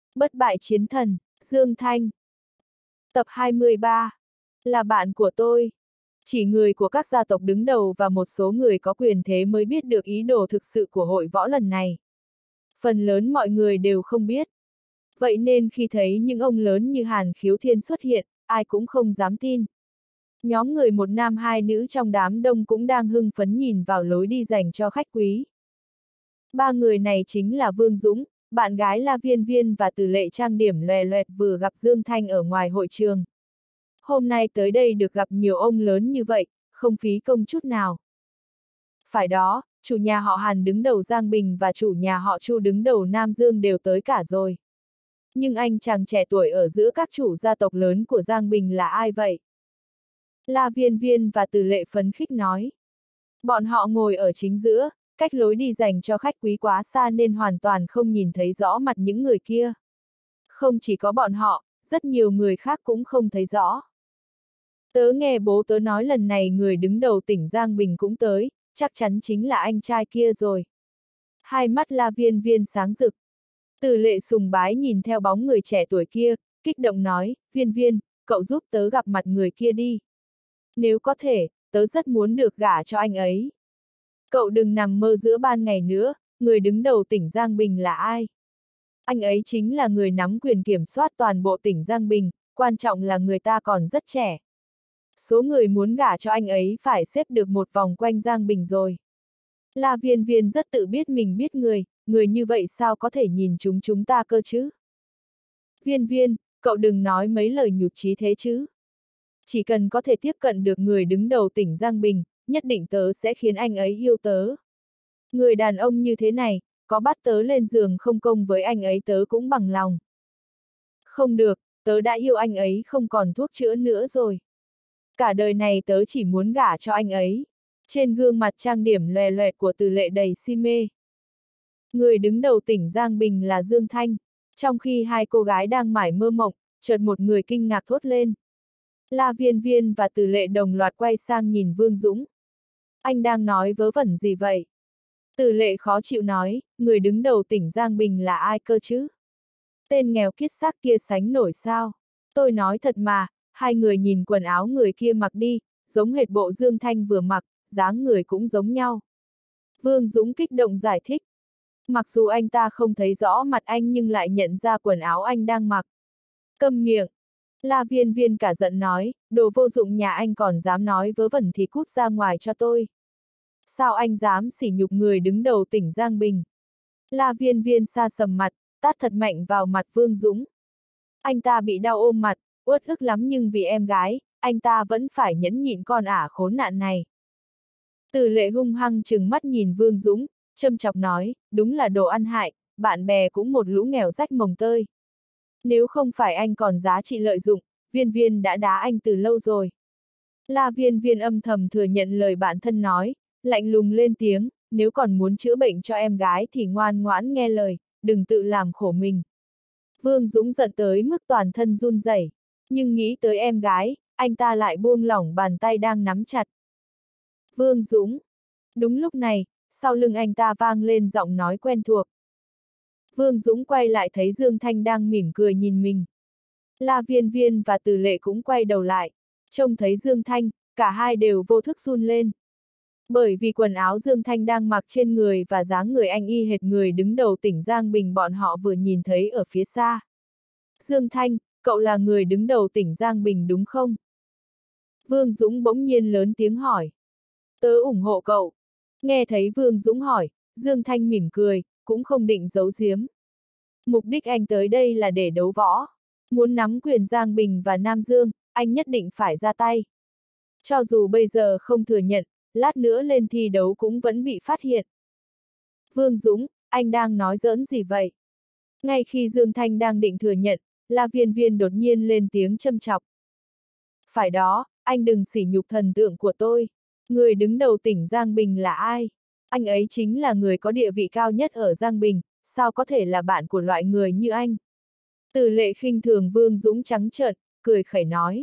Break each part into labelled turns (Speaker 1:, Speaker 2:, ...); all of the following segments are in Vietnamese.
Speaker 1: Bất bại chiến thần, Dương Thanh. Tập 23. Là bạn của tôi. Chỉ người của các gia tộc đứng đầu và một số người có quyền thế mới biết được ý đồ thực sự của hội võ lần này. Phần lớn mọi người đều không biết. Vậy nên khi thấy những ông lớn như Hàn Khiếu Thiên xuất hiện, ai cũng không dám tin. Nhóm người một nam hai nữ trong đám đông cũng đang hưng phấn nhìn vào lối đi dành cho khách quý. Ba người này chính là Vương Dũng, bạn gái La Viên Viên và Từ Lệ trang điểm loè loẹt vừa gặp Dương Thanh ở ngoài hội trường. Hôm nay tới đây được gặp nhiều ông lớn như vậy, không phí công chút nào. Phải đó, chủ nhà họ Hàn đứng đầu Giang Bình và chủ nhà họ Chu đứng đầu Nam Dương đều tới cả rồi. Nhưng anh chàng trẻ tuổi ở giữa các chủ gia tộc lớn của Giang Bình là ai vậy? La Viên Viên và Từ Lệ phấn khích nói. Bọn họ ngồi ở chính giữa, cách lối đi dành cho khách quý quá xa nên hoàn toàn không nhìn thấy rõ mặt những người kia. Không chỉ có bọn họ, rất nhiều người khác cũng không thấy rõ. Tớ nghe bố tớ nói lần này người đứng đầu tỉnh Giang Bình cũng tới, chắc chắn chính là anh trai kia rồi. Hai mắt La Viên Viên sáng rực. Từ Lệ sùng bái nhìn theo bóng người trẻ tuổi kia, kích động nói, Viên Viên, cậu giúp tớ gặp mặt người kia đi. Nếu có thể, tớ rất muốn được gả cho anh ấy. Cậu đừng nằm mơ giữa ban ngày nữa, người đứng đầu tỉnh Giang Bình là ai? Anh ấy chính là người nắm quyền kiểm soát toàn bộ tỉnh Giang Bình, quan trọng là người ta còn rất trẻ. Số người muốn gả cho anh ấy phải xếp được một vòng quanh Giang Bình rồi. La Viên Viên rất tự biết mình biết người như vậy sao có thể nhìn chúng ta cơ chứ? Viên Viên, cậu đừng nói mấy lời nhục chí thế chứ. Chỉ cần có thể tiếp cận được người đứng đầu tỉnh Giang Bình, nhất định tớ sẽ khiến anh ấy yêu tớ. Người đàn ông như thế này, có bắt tớ lên giường không công với anh ấy tớ cũng bằng lòng. Không được, tớ đã yêu anh ấy không còn thuốc chữa nữa rồi. Cả đời này tớ chỉ muốn gả cho anh ấy. Trên gương mặt trang điểm loè loẹt của Từ Lệ đầy si mê. Người đứng đầu tỉnh Giang Bình là Dương Thanh. Trong khi hai cô gái đang mải mơ mộng, chợt một người kinh ngạc thốt lên. La Viên Viên và Từ Lệ đồng loạt quay sang nhìn Vương Dũng. Anh đang nói vớ vẩn gì vậy? Từ Lệ khó chịu nói, người đứng đầu tỉnh Giang Bình là ai cơ chứ? Tên nghèo kiết xác kia sánh nổi sao? Tôi nói thật mà, hai người nhìn quần áo người kia mặc đi, giống hệt bộ Dương Thanh vừa mặc, dáng người cũng giống nhau. Vương Dũng kích động giải thích. Mặc dù anh ta không thấy rõ mặt anh nhưng lại nhận ra quần áo anh đang mặc. Câm miệng. La Viên Viên cả giận nói, đồ vô dụng nhà anh còn dám nói vớ vẩn thì cút ra ngoài cho tôi. Sao anh dám sỉ nhục người đứng đầu tỉnh Giang Bình? La Viên Viên sa sầm mặt, tát thật mạnh vào mặt Vương Dũng. Anh ta bị đau ôm mặt, uất ức lắm nhưng vì em gái, anh ta vẫn phải nhẫn nhịn con ả khốn nạn này. Từ Lệ hung hăng trừng mắt nhìn Vương Dũng, châm chọc nói, đúng là đồ ăn hại, bạn bè cũng một lũ nghèo rách mồng tơi. Nếu không phải anh còn giá trị lợi dụng, Viên Viên đã đá anh từ lâu rồi. La Viên Viên âm thầm thừa nhận lời bạn thân nói, lạnh lùng lên tiếng, nếu còn muốn chữa bệnh cho em gái thì ngoan ngoãn nghe lời, đừng tự làm khổ mình. Vương Dũng giận tới mức toàn thân run rẩy, nhưng nghĩ tới em gái, anh ta lại buông lỏng bàn tay đang nắm chặt. Vương Dũng. Đúng lúc này, sau lưng anh ta vang lên giọng nói quen thuộc. Vương Dũng quay lại thấy Dương Thanh đang mỉm cười nhìn mình. La Viên Viên và Từ Lệ cũng quay đầu lại, trông thấy Dương Thanh, cả hai đều vô thức run lên. Bởi vì quần áo Dương Thanh đang mặc trên người và dáng người anh y hệt người đứng đầu tỉnh Giang Bình bọn họ vừa nhìn thấy ở phía xa. Dương Thanh, cậu là người đứng đầu tỉnh Giang Bình đúng không? Vương Dũng bỗng nhiên lớn tiếng hỏi. Tớ ủng hộ cậu. Nghe thấy Vương Dũng hỏi, Dương Thanh mỉm cười, cũng không định giấu giếm. Mục đích anh tới đây là để đấu võ. Muốn nắm quyền Giang Bình và Nam Dương, anh nhất định phải ra tay. Cho dù bây giờ không thừa nhận, lát nữa lên thi đấu cũng vẫn bị phát hiện. Vương Dũng, anh đang nói giỡn gì vậy? Ngay khi Dương Thanh đang định thừa nhận, La Viên Viên đột nhiên lên tiếng châm chọc. Phải đó, anh đừng sỉ nhục thần tượng của tôi. Người đứng đầu tỉnh Giang Bình là ai? Anh ấy chính là người có địa vị cao nhất ở Giang Bình, sao có thể là bạn của loại người như anh? Từ Lệ khinh thường Vương Dũng trắng trợn, cười khẩy nói.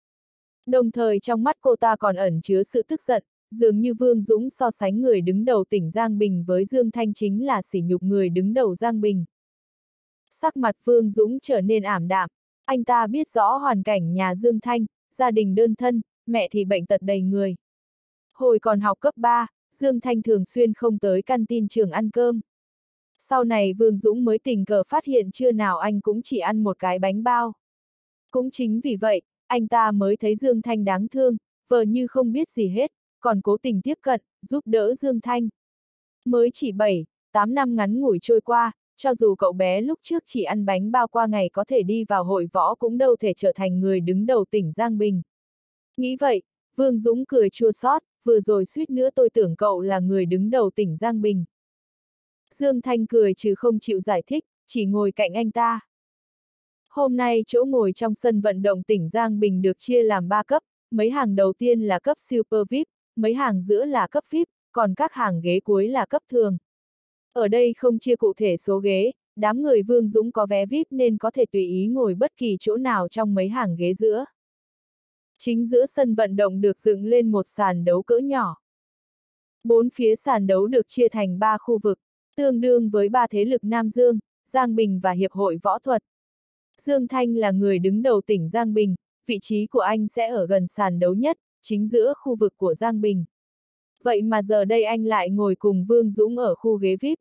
Speaker 1: Đồng thời trong mắt cô ta còn ẩn chứa sự tức giận, dường như Vương Dũng so sánh người đứng đầu tỉnh Giang Bình với Dương Thanh chính là sỉ nhục người đứng đầu Giang Bình. Sắc mặt Vương Dũng trở nên ảm đạm, anh ta biết rõ hoàn cảnh nhà Dương Thanh, gia đình đơn thân, mẹ thì bệnh tật đầy người. Hồi còn học cấp 3, Dương Thanh thường xuyên không tới canteen trường ăn cơm. Sau này Vương Dũng mới tình cờ phát hiện trưa nào anh cũng chỉ ăn một cái bánh bao. Cũng chính vì vậy, anh ta mới thấy Dương Thanh đáng thương, vờ như không biết gì hết, còn cố tình tiếp cận, giúp đỡ Dương Thanh. Mới chỉ 7-8 năm ngắn ngủi trôi qua, cho dù cậu bé lúc trước chỉ ăn bánh bao qua ngày có thể đi vào hội võ cũng đâu thể trở thành người đứng đầu tỉnh Giang Bình. Nghĩ vậy, Vương Dũng cười chua xót, vừa rồi suýt nữa tôi tưởng cậu là người đứng đầu tỉnh Giang Bình. Dương Thanh cười chứ không chịu giải thích, chỉ ngồi cạnh anh ta. Hôm nay chỗ ngồi trong sân vận động tỉnh Giang Bình được chia làm 3 cấp, mấy hàng đầu tiên là cấp Super VIP, mấy hàng giữa là cấp VIP, còn các hàng ghế cuối là cấp thường. Ở đây không chia cụ thể số ghế, đám người Vương Dũng có vé VIP nên có thể tùy ý ngồi bất kỳ chỗ nào trong mấy hàng ghế giữa. Chính giữa sân vận động được dựng lên một sàn đấu cỡ nhỏ. 4 phía sàn đấu được chia thành 3 khu vực, tương đương với 3 thế lực Nam Dương, Giang Bình và Hiệp hội Võ thuật. Dương Thanh là người đứng đầu tỉnh Giang Bình, vị trí của anh sẽ ở gần sàn đấu nhất, chính giữa khu vực của Giang Bình. Vậy mà giờ đây anh lại ngồi cùng Vương Dũng ở khu ghế VIP.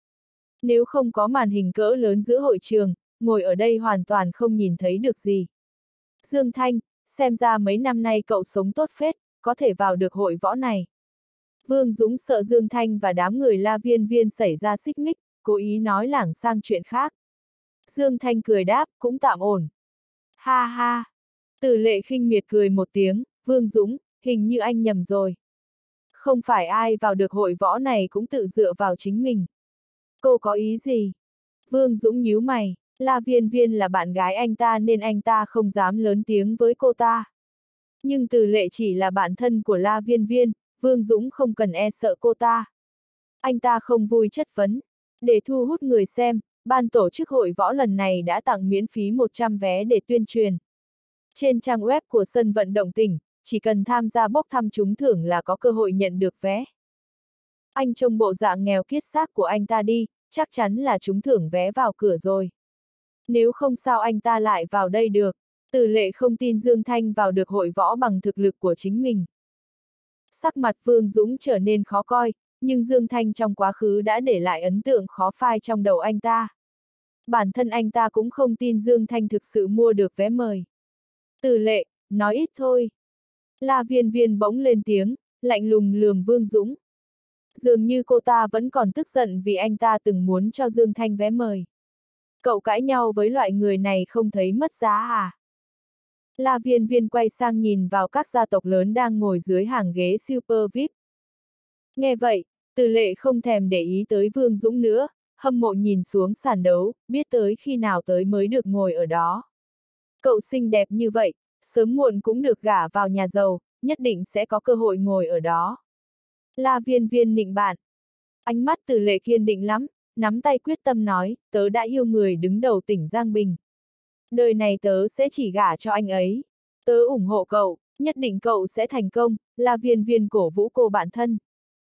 Speaker 1: Nếu không có màn hình cỡ lớn giữa hội trường, ngồi ở đây hoàn toàn không nhìn thấy được gì. Dương Thanh, xem ra mấy năm nay cậu sống tốt phết, có thể vào được hội võ này. Vương Dũng sợ Dương Thanh và đám người La Viên Viên xảy ra xích mích, cố ý nói lảng sang chuyện khác. Dương Thanh cười đáp, cũng tạm ổn. Ha ha. Từ Lệ khinh miệt cười một tiếng, Vương Dũng, hình như anh nhầm rồi. Không phải ai vào được hội võ này cũng tự dựa vào chính mình. Cô có ý gì? Vương Dũng nhíu mày, La Viên Viên là bạn gái anh ta nên anh ta không dám lớn tiếng với cô ta. Nhưng Từ Lệ chỉ là bạn thân của La Viên Viên, Vương Dũng không cần e sợ cô ta. Anh ta không vui chất vấn. Để thu hút người xem, ban tổ chức hội võ lần này đã tặng miễn phí 100 vé để tuyên truyền. Trên trang web của sân vận động tỉnh, chỉ cần tham gia bốc thăm trúng thưởng là có cơ hội nhận được vé. Anh trông bộ dạng nghèo kiết xác của anh ta đi, chắc chắn là trúng thưởng vé vào cửa rồi. Nếu không sao anh ta lại vào đây được. Từ Lệ không tin Dương Thanh vào được hội võ bằng thực lực của chính mình. Sắc mặt Vương Dũng trở nên khó coi, nhưng Dương Thanh trong quá khứ đã để lại ấn tượng khó phai trong đầu anh ta. Bản thân anh ta cũng không tin Dương Thanh thực sự mua được vé mời. Từ Lệ, nói ít thôi. La Viên Viên bỗng lên tiếng, lạnh lùng lườm Vương Dũng. Dường như cô ta vẫn còn tức giận vì anh ta từng muốn cho Dương Thanh vé mời. Cậu cãi nhau với loại người này không thấy mất giá à? La Viên Viên quay sang nhìn vào các gia tộc lớn đang ngồi dưới hàng ghế Super VIP. Nghe vậy, Từ Lệ không thèm để ý tới Vương Dũng nữa, hâm mộ nhìn xuống sàn đấu, biết tới khi nào tới mới được ngồi ở đó. Cậu xinh đẹp như vậy, sớm muộn cũng được gả vào nhà giàu, nhất định sẽ có cơ hội ngồi ở đó. La Viên Viên nịnh bạn. Ánh mắt Từ Lệ kiên định lắm, nắm tay quyết tâm nói, tớ đã yêu người đứng đầu tỉnh Giang Bình. Đời này tớ sẽ chỉ gả cho anh ấy. Tớ ủng hộ cậu, nhất định cậu sẽ thành công, La Viên Viên cổ vũ cô bạn thân.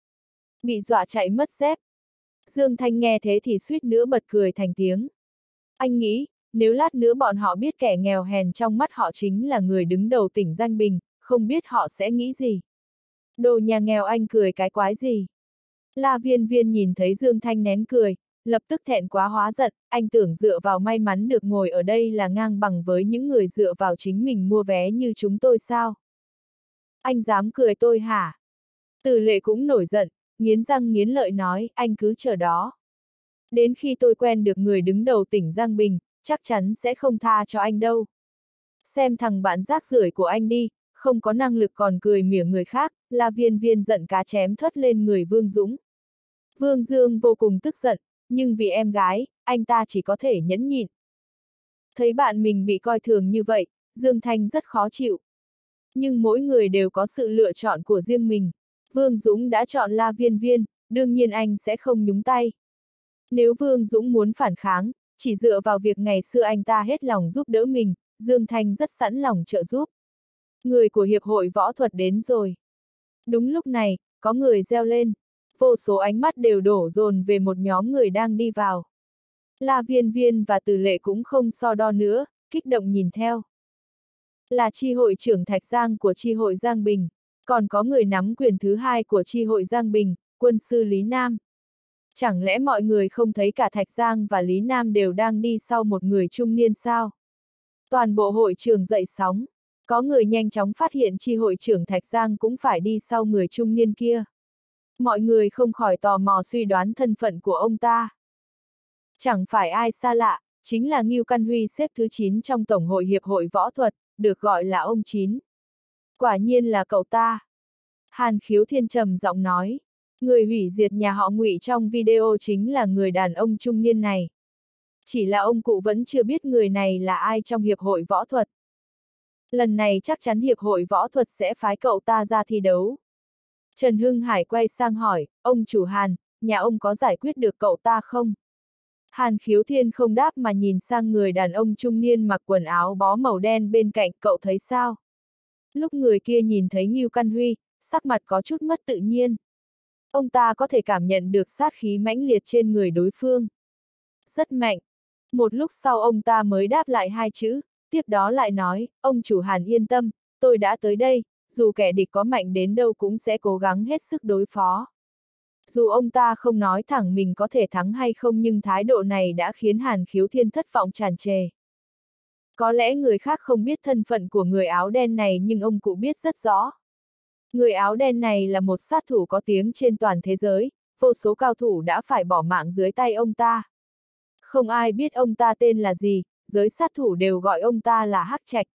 Speaker 1: Bị dọa chạy mất dép. Dương Thanh nghe thế thì suýt nữa bật cười thành tiếng. Anh nghĩ, nếu lát nữa bọn họ biết kẻ nghèo hèn trong mắt họ chính là người đứng đầu tỉnh Giang Bình, không biết họ sẽ nghĩ gì. Đồ nhà nghèo anh cười cái quái gì. La Viên Viên nhìn thấy Dương Thanh nén cười, lập tức thẹn quá hóa giận, anh tưởng dựa vào may mắn được ngồi ở đây là ngang bằng với những người dựa vào chính mình mua vé như chúng tôi sao? Anh dám cười tôi hả? Từ Lệ cũng nổi giận, nghiến răng nghiến lợi nói, anh cứ chờ đó. Đến khi tôi quen được người đứng đầu tỉnh Giang Bình, chắc chắn sẽ không tha cho anh đâu. Xem thằng bạn rác rưởi của anh đi, không có năng lực còn cười mỉa người khác, La Viên Viên giận cá chém thớt lên người Vương Dũng. Vương Dương vô cùng tức giận, nhưng vì em gái, anh ta chỉ có thể nhẫn nhịn. Thấy bạn mình bị coi thường như vậy, Dương Thanh rất khó chịu. Nhưng mỗi người đều có sự lựa chọn của riêng mình. Vương Dũng đã chọn La Viên Viên, đương nhiên anh sẽ không nhúng tay. Nếu Vương Dũng muốn phản kháng, chỉ dựa vào việc ngày xưa anh ta hết lòng giúp đỡ mình, Dương Thanh rất sẵn lòng trợ giúp. Người của Hiệp hội Võ thuật đến rồi. Đúng lúc này, có người reo lên. Vô số ánh mắt đều đổ dồn về một nhóm người đang đi vào. La Viên Viên và Từ Lệ cũng không so đo nữa, kích động nhìn theo. Là chi hội trưởng Thạch Giang của chi hội Giang Bình, còn có người nắm quyền thứ hai của chi hội Giang Bình, quân sư Lý Nam. Chẳng lẽ mọi người không thấy cả Thạch Giang và Lý Nam đều đang đi sau một người trung niên sao? Toàn bộ hội trường dậy sóng, có người nhanh chóng phát hiện chi hội trưởng Thạch Giang cũng phải đi sau người trung niên kia. Mọi người không khỏi tò mò suy đoán thân phận của ông ta. Chẳng phải ai xa lạ, chính là Ngưu Căn Huy xếp thứ 9 trong Tổng hội Hiệp hội Võ thuật, được gọi là ông Chín. Quả nhiên là cậu ta. Hàn Khiếu Thiên trầm giọng nói, người hủy diệt nhà họ Ngụy trong video chính là người đàn ông trung niên này. Chỉ là ông cụ vẫn chưa biết người này là ai trong Hiệp hội Võ thuật. Lần này chắc chắn Hiệp hội Võ thuật sẽ phái cậu ta ra thi đấu. Trần Hưng Hải quay sang hỏi, ông chủ Hàn, nhà ông có giải quyết được cậu ta không? Hàn Khiếu Thiên không đáp mà nhìn sang người đàn ông trung niên mặc quần áo bó màu đen bên cạnh, cậu thấy sao? Lúc người kia nhìn thấy Ngưu Căn Huy, sắc mặt có chút mất tự nhiên. Ông ta có thể cảm nhận được sát khí mãnh liệt trên người đối phương. Rất mạnh. Một lúc sau ông ta mới đáp lại hai chữ, tiếp đó lại nói, ông chủ Hàn yên tâm, tôi đã tới đây, dù kẻ địch có mạnh đến đâu cũng sẽ cố gắng hết sức đối phó. Dù ông ta không nói thẳng mình có thể thắng hay không nhưng thái độ này đã khiến Hàn Khiếu Thiên thất vọng tràn trề. Có lẽ người khác không biết thân phận của người áo đen này nhưng ông cụ biết rất rõ. Người áo đen này là một sát thủ có tiếng trên toàn thế giới, vô số cao thủ đã phải bỏ mạng dưới tay ông ta. Không ai biết ông ta tên là gì, giới sát thủ đều gọi ông ta là Hắc Trạch.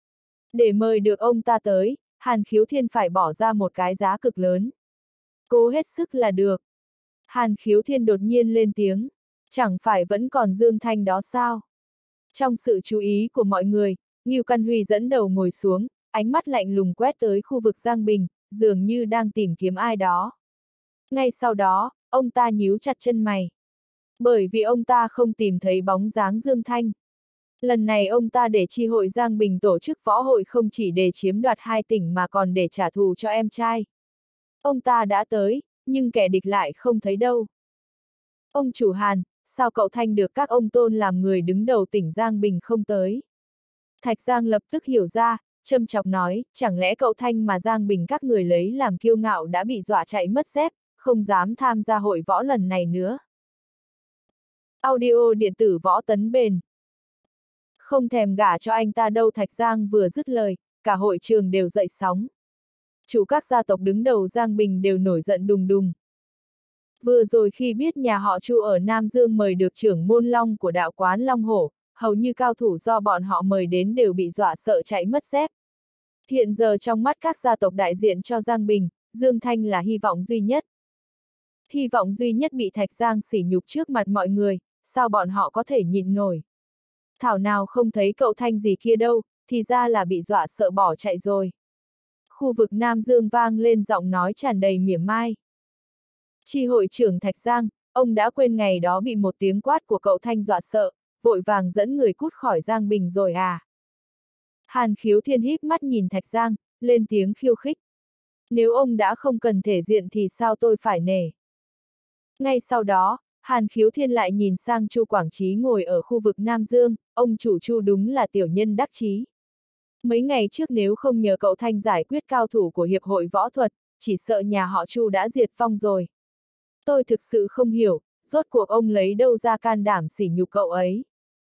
Speaker 1: Để mời được ông ta tới, Hàn Khiếu Thiên phải bỏ ra một cái giá cực lớn. Cố hết sức là được. Hàn Khiếu Thiên đột nhiên lên tiếng, chẳng phải vẫn còn Dương Thanh đó sao? Trong sự chú ý của mọi người, Ngưu Căn Huy dẫn đầu ngồi xuống, ánh mắt lạnh lùng quét tới khu vực Giang Bình, dường như đang tìm kiếm ai đó. Ngay sau đó, ông ta nhíu chặt chân mày. Bởi vì ông ta không tìm thấy bóng dáng Dương Thanh. Lần này ông ta để chi hội Giang Bình tổ chức võ hội không chỉ để chiếm đoạt 2 tỉnh mà còn để trả thù cho em trai. Ông ta đã tới, nhưng kẻ địch lại không thấy đâu. Ông chủ Hàn, sao cậu Thanh được các ông tôn làm người đứng đầu tỉnh Giang Bình không tới? Thạch Giang lập tức hiểu ra, châm chọc nói, chẳng lẽ cậu Thanh mà Giang Bình các người lấy làm kiêu ngạo đã bị dọa chạy mất dép, không dám tham gia hội võ lần này nữa. Audio điện tử Võ Tấn Bền. Không thèm gả cho anh ta đâu. Thạch Giang vừa dứt lời, cả hội trường đều dậy sóng. Chủ các gia tộc đứng đầu Giang Bình đều nổi giận đùng đùng. Vừa rồi khi biết nhà họ Chu ở Nam Dương mời được trưởng môn Long của đạo quán Long Hổ, hầu như cao thủ do bọn họ mời đến đều bị dọa sợ chạy mất dép. Hiện giờ trong mắt các gia tộc đại diện cho Giang Bình, Dương Thanh là hy vọng duy nhất. Hy vọng duy nhất bị Thạch Giang sỉ nhục trước mặt mọi người, sao bọn họ có thể nhịn nổi. Thảo nào không thấy cậu Thanh gì kia đâu, thì ra là bị dọa sợ bỏ chạy rồi. Khu vực Nam Dương vang lên giọng nói tràn đầy mỉa mai. Chi hội trưởng Thạch Giang, ông đã quên ngày đó bị một tiếng quát của cậu Thanh dọa sợ, vội vàng dẫn người cút khỏi Giang Bình rồi à? Hàn Khiếu Thiên híp mắt nhìn Thạch Giang, lên tiếng khiêu khích. Nếu ông đã không cần thể diện thì sao tôi phải nể? Ngay sau đó, Hàn Khiếu Thiên lại nhìn sang Chu Quảng Chí ngồi ở khu vực Nam Dương, ông chủ Chu đúng là tiểu nhân đắc chí. Mấy ngày trước nếu không nhờ cậu Thanh giải quyết cao thủ của Hiệp hội Võ thuật, chỉ sợ nhà họ Chu đã diệt vong rồi. Tôi thực sự không hiểu, rốt cuộc ông lấy đâu ra can đảm sỉ nhục cậu ấy.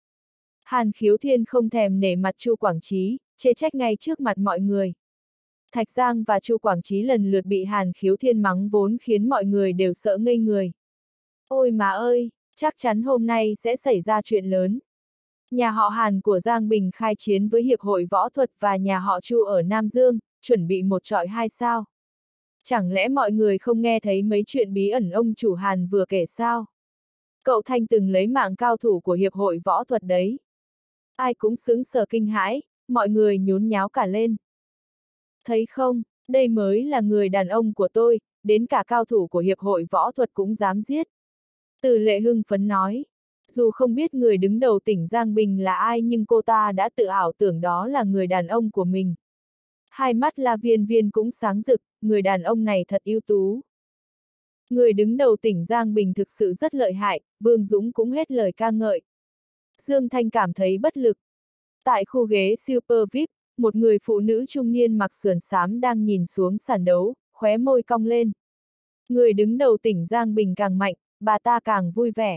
Speaker 1: Hàn Khiếu Thiên không thèm nể mặt Chu Quảng Chí, chê trách ngay trước mặt mọi người. Thạch Giang và Chu Quảng Chí lần lượt bị Hàn Khiếu Thiên mắng vốn khiến mọi người đều sợ ngây người. Ôi mà ơi, chắc chắn hôm nay sẽ xảy ra chuyện lớn. Nhà họ Hàn của Giang Bình khai chiến với Hiệp hội Võ thuật và nhà họ Chu ở Nam Dương, chuẩn bị một chọi hai sao. Chẳng lẽ mọi người không nghe thấy mấy chuyện bí ẩn ông chủ Hàn vừa kể sao? Cậu Thanh từng lấy mạng cao thủ của Hiệp hội Võ thuật đấy. Ai cũng sững sờ kinh hãi, mọi người nhốn nháo cả lên. Thấy không, đây mới là người đàn ông của tôi, đến cả cao thủ của Hiệp hội Võ thuật cũng dám giết. Từ Lệ hưng phấn nói, dù không biết người đứng đầu tỉnh Giang Bình là ai nhưng cô ta đã tự ảo tưởng đó là người đàn ông của mình. Hai mắt La Viên Viên cũng sáng rực, người đàn ông này thật ưu tú. Người đứng đầu tỉnh Giang Bình thực sự rất lợi hại, Vương Dũng cũng hết lời ca ngợi. Dương Thanh cảm thấy bất lực. Tại khu ghế Super VIP, một người phụ nữ trung niên mặc sườn xám đang nhìn xuống sàn đấu, khóe môi cong lên. Người đứng đầu tỉnh Giang Bình càng mạnh, bà ta càng vui vẻ.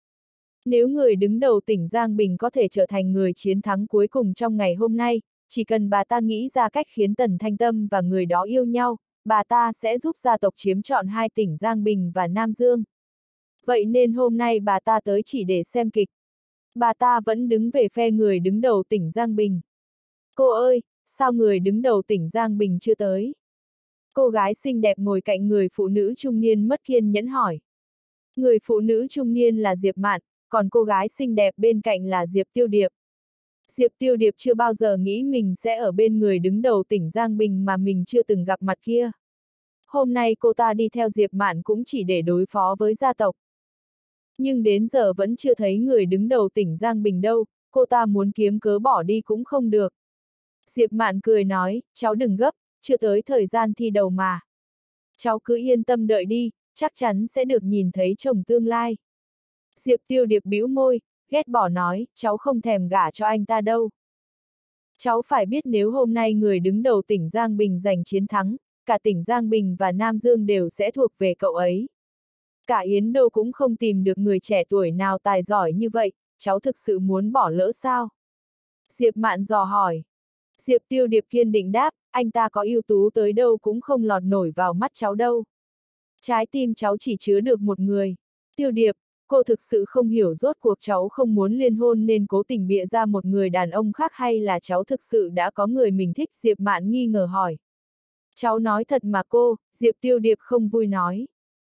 Speaker 1: Nếu người đứng đầu tỉnh Giang Bình có thể trở thành người chiến thắng cuối cùng trong ngày hôm nay, chỉ cần bà ta nghĩ ra cách khiến Tần Thanh Tâm và người đó yêu nhau, bà ta sẽ giúp gia tộc chiếm trọn hai tỉnh Giang Bình và Nam Dương. Vậy nên hôm nay bà ta tới chỉ để xem kịch. Bà ta vẫn đứng về phe người đứng đầu tỉnh Giang Bình. Cô ơi, sao người đứng đầu tỉnh Giang Bình chưa tới? Cô gái xinh đẹp ngồi cạnh người phụ nữ trung niên mất kiên nhẫn hỏi. Người phụ nữ trung niên là Diệp Mạn, còn cô gái xinh đẹp bên cạnh là Diệp Tiêu Điệp. Diệp Tiêu Điệp chưa bao giờ nghĩ mình sẽ ở bên người đứng đầu tỉnh Giang Bình mà mình chưa từng gặp mặt kia. Hôm nay cô ta đi theo Diệp Mạn cũng chỉ để đối phó với gia tộc. Nhưng đến giờ vẫn chưa thấy người đứng đầu tỉnh Giang Bình đâu, cô ta muốn kiếm cớ bỏ đi cũng không được. Diệp Mạn cười nói, cháu đừng gấp, chưa tới thời gian thi đầu mà. Cháu cứ yên tâm đợi đi, chắc chắn sẽ được nhìn thấy chồng tương lai. Diệp Tiêu Điệp bĩu môi, ghét bỏ nói, cháu không thèm gả cho anh ta đâu. Cháu phải biết nếu hôm nay người đứng đầu tỉnh Giang Bình giành chiến thắng, cả tỉnh Giang Bình và Nam Dương đều sẽ thuộc về cậu ấy. Cả Yến Đô cũng không tìm được người trẻ tuổi nào tài giỏi như vậy, cháu thực sự muốn bỏ lỡ sao? Diệp Mạn dò hỏi. Diệp Tiêu Điệp kiên định đáp, anh ta có ưu tú tới đâu cũng không lọt nổi vào mắt cháu đâu. Trái tim cháu chỉ chứa được một người. Tiêu Điệp, cô thực sự không hiểu rốt cuộc cháu không muốn liên hôn nên cố tình bịa ra một người đàn ông khác hay là cháu thực sự đã có người mình thích, Diệp Mạn nghi ngờ hỏi. Cháu nói thật mà cô, Diệp Tiêu Điệp không vui nói.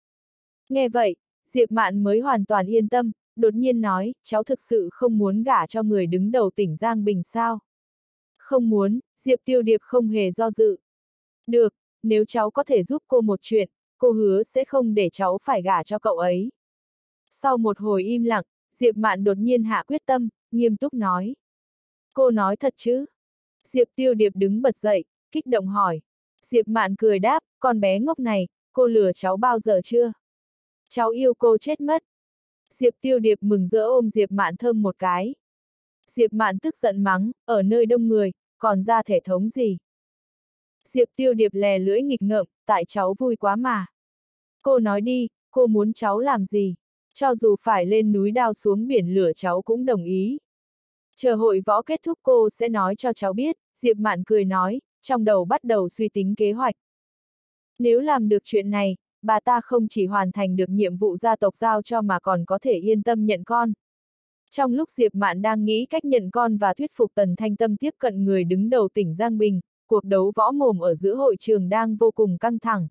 Speaker 1: Nghe vậy, Diệp Mạn mới hoàn toàn yên tâm, đột nhiên nói, cháu thực sự không muốn gả cho người đứng đầu tỉnh Giang Bình sao? Không muốn, Diệp Tiêu Điệp không hề do dự. Được, nếu cháu có thể giúp cô một chuyện, cô hứa sẽ không để cháu phải gả cho cậu ấy. Sau một hồi im lặng, Diệp Mạn đột nhiên hạ quyết tâm, nghiêm túc nói. Cô nói thật chứ? Diệp Tiêu Điệp đứng bật dậy, kích động hỏi. Diệp Mạn cười đáp, con bé ngốc này, cô lừa cháu bao giờ chưa? Cháu yêu cô chết mất. Diệp Tiêu Điệp mừng rỡ ôm Diệp Mạn thơm một cái. Diệp Mạn tức giận mắng, ở nơi đông người, còn ra thể thống gì? Diệp Tiêu Điệp lè lưỡi nghịch ngợm, tại cháu vui quá mà. Cô nói đi, cô muốn cháu làm gì? Cho dù phải lên núi đao xuống biển lửa cháu cũng đồng ý. Chờ hội võ kết thúc cô sẽ nói cho cháu biết, Diệp Mạn cười nói, trong đầu bắt đầu suy tính kế hoạch. Nếu làm được chuyện này, bà ta không chỉ hoàn thành được nhiệm vụ gia tộc giao cho mà còn có thể yên tâm nhận con. Trong lúc Diệp Mạn đang nghĩ cách nhận con và thuyết phục Tần Thanh Tâm tiếp cận người đứng đầu tỉnh Giang Bình, cuộc đấu võ mồm ở giữa hội trường đang vô cùng căng thẳng.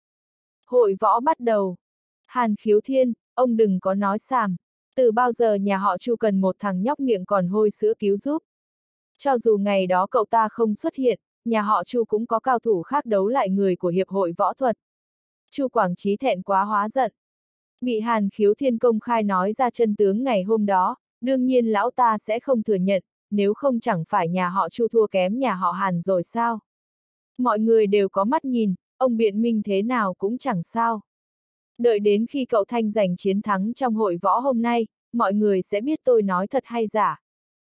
Speaker 1: Hội võ bắt đầu. Hàn Khiếu Thiên, ông đừng có nói xàm. Từ bao giờ nhà họ Chu cần một thằng nhóc miệng còn hôi sữa cứu giúp. Cho dù ngày đó cậu ta không xuất hiện, nhà họ Chu cũng có cao thủ khác đấu lại người của Hiệp hội Võ thuật. Chu Quảng Chí thẹn quá hóa giận. Bị Hàn Khiếu Thiên công khai nói ra chân tướng ngày hôm đó, đương nhiên lão ta sẽ không thừa nhận, nếu không chẳng phải nhà họ Chu thua kém nhà họ Hàn rồi sao? Mọi người đều có mắt nhìn, ông biện minh thế nào cũng chẳng sao. Đợi đến khi cậu Thanh giành chiến thắng trong hội võ hôm nay, mọi người sẽ biết tôi nói thật hay giả.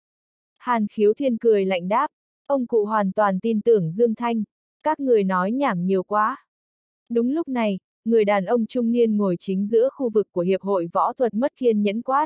Speaker 1: Hàn Khiếu Thiên cười lạnh đáp, ông cụ hoàn toàn tin tưởng Dương Thanh, các người nói nhảm nhiều quá. Đúng lúc này, người đàn ông trung niên ngồi chính giữa khu vực của Hiệp hội Võ thuật mất kiên nhẫn quát.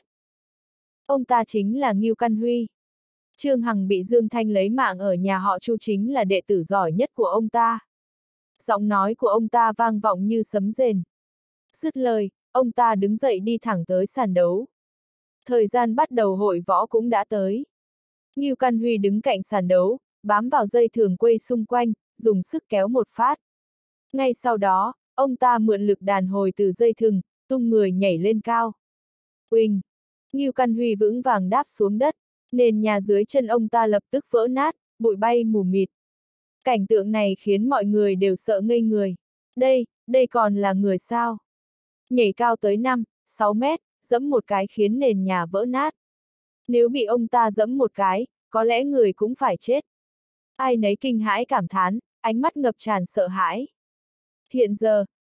Speaker 1: Ông ta chính là Ngưu Căn Huy. Trương Hằng bị Dương Thanh lấy mạng ở nhà họ Chu chính là đệ tử giỏi nhất của ông ta. Giọng nói của ông ta vang vọng như sấm rền. Dứt lời, ông ta đứng dậy đi thẳng tới sàn đấu. Thời gian bắt đầu hội võ cũng đã tới. Ngưu Căn Huy đứng cạnh sàn đấu, bám vào dây thừng quay xung quanh, dùng sức kéo một phát. Ngay sau đó, ông ta mượn lực đàn hồi từ dây thừng, tung người nhảy lên cao. Uỳnh! Ngưu Căn Huy vững vàng đáp xuống đất, nền nhà dưới chân ông ta lập tức vỡ nát, bụi bay mù mịt. Cảnh tượng này khiến mọi người đều sợ ngây người. Đây còn là người sao? Nhảy cao tới 5-6 mét, giẫm một cái khiến nền nhà vỡ nát. Nếu bị ông ta giẫm một cái, có lẽ người cũng phải chết. Ai nấy kinh hãi cảm thán, ánh mắt ngập tràn sợ hãi. Hiện giờ,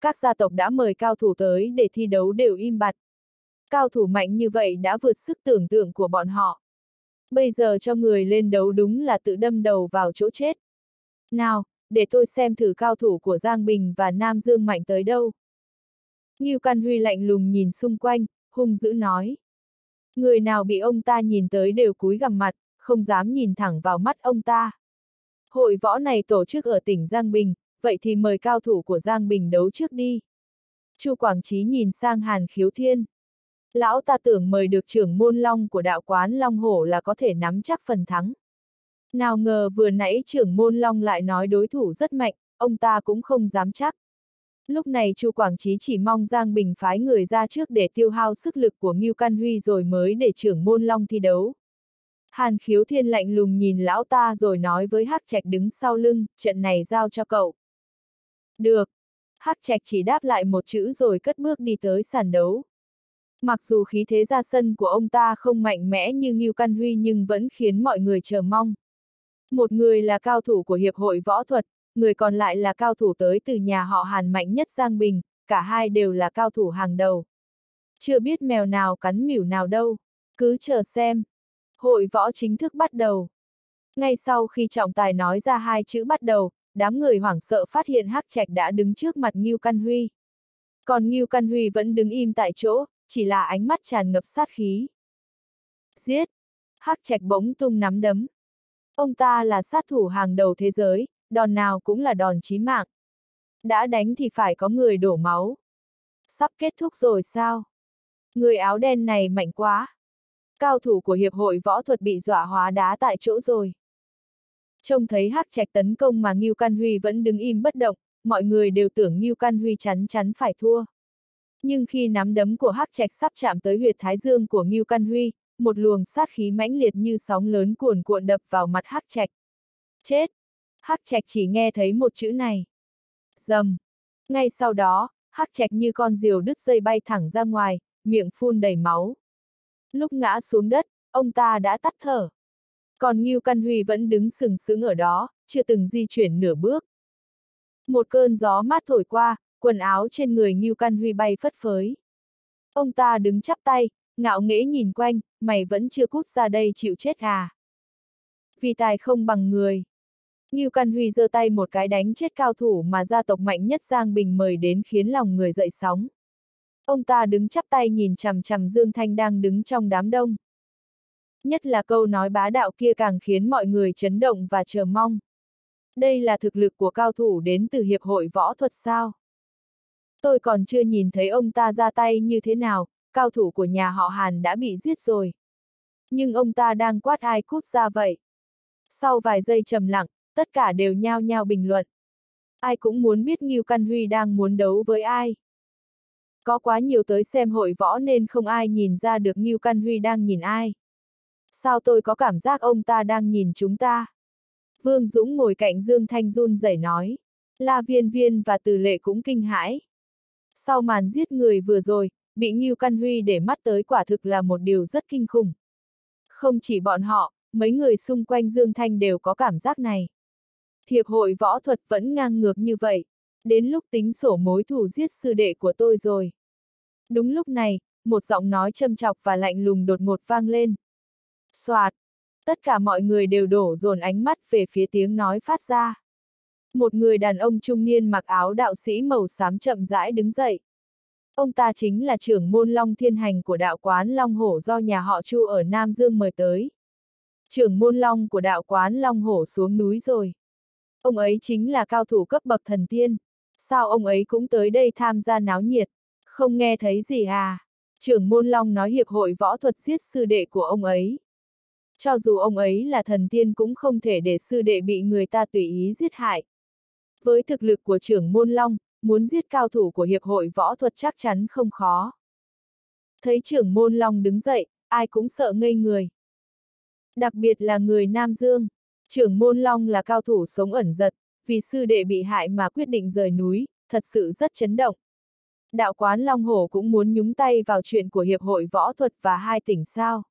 Speaker 1: các gia tộc đã mời cao thủ tới để thi đấu đều im bặt. Cao thủ mạnh như vậy đã vượt sức tưởng tượng của bọn họ. Bây giờ cho người lên đấu đúng là tự đâm đầu vào chỗ chết. Nào, để tôi xem thử cao thủ của Giang Bình và Nam Dương mạnh tới đâu. Ngưu Căn Huy lạnh lùng nhìn xung quanh, hung dữ nói. Người nào bị ông ta nhìn tới đều cúi gằm mặt, không dám nhìn thẳng vào mắt ông ta. Hội võ này tổ chức ở tỉnh Giang Bình, vậy thì mời cao thủ của Giang Bình đấu trước đi. Chu Quảng Chí nhìn sang Hàn Khiếu Thiên. Lão ta tưởng mời được trưởng môn Long của đạo quán Long Hổ là có thể nắm chắc phần thắng. Nào ngờ vừa nãy trưởng môn Long lại nói đối thủ rất mạnh, ông ta cũng không dám chắc. Lúc này Chu Quảng Chí chỉ mong Giang Bình phái người ra trước để tiêu hao sức lực của Ngưu Căn Huy rồi mới để trưởng môn Long thi đấu. Hàn Khiếu Thiên lạnh lùng nhìn lão ta rồi nói với Hắc Trạch đứng sau lưng, trận này giao cho cậu. Được. Hắc Trạch chỉ đáp lại một chữ rồi cất bước đi tới sàn đấu. Mặc dù khí thế ra sân của ông ta không mạnh mẽ như Ngưu Căn Huy nhưng vẫn khiến mọi người chờ mong. Một người là cao thủ của Hiệp hội Võ thuật, người còn lại là cao thủ tới từ nhà họ Hàn mạnh nhất Giang Bình, cả hai đều là cao thủ hàng đầu. Chưa biết mèo nào cắn mỉu nào đâu, cứ chờ xem. Hội võ chính thức bắt đầu. Ngay sau khi trọng tài nói ra hai chữ bắt đầu, đám người hoảng sợ phát hiện Hắc Trạch đã đứng trước mặt Ngưu Căn Huy. Còn Ngưu Căn Huy vẫn đứng im tại chỗ, chỉ là ánh mắt tràn ngập sát khí. Giết! Hắc Trạch bỗng tung nắm đấm. Ông ta là sát thủ hàng đầu thế giới, đòn nào cũng là đòn chí mạng. Đã đánh thì phải có người đổ máu. Sắp kết thúc rồi sao? Người áo đen này mạnh quá. Cao thủ của Hiệp hội Võ thuật bị dọa hóa đá tại chỗ rồi. Trông thấy Hắc Trạch tấn công mà Ngưu Căn Huy vẫn đứng im bất động, mọi người đều tưởng Ngưu Căn Huy chắn chắn phải thua. Nhưng khi nắm đấm của Hắc Trạch sắp chạm tới huyệt thái dương của Ngưu Căn Huy, một luồng sát khí mãnh liệt như sóng lớn cuồn cuộn đập vào mặt Hắc Trạch. Chết! Hắc Trạch chỉ nghe thấy một chữ này. Rầm! Ngay sau đó, Hắc Trạch như con diều đứt dây bay thẳng ra ngoài, miệng phun đầy máu. Lúc ngã xuống đất, ông ta đã tắt thở. Còn Ngưu Căn Huy vẫn đứng sừng sững ở đó, chưa từng di chuyển nửa bước. Một cơn gió mát thổi qua, quần áo trên người Ngưu Căn Huy bay phất phới. Ông ta đứng chắp tay, ngạo nghễ nhìn quanh, mày vẫn chưa cút ra đây chịu chết à? Vì tài không bằng người. Ngưu Căn Huy giơ tay một cái đánh chết cao thủ mà gia tộc mạnh nhất Giang Bình mời đến khiến lòng người dậy sóng. Ông ta đứng chắp tay nhìn chằm chằm Dương Thanh đang đứng trong đám đông. Nhất là câu nói bá đạo kia càng khiến mọi người chấn động và chờ mong. Đây là thực lực của cao thủ đến từ Hiệp hội Võ thuật sao? Tôi còn chưa nhìn thấy ông ta ra tay như thế nào, cao thủ của nhà họ Hàn đã bị giết rồi. Nhưng ông ta đang quát ai cút ra vậy? Sau vài giây trầm lặng, tất cả đều nhao nhao bình luận. Ai cũng muốn biết Ngưu Căn Huy đang muốn đấu với ai. Có quá nhiều tới xem hội võ nên không ai nhìn ra được Ngưu Căn Huy đang nhìn ai. Sao tôi có cảm giác ông ta đang nhìn chúng ta? Vương Dũng ngồi cạnh Dương Thanh run rẩy nói. La Viên Viên và Từ Lệ cũng kinh hãi. Sau màn giết người vừa rồi, bị Ngưu Căn Huy để mắt tới quả thực là một điều rất kinh khủng. Không chỉ bọn họ, mấy người xung quanh Dương Thanh đều có cảm giác này. Hiệp hội võ thuật vẫn ngang ngược như vậy. Đến lúc tính sổ mối thù giết sư đệ của tôi rồi. Đúng lúc này, một giọng nói châm chọc và lạnh lùng đột ngột vang lên. Soạt! Tất cả mọi người đều đổ dồn ánh mắt về phía tiếng nói phát ra. Một người đàn ông trung niên mặc áo đạo sĩ màu xám chậm rãi đứng dậy. Ông ta chính là trưởng môn Long Thiên Hành của đạo quán Long Hổ do nhà họ Chu ở Nam Dương mời tới. Trưởng môn Long của đạo quán Long Hổ xuống núi rồi. Ông ấy chính là cao thủ cấp bậc thần tiên. Sao ông ấy cũng tới đây tham gia náo nhiệt? Không nghe thấy gì à? Trưởng môn Long nói hiệp hội võ thuật giết sư đệ của ông ấy. Cho dù ông ấy là thần tiên cũng không thể để sư đệ bị người ta tùy ý giết hại. Với thực lực của trưởng môn Long, muốn giết cao thủ của hiệp hội võ thuật chắc chắn không khó. Thấy trưởng môn Long đứng dậy, ai cũng sợ ngây người. Đặc biệt là người Nam Dương. Trưởng môn Long là cao thủ sống ẩn giật, vì sư đệ bị hại mà quyết định rời núi, thật sự rất chấn động. Đạo quán Long Hổ cũng muốn nhúng tay vào chuyện của hiệp hội võ thuật và hai tỉnh sao.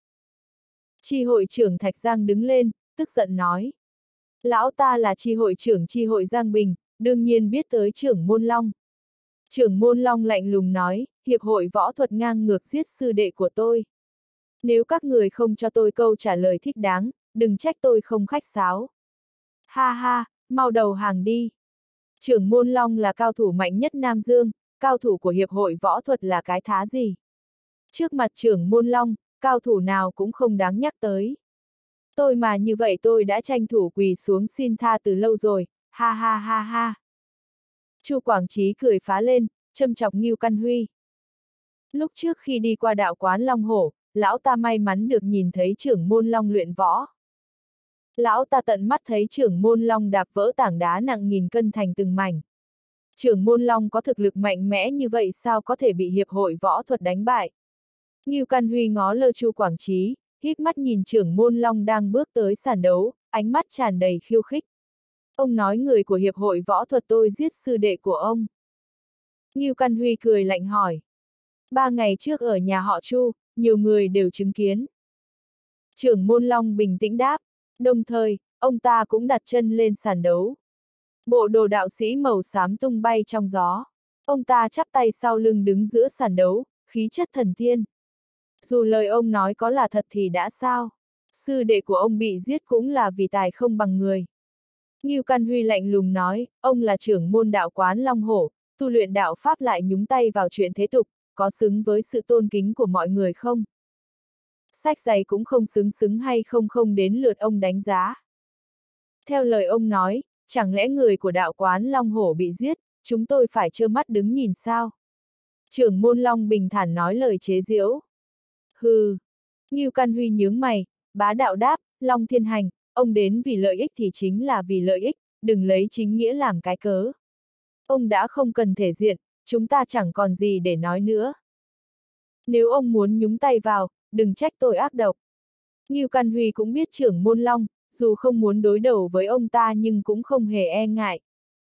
Speaker 1: Chi hội trưởng Thạch Giang đứng lên, tức giận nói. Lão ta là chi hội trưởng chi hội Giang Bình, đương nhiên biết tới trưởng môn Long. Trưởng môn Long lạnh lùng nói, hiệp hội võ thuật ngang ngược giết sư đệ của tôi. Nếu các người không cho tôi câu trả lời thích đáng, đừng trách tôi không khách sáo. Ha ha, mau đầu hàng đi. Trưởng môn Long là cao thủ mạnh nhất Nam Dương, cao thủ của hiệp hội võ thuật là cái thá gì. Trước mặt trưởng môn Long, cao thủ nào cũng không đáng nhắc tới. Tôi mà như vậy tôi đã tranh thủ quỳ xuống xin tha từ lâu rồi, ha ha ha ha. Chu Quảng Chí cười phá lên, châm chọc Ngưu Căn Huy. Lúc trước khi đi qua đạo quán Long Hổ, lão ta may mắn được nhìn thấy trưởng môn Long luyện võ. Lão ta tận mắt thấy trưởng môn Long đạp vỡ tảng đá nặng nghìn cân thành từng mảnh. Trưởng môn Long có thực lực mạnh mẽ như vậy sao có thể bị hiệp hội võ thuật đánh bại. Ngưu Căn Huy ngó lơ Chu Quảng Chí, híp mắt nhìn trưởng môn Long đang bước tới sàn đấu, ánh mắt tràn đầy khiêu khích. Ông nói người của hiệp hội võ thuật tôi giết sư đệ của ông. Ngưu Căn Huy cười lạnh hỏi. 3 ngày trước ở nhà họ Chu, nhiều người đều chứng kiến. Trưởng môn Long bình tĩnh đáp, đồng thời, ông ta cũng đặt chân lên sàn đấu. Bộ đồ đạo sĩ màu xám tung bay trong gió. Ông ta chắp tay sau lưng đứng giữa sàn đấu, khí chất thần tiên. Dù lời ông nói có là thật thì đã sao? Sư đệ của ông bị giết cũng là vì tài không bằng người. Ngưu Căn Huy lạnh lùng nói, ông là trưởng môn đạo quán Long Hổ, tu luyện đạo Pháp lại nhúng tay vào chuyện thế tục, có xứng với sự tôn kính của mọi người không? Sách giày cũng không xứng hay không đến lượt ông đánh giá. Theo lời ông nói, chẳng lẽ người của đạo quán Long Hổ bị giết, chúng tôi phải trơ mắt đứng nhìn sao? Trưởng môn Long bình thản nói lời chế giễu. Hừ. Ngưu Căn Huy nhướng mày, bá đạo đáp, Long Thiên Hành, ông đến vì lợi ích thì chính là vì lợi ích, đừng lấy chính nghĩa làm cái cớ. Ông đã không cần thể diện, chúng ta chẳng còn gì để nói nữa. Nếu ông muốn nhúng tay vào, đừng trách tôi ác độc. Ngưu Căn Huy cũng biết trưởng môn Long, dù không muốn đối đầu với ông ta nhưng cũng không hề e ngại.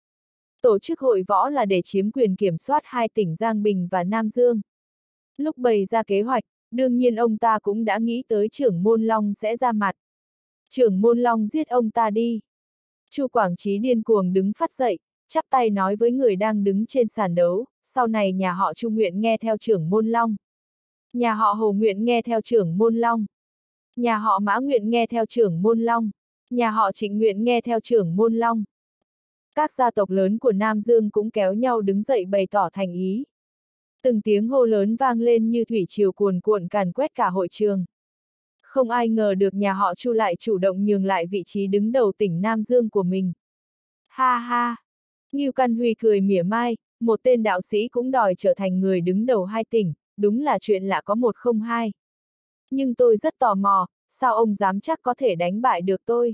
Speaker 1: Tổ chức hội võ là để chiếm quyền kiểm soát 2 tỉnh Giang Bình và Nam Dương. Lúc bày ra kế hoạch, đương nhiên ông ta cũng đã nghĩ tới trưởng môn Long sẽ ra mặt. Trưởng môn Long giết ông ta đi. Chu Quảng Chí điên cuồng đứng phát dậy, chắp tay nói với người đang đứng trên sàn đấu, sau này nhà họ Chu nguyện nghe theo trưởng môn Long. Nhà họ Hồ nguyện nghe theo trưởng môn Long. Nhà họ Mã nguyện nghe theo trưởng môn Long. Nhà họ Trịnh nguyện nghe theo trưởng môn Long. Các gia tộc lớn của Nam Dương cũng kéo nhau đứng dậy bày tỏ thành ý. Từng tiếng hô lớn vang lên như thủy triều cuồn cuộn càn quét cả hội trường. Không ai ngờ được nhà họ Chu lại chủ động nhường lại vị trí đứng đầu tỉnh Nam Dương của mình. Ha ha! Ngưu Căn Huy cười mỉa mai, một tên đạo sĩ cũng đòi trở thành người đứng đầu 2 tỉnh, đúng là chuyện lạ có 1 không 2. Nhưng tôi rất tò mò, sao ông dám chắc có thể đánh bại được tôi?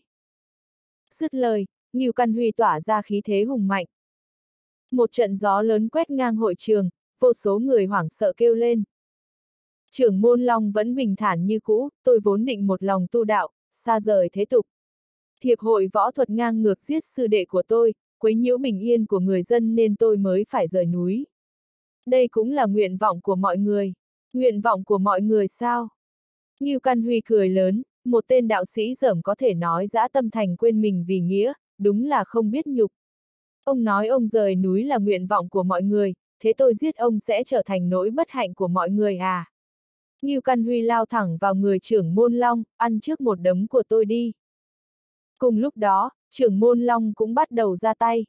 Speaker 1: Dứt lời, Ngưu Căn Huy tỏa ra khí thế hùng mạnh. Một trận gió lớn quét ngang hội trường, vô số người hoảng sợ kêu lên. Trưởng môn Long vẫn bình thản như cũ, tôi vốn định một lòng tu đạo, xa rời thế tục. Hiệp hội võ thuật ngang ngược giết sư đệ của tôi, quấy nhiễu bình yên của người dân nên tôi mới phải rời núi. Đây cũng là nguyện vọng của mọi người. Nguyện vọng của mọi người sao? Ngưu Căn Huy cười lớn, một tên đạo sĩ dởm có thể nói dã tâm thành quên mình vì nghĩa, đúng là không biết nhục. Ông nói ông rời núi là nguyện vọng của mọi người, thế tôi giết ông sẽ trở thành nỗi bất hạnh của mọi người à? Ngưu Căn Huy lao thẳng vào người trưởng môn Long, ăn trước một đấm của tôi đi. Cùng lúc đó, trưởng môn Long cũng bắt đầu ra tay.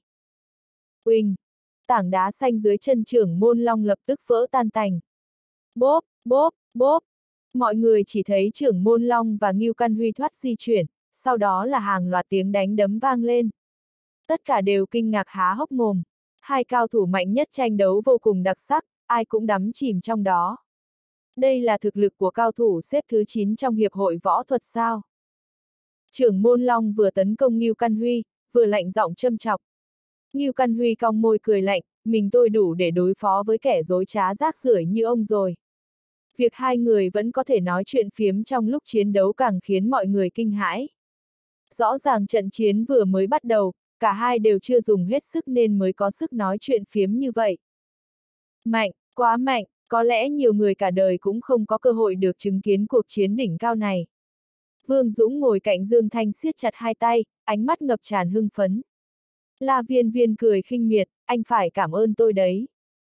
Speaker 1: Uỳnh! Tảng đá xanh dưới chân trưởng môn Long lập tức vỡ tan tành. Bốp, bốp, bốp! Mọi người chỉ thấy trưởng môn Long và Ngưu Căn Huy thoát di chuyển, sau đó là hàng loạt tiếng đánh đấm vang lên. Tất cả đều kinh ngạc há hốc mồm. 2 cao thủ mạnh nhất tranh đấu vô cùng đặc sắc, ai cũng đắm chìm trong đó. Đây là thực lực của cao thủ xếp thứ 9 trong hiệp hội võ thuật sao? Trưởng môn Long vừa tấn công Ngưu Căn Huy, vừa lạnh giọng châm chọc. Ngưu Căn Huy cong môi cười lạnh, mình tôi đủ để đối phó với kẻ dối trá rác rưởi như ông rồi. Việc 2 người vẫn có thể nói chuyện phiếm trong lúc chiến đấu càng khiến mọi người kinh hãi. Rõ ràng trận chiến vừa mới bắt đầu, cả hai đều chưa dùng hết sức nên mới có sức nói chuyện phiếm như vậy. Mạnh, quá mạnh, có lẽ nhiều người cả đời cũng không có cơ hội được chứng kiến cuộc chiến đỉnh cao này. Vương Dũng ngồi cạnh Dương Thanh siết chặt 2 tay, ánh mắt ngập tràn hưng phấn. La Viên Viên cười khinh miệt, anh phải cảm ơn tôi đấy.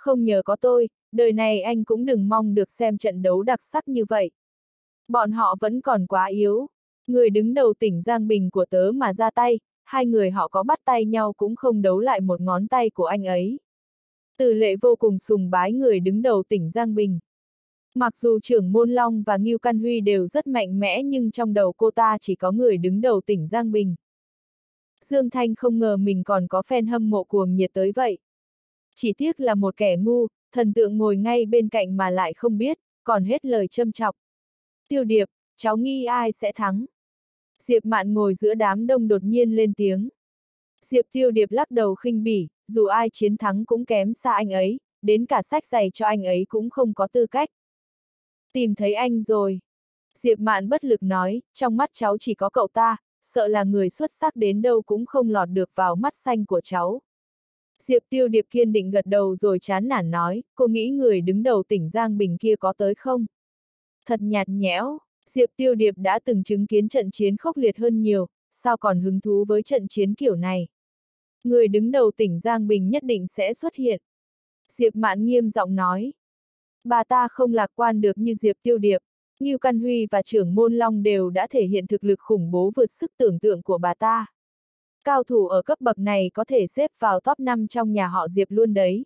Speaker 1: Không nhờ có tôi, đời này anh cũng đừng mong được xem trận đấu đặc sắc như vậy. Bọn họ vẫn còn quá yếu. Người đứng đầu tỉnh Giang Bình của tớ mà ra tay, hai người họ có bắt tay nhau cũng không đấu lại một ngón tay của anh ấy. Từ Lệ vô cùng sùng bái người đứng đầu tỉnh Giang Bình. Mặc dù trưởng Môn Long và Ngưu Căn Huy đều rất mạnh mẽ nhưng trong đầu cô ta chỉ có người đứng đầu tỉnh Giang Bình. Dương Thanh không ngờ mình còn có fan hâm mộ cuồng nhiệt tới vậy. Chỉ tiếc là một kẻ ngu, thần tượng ngồi ngay bên cạnh mà lại không biết, còn hết lời châm chọc. Tiêu Điệp, cháu nghĩ ai sẽ thắng? Diệp Mạn ngồi giữa đám đông đột nhiên lên tiếng. Diệp Tiêu Điệp lắc đầu khinh bỉ, dù ai chiến thắng cũng kém xa anh ấy, đến cả sách giày cho anh ấy cũng không có tư cách. Tìm thấy anh rồi. Diệp Mạn bất lực nói, trong mắt cháu chỉ có cậu ta, sợ là người xuất sắc đến đâu cũng không lọt được vào mắt xanh của cháu. Diệp Tiêu Điệp kiên định gật đầu rồi chán nản nói, cô nghĩ người đứng đầu tỉnh Giang Bình kia có tới không? Thật nhạt nhẽo, Diệp Tiêu Điệp đã từng chứng kiến trận chiến khốc liệt hơn nhiều, sao còn hứng thú với trận chiến kiểu này? Người đứng đầu tỉnh Giang Bình nhất định sẽ xuất hiện. Diệp Mạn nghiêm giọng nói. Bà ta không lạc quan được như Diệp Tiêu Điệp. Ngưu Căn Huy và trưởng Môn Long đều đã thể hiện thực lực khủng bố vượt sức tưởng tượng của bà ta. Cao thủ ở cấp bậc này có thể xếp vào top 5 trong nhà họ Diệp luôn đấy.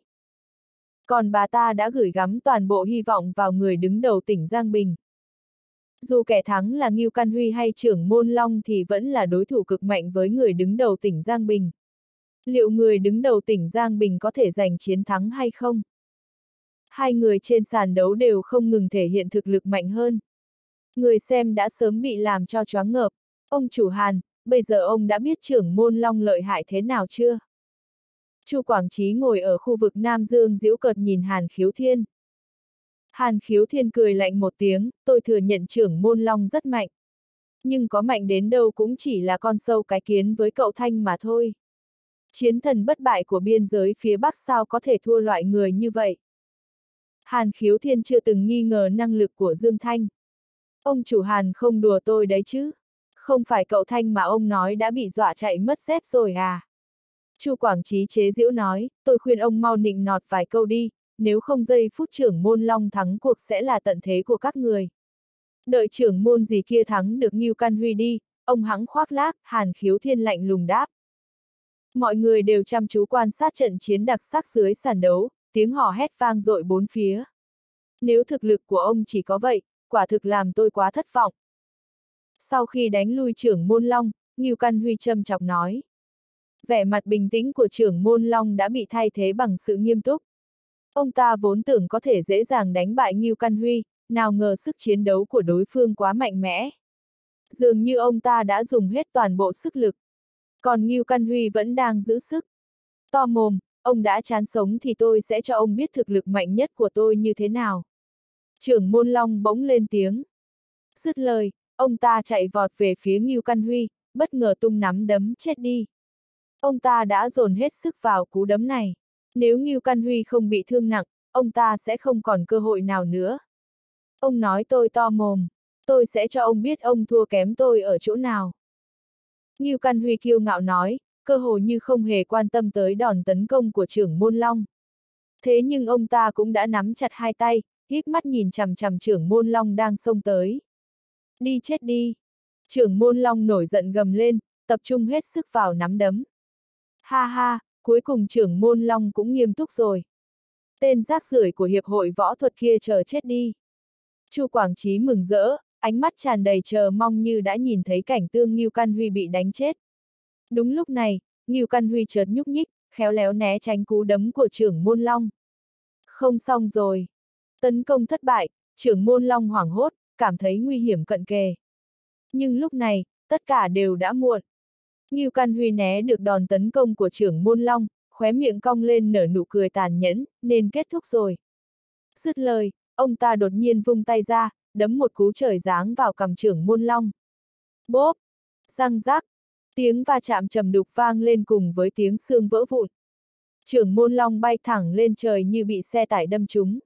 Speaker 1: Còn bà ta đã gửi gắm toàn bộ hy vọng vào người đứng đầu tỉnh Giang Bình. Dù kẻ thắng là Ngưu Căn Huy hay trưởng Môn Long thì vẫn là đối thủ cực mạnh với người đứng đầu tỉnh Giang Bình. Liệu người đứng đầu tỉnh Giang Bình có thể giành chiến thắng hay không? Hai người trên sàn đấu đều không ngừng thể hiện thực lực mạnh hơn. Người xem đã sớm bị làm cho choáng ngợp. Ông chủ Hàn, bây giờ ông đã biết trưởng Môn Long lợi hại thế nào chưa? Chu Quảng Chí ngồi ở khu vực Nam Dương giễu cợt nhìn Hàn Khiếu Thiên. Hàn Khiếu Thiên cười lạnh một tiếng, tôi thừa nhận trưởng Môn Long rất mạnh. Nhưng có mạnh đến đâu cũng chỉ là con sâu cái kiến với cậu Thanh mà thôi. Chiến thần bất bại của biên giới phía Bắc sao có thể thua loại người như vậy? Hàn Khiếu Thiên chưa từng nghi ngờ năng lực của Dương Thanh. Ông chủ Hàn không đùa tôi đấy chứ? Không phải cậu Thanh mà ông nói đã bị dọa chạy mất dép rồi à? Chu Quảng Chí chế giễu nói, tôi khuyên ông mau nịnh nọt vài câu đi, nếu không giây phút trưởng Môn Long thắng cuộc sẽ là tận thế của các người. Đợi trưởng môn gì kia thắng được Ngưu Căn Huy đi, ông hẵng khoác lác, Hàn Khiếu Thiên lạnh lùng đáp. Mọi người đều chăm chú quan sát trận chiến đặc sắc dưới sàn đấu, tiếng hò hét vang dội bốn phía. Nếu thực lực của ông chỉ có vậy, quả thực làm tôi quá thất vọng. Sau khi đánh lui trưởng Môn Long, Ngưu Căn Huy châm chọc nói. Vẻ mặt bình tĩnh của trưởng Môn Long đã bị thay thế bằng sự nghiêm túc. Ông ta vốn tưởng có thể dễ dàng đánh bại Ngưu Căn Huy, nào ngờ sức chiến đấu của đối phương quá mạnh mẽ. Dường như ông ta đã dùng hết toàn bộ sức lực. Còn Ngưu Căn Huy vẫn đang giữ sức. To mồm, ông đã chán sống thì tôi sẽ cho ông biết thực lực mạnh nhất của tôi như thế nào. Trưởng Môn Long bỗng lên tiếng. Dứt lời, ông ta chạy vọt về phía Ngưu Căn Huy, bất ngờ tung nắm đấm chết đi. Ông ta đã dồn hết sức vào cú đấm này. Nếu Ngưu Căn Huy không bị thương nặng, ông ta sẽ không còn cơ hội nào nữa. Ông nói tôi to mồm, tôi sẽ cho ông biết ông thua kém tôi ở chỗ nào. Ngưu Căn Huy kiêu ngạo nói, cơ hồ như không hề quan tâm tới đòn tấn công của trưởng Môn Long. Thế nhưng ông ta cũng đã nắm chặt hai tay, híp mắt nhìn chằm chằm trưởng Môn Long đang xông tới. Đi chết đi! Trưởng Môn Long nổi giận gầm lên, tập trung hết sức vào nắm đấm. Ha ha, cuối cùng trưởng Môn Long cũng nghiêm túc rồi. Tên rác rưởi của hiệp hội võ thuật kia chờ chết đi. Chu Quảng Chí mừng rỡ, ánh mắt tràn đầy chờ mong như đã nhìn thấy cảnh tương Ngưu Căn Huy bị đánh chết. Đúng lúc này, Ngưu Căn Huy chợt nhúc nhích, khéo léo né tránh cú đấm của trưởng Môn Long. Không xong rồi. Tấn công thất bại, trưởng Môn Long hoảng hốt, cảm thấy nguy hiểm cận kề. Nhưng lúc này, tất cả đều đã muộn. Ngưu Căn Huy né được đòn tấn công của trưởng Môn Long, khóe miệng cong lên nở nụ cười tàn nhẫn, nên kết thúc rồi. Dứt lời, ông ta đột nhiên vung tay ra, đấm một cú trời giáng vào cằm trưởng Môn Long. Bốp! Răng rắc! Tiếng va chạm trầm đục vang lên cùng với tiếng xương vỡ vụn. Trưởng Môn Long bay thẳng lên trời như bị xe tải đâm trúng.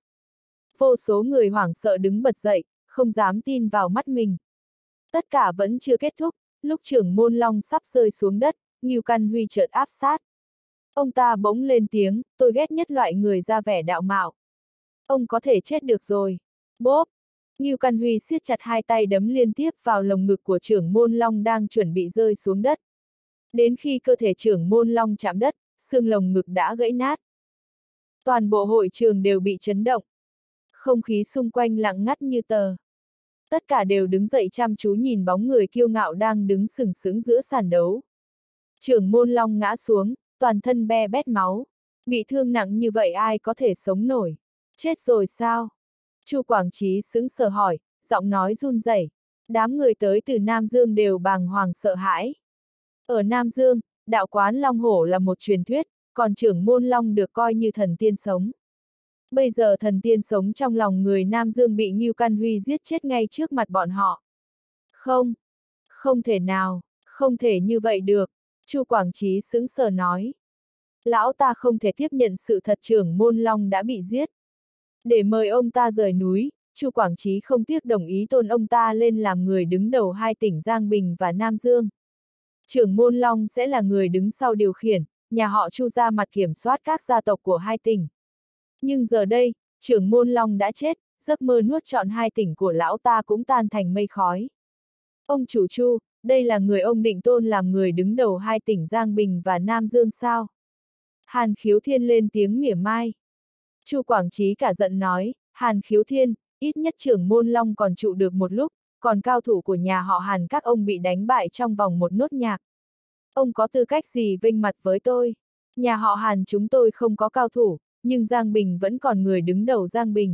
Speaker 1: Vô số người hoảng sợ đứng bật dậy, không dám tin vào mắt mình. Tất cả vẫn chưa kết thúc, lúc trưởng Môn Long sắp rơi xuống đất, Ngưu Căn Huy chợt áp sát. Ông ta bỗng lên tiếng, tôi ghét nhất loại người ra vẻ đạo mạo. Ông có thể chết được rồi. Bốp! Ngưu Căn Huy siết chặt hai tay đấm liên tiếp vào lồng ngực của trưởng môn long đang chuẩn bị rơi xuống đất. Đến khi cơ thể trưởng môn long chạm đất, xương lồng ngực đã gãy nát. Toàn bộ hội trường đều bị chấn động. Không khí xung quanh lặng ngắt như tờ. Tất cả đều đứng dậy chăm chú nhìn bóng người kiêu ngạo đang đứng sừng sững giữa sàn đấu. Trưởng môn long ngã xuống, toàn thân be bét máu. Bị thương nặng như vậy ai có thể sống nổi? Chết rồi sao? Chu Quảng Chí sững sờ hỏi, giọng nói run rẩy. Đám người tới từ Nam Dương đều bàng hoàng sợ hãi. Ở Nam Dương, đạo quán Long Hổ là một truyền thuyết, còn trưởng môn Long được coi như thần tiên sống. Bây giờ thần tiên sống trong lòng người Nam Dương bị Ngưu Căn Huy giết chết ngay trước mặt bọn họ. Không, không thể nào, không thể như vậy được, Chu Quảng Chí sững sờ nói. Lão ta không thể tiếp nhận sự thật trưởng môn Long đã bị giết. Để mời ông ta rời núi, Chu Quảng Chí không tiếc đồng ý tôn ông ta lên làm người đứng đầu hai tỉnh Giang Bình và Nam Dương. Trưởng môn Long sẽ là người đứng sau điều khiển, nhà họ Chu ra mặt kiểm soát các gia tộc của hai tỉnh. Nhưng giờ đây, trưởng môn Long đã chết, giấc mơ nuốt trọn hai tỉnh của lão ta cũng tan thành mây khói. Ông chủ Chu, đây là người ông định tôn làm người đứng đầu hai tỉnh Giang Bình và Nam Dương sao? Hàn Khiếu Thiên lên tiếng mỉa mai. Chu Quảng Chí cả giận nói, Hàn Khiếu Thiên, ít nhất trưởng môn Long còn trụ được một lúc, còn cao thủ của nhà họ Hàn các ông bị đánh bại trong vòng một nốt nhạc. Ông có tư cách gì vênh mặt với tôi? Nhà họ Hàn chúng tôi không có cao thủ, nhưng Giang Bình vẫn còn người đứng đầu Giang Bình.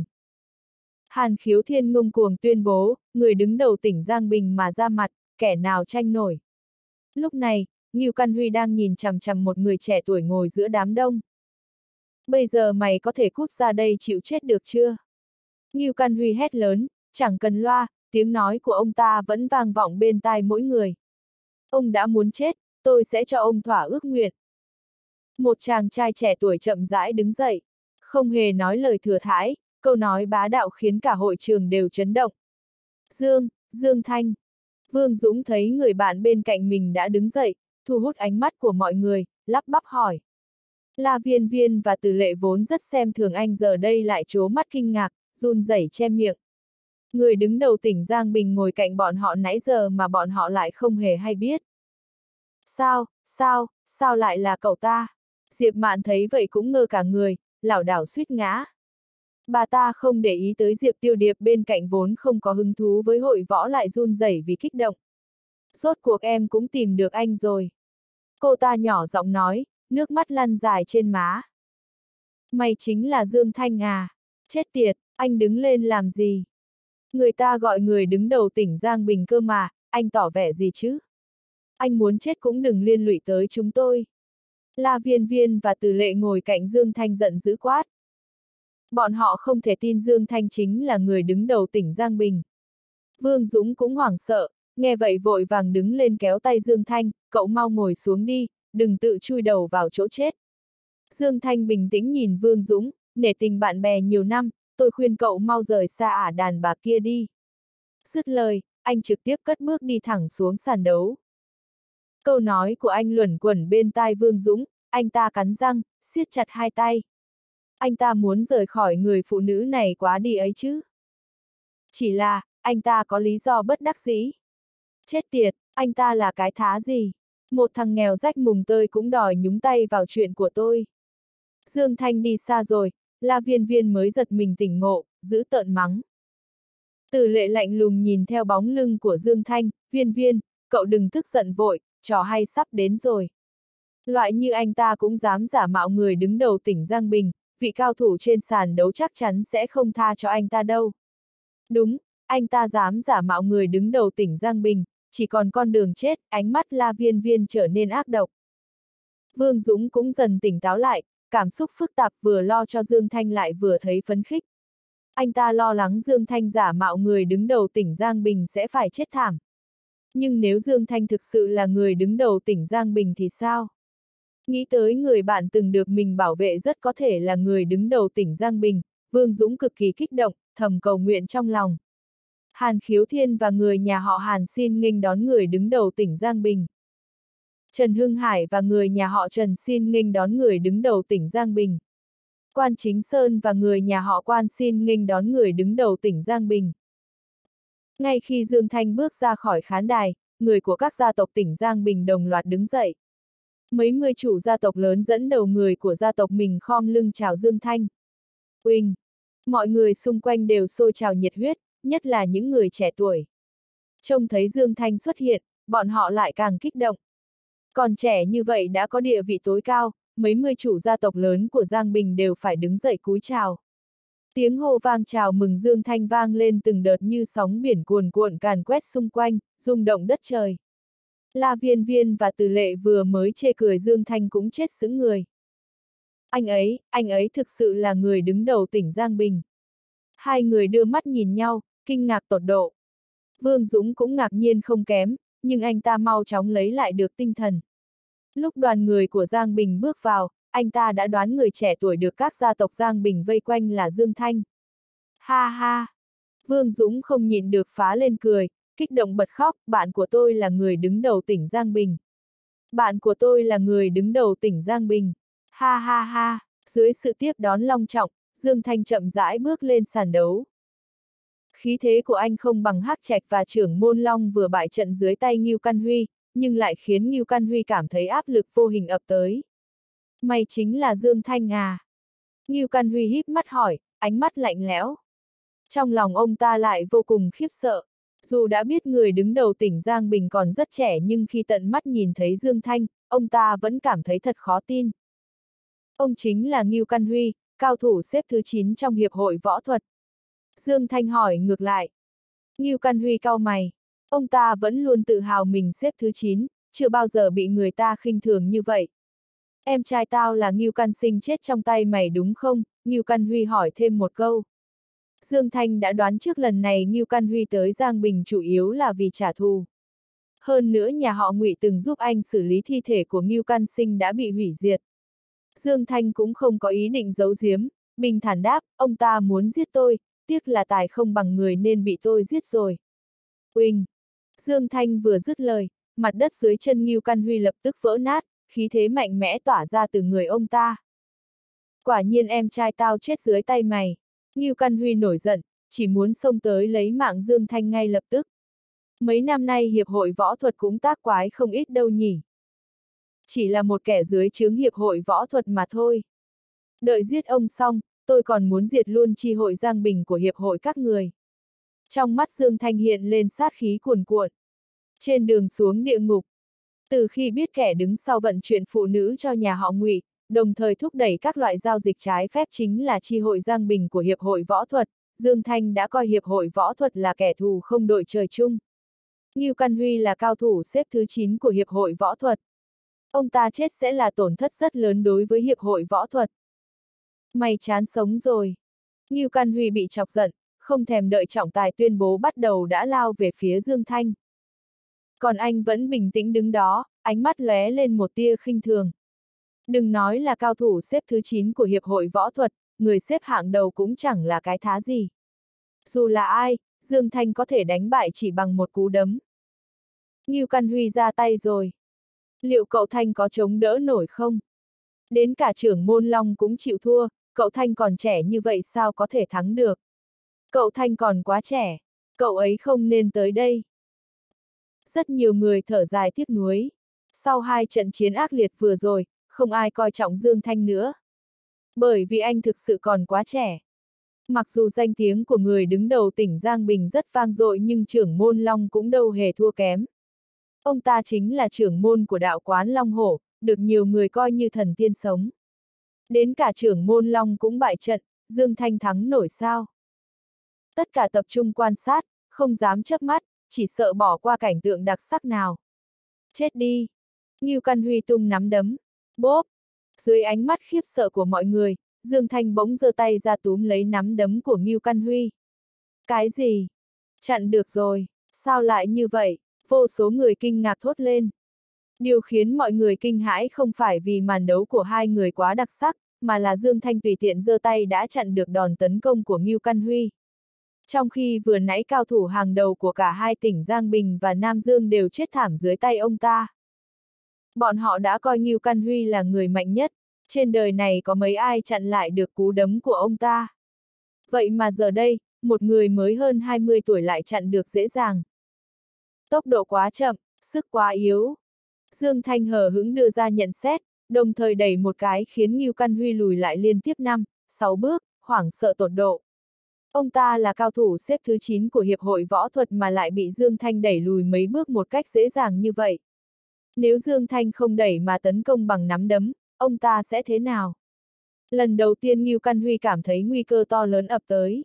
Speaker 1: Hàn Khiếu Thiên ngông cuồng tuyên bố, người đứng đầu tỉnh Giang Bình mà ra mặt, kẻ nào tranh nổi. Lúc này, Ngưu Căn Huy đang nhìn chằm chằm một người trẻ tuổi ngồi giữa đám đông. Bây giờ mày có thể cút ra đây chịu chết được chưa? Ngưu Căn Huy hét lớn, chẳng cần loa, tiếng nói của ông ta vẫn vang vọng bên tai mỗi người. Ông đã muốn chết, tôi sẽ cho ông thỏa ước nguyện. Một chàng trai trẻ tuổi chậm rãi đứng dậy, không hề nói lời thừa thãi, câu nói bá đạo khiến cả hội trường đều chấn động. Dương Thanh. Vương Dũng thấy người bạn bên cạnh mình đã đứng dậy, thu hút ánh mắt của mọi người, lắp bắp hỏi. La Viên Viên và Từ Lệ vốn rất xem thường anh giờ đây lại trố mắt kinh ngạc, run rẩy che miệng. Người đứng đầu tỉnh Giang Bình ngồi cạnh bọn họ nãy giờ mà bọn họ lại không hề hay biết. Sao lại là cậu ta? Diệp Mạn thấy vậy cũng ngơ cả người, lảo đảo suýt ngã. Bà ta không để ý tới Diệp Tiêu Điệp bên cạnh vốn không có hứng thú với hội võ lại run rẩy vì kích động. Rốt cuộc em cũng tìm được anh rồi. Cô ta nhỏ giọng nói, nước mắt lăn dài trên má. Mày chính là Dương Thanh à? Chết tiệt, anh đứng lên làm gì? Người ta gọi người đứng đầu tỉnh Giang Bình cơ mà, anh tỏ vẻ gì chứ? Anh muốn chết cũng đừng liên lụy tới chúng tôi. La Viên Viên và Từ Lệ ngồi cạnh Dương Thanh giận dữ quát. Bọn họ không thể tin Dương Thanh chính là người đứng đầu tỉnh Giang Bình. Vương Dũng cũng hoảng sợ, nghe vậy vội vàng đứng lên kéo tay Dương Thanh, cậu mau ngồi xuống đi, đừng tự chui đầu vào chỗ chết. Dương Thanh bình tĩnh nhìn Vương Dũng, nể tình bạn bè nhiều năm, tôi khuyên cậu mau rời xa ả đàn bà kia đi. Dứt lời, anh trực tiếp cất bước đi thẳng xuống sàn đấu. Câu nói của anh luẩn quẩn bên tai Vương Dũng, anh ta cắn răng, siết chặt hai tay. Anh ta muốn rời khỏi người phụ nữ này quá đi ấy chứ. Chỉ là, anh ta có lý do bất đắc dĩ. Chết tiệt, anh ta là cái thá gì? Một thằng nghèo rách mùng tơi cũng đòi nhúng tay vào chuyện của tôi. Dương Thanh đi xa rồi, La Viên Viên mới giật mình tỉnh ngộ, giữ tợn mắng. Từ Lệ lạnh lùng nhìn theo bóng lưng của Dương Thanh, Viên Viên, cậu đừng tức giận vội, trò hay sắp đến rồi. Loại như anh ta cũng dám giả mạo người đứng đầu tỉnh Giang Bình, vị cao thủ trên sàn đấu chắc chắn sẽ không tha cho anh ta đâu. Đúng, anh ta dám giả mạo người đứng đầu tỉnh Giang Bình, chỉ còn con đường chết, ánh mắt La Viên Viên trở nên ác độc. Vương Dũng cũng dần tỉnh táo lại, cảm xúc phức tạp vừa lo cho Dương Thanh lại vừa thấy phấn khích. Anh ta lo lắng Dương Thanh giả mạo người đứng đầu tỉnh Giang Bình sẽ phải chết thảm. Nhưng nếu Dương Thanh thực sự là người đứng đầu tỉnh Giang Bình thì sao? Nghĩ tới người bạn từng được mình bảo vệ rất có thể là người đứng đầu tỉnh Giang Bình, Vương Dũng cực kỳ kích động, thầm cầu nguyện trong lòng. Hàn Khiếu Thiên và người nhà họ Hàn xin nghênh đón người đứng đầu tỉnh Giang Bình. Trần Hưng Hải và người nhà họ Trần xin nghênh đón người đứng đầu tỉnh Giang Bình. Quan Chính Sơn và người nhà họ Quan xin nghênh đón người đứng đầu tỉnh Giang Bình. Ngay khi Dương Thanh bước ra khỏi khán đài, người của các gia tộc tỉnh Giang Bình đồng loạt đứng dậy. Mấy mươi chủ gia tộc lớn dẫn đầu người của gia tộc mình khom lưng chào Dương Thanh. Uỳnh! Mọi người xung quanh đều sôi trào nhiệt huyết, nhất là những người trẻ tuổi. Trông thấy Dương Thanh xuất hiện, bọn họ lại càng kích động. Còn trẻ như vậy đã có địa vị tối cao, mấy mươi chủ gia tộc lớn của Giang Bình đều phải đứng dậy cúi chào. Tiếng hô vang chào mừng Dương Thanh vang lên từng đợt như sóng biển cuồn cuộn càn quét xung quanh, rung động đất trời. La Viên Viên và Từ Lệ vừa mới chê cười Dương Thanh cũng chết sững người. Anh ấy thực sự là người đứng đầu tỉnh Giang Bình. Hai người đưa mắt nhìn nhau, kinh ngạc tột độ. Vương Dũng cũng ngạc nhiên không kém, nhưng anh ta mau chóng lấy lại được tinh thần. Lúc đoàn người của Giang Bình bước vào, anh ta đã đoán người trẻ tuổi được các gia tộc Giang Bình vây quanh là Dương Thanh. Ha ha! Vương Dũng không nhịn được phá lên cười, kích động bật khóc, bạn của tôi là người đứng đầu tỉnh Giang Bình. Bạn của tôi là người đứng đầu tỉnh Giang Bình. Ha ha ha! Dưới sự tiếp đón long trọng, Dương Thanh chậm rãi bước lên sàn đấu. Khí thế của anh không bằng Hắc Trạch và trưởng môn Long vừa bại trận dưới tay Ngưu Căn Huy, nhưng lại khiến Ngưu Căn Huy cảm thấy áp lực vô hình ập tới. Mày chính là Dương Thanh à? Ngưu Căn Huy híp mắt hỏi, ánh mắt lạnh lẽo. Trong lòng ông ta lại vô cùng khiếp sợ. Dù đã biết người đứng đầu tỉnh Giang Bình còn rất trẻ nhưng khi tận mắt nhìn thấy Dương Thanh, ông ta vẫn cảm thấy thật khó tin. Ông chính là Ngưu Căn Huy, cao thủ xếp thứ 9 trong Hiệp hội Võ thuật. Dương Thanh hỏi ngược lại. Ngưu Căn Huy cau mày. Ông ta vẫn luôn tự hào mình xếp thứ 9, chưa bao giờ bị người ta khinh thường như vậy. Em trai tao là Ngưu Căn Sinh chết trong tay mày đúng không? Ngưu Căn Huy hỏi thêm một câu. Dương Thanh đã đoán trước lần này Ngưu Căn Huy tới Giang Bình chủ yếu là vì trả thù. Hơn nữa nhà họ Ngụy từng giúp anh xử lý thi thể của Ngưu Căn Sinh đã bị hủy diệt. Dương Thanh cũng không có ý định giấu giếm, bình thản đáp, ông ta muốn giết tôi, tiếc là tài không bằng người nên bị tôi giết rồi. Uỳnh! Dương Thanh vừa dứt lời, mặt đất dưới chân Ngưu Căn Huy lập tức vỡ nát, khí thế mạnh mẽ tỏa ra từ người ông ta. Quả nhiên em trai tao chết dưới tay mày. Ngưu Căn Huy nổi giận, chỉ muốn xông tới lấy mạng Dương Thanh ngay lập tức. Mấy năm nay Hiệp hội Võ thuật cũng tác quái không ít đâu nhỉ. Chỉ là một kẻ dưới trướng Hiệp hội Võ thuật mà thôi. Đợi giết ông xong, tôi còn muốn diệt luôn chi hội Giang Bình của Hiệp hội các người. Trong mắt Dương Thanh hiện lên sát khí cuồn cuộn. Trên đường xuống địa ngục, từ khi biết kẻ đứng sau vận chuyển phụ nữ cho nhà họ Ngụy, đồng thời thúc đẩy các loại giao dịch trái phép chính là chi hội Giang Bình của Hiệp hội Võ thuật, Dương Thanh đã coi Hiệp hội Võ thuật là kẻ thù không đội trời chung. Ngưu Căn Huy là cao thủ xếp thứ 9 của Hiệp hội Võ thuật. Ông ta chết sẽ là tổn thất rất lớn đối với Hiệp hội Võ thuật. Mày chán sống rồi. Ngưu Căn Huy bị chọc giận, không thèm đợi trọng tài tuyên bố bắt đầu đã lao về phía Dương Thanh. Còn anh vẫn bình tĩnh đứng đó, ánh mắt lóe lên một tia khinh thường. Đừng nói là cao thủ xếp thứ 9 của Hiệp hội Võ thuật, người xếp hạng đầu cũng chẳng là cái thá gì. Dù là ai, Dương Thanh có thể đánh bại chỉ bằng một cú đấm. Ngưu Căn Huy ra tay rồi. Liệu cậu Thanh có chống đỡ nổi không? Đến cả trưởng môn Long cũng chịu thua, cậu Thanh còn trẻ như vậy sao có thể thắng được? Cậu Thanh còn quá trẻ, cậu ấy không nên tới đây. Rất nhiều người thở dài tiếc nuối. Sau 2 trận chiến ác liệt vừa rồi, không ai coi trọng Dương Thanh nữa. Bởi vì anh thực sự còn quá trẻ. Mặc dù danh tiếng của người đứng đầu tỉnh Giang Bình rất vang dội nhưng trưởng môn Long cũng đâu hề thua kém. Ông ta chính là trưởng môn của đạo quán Long Hổ, được nhiều người coi như thần tiên sống. Đến cả trưởng môn Long cũng bại trận, Dương Thanh thắng nổi sao? Tất cả tập trung quan sát, không dám chớp mắt, chỉ sợ bỏ qua cảnh tượng đặc sắc nào. Chết đi! Ngưu Căn Huy tung nắm đấm. Bốp! Dưới ánh mắt khiếp sợ của mọi người, Dương Thanh bỗng giơ tay ra túm lấy nắm đấm của Ngưu Căn Huy. Cái gì? Chặn được rồi, sao lại như vậy? Vô số người kinh ngạc thốt lên. Điều khiến mọi người kinh hãi không phải vì màn đấu của hai người quá đặc sắc, mà là Dương Thanh tùy tiện giơ tay đã chặn được đòn tấn công của Ngưu Căn Huy. Trong khi vừa nãy cao thủ hàng đầu của cả hai tỉnh Giang Bình và Nam Dương đều chết thảm dưới tay ông ta. Bọn họ đã coi Ngưu Căn Huy là người mạnh nhất, trên đời này có mấy ai chặn lại được cú đấm của ông ta. Vậy mà giờ đây, một người mới hơn 20 tuổi lại chặn được dễ dàng. Tốc độ quá chậm, sức quá yếu. Dương Thanh hờ hững đưa ra nhận xét, đồng thời đẩy một cái khiến Ngưu Căn Huy lùi lại liên tiếp 5-6 bước, hoảng sợ tột độ. Ông ta là cao thủ xếp thứ 9 của Hiệp hội Võ thuật mà lại bị Dương Thanh đẩy lùi mấy bước một cách dễ dàng như vậy. Nếu Dương Thanh không đẩy mà tấn công bằng nắm đấm, ông ta sẽ thế nào? Lần đầu tiên Ngưu Căn Huy cảm thấy nguy cơ to lớn ập tới.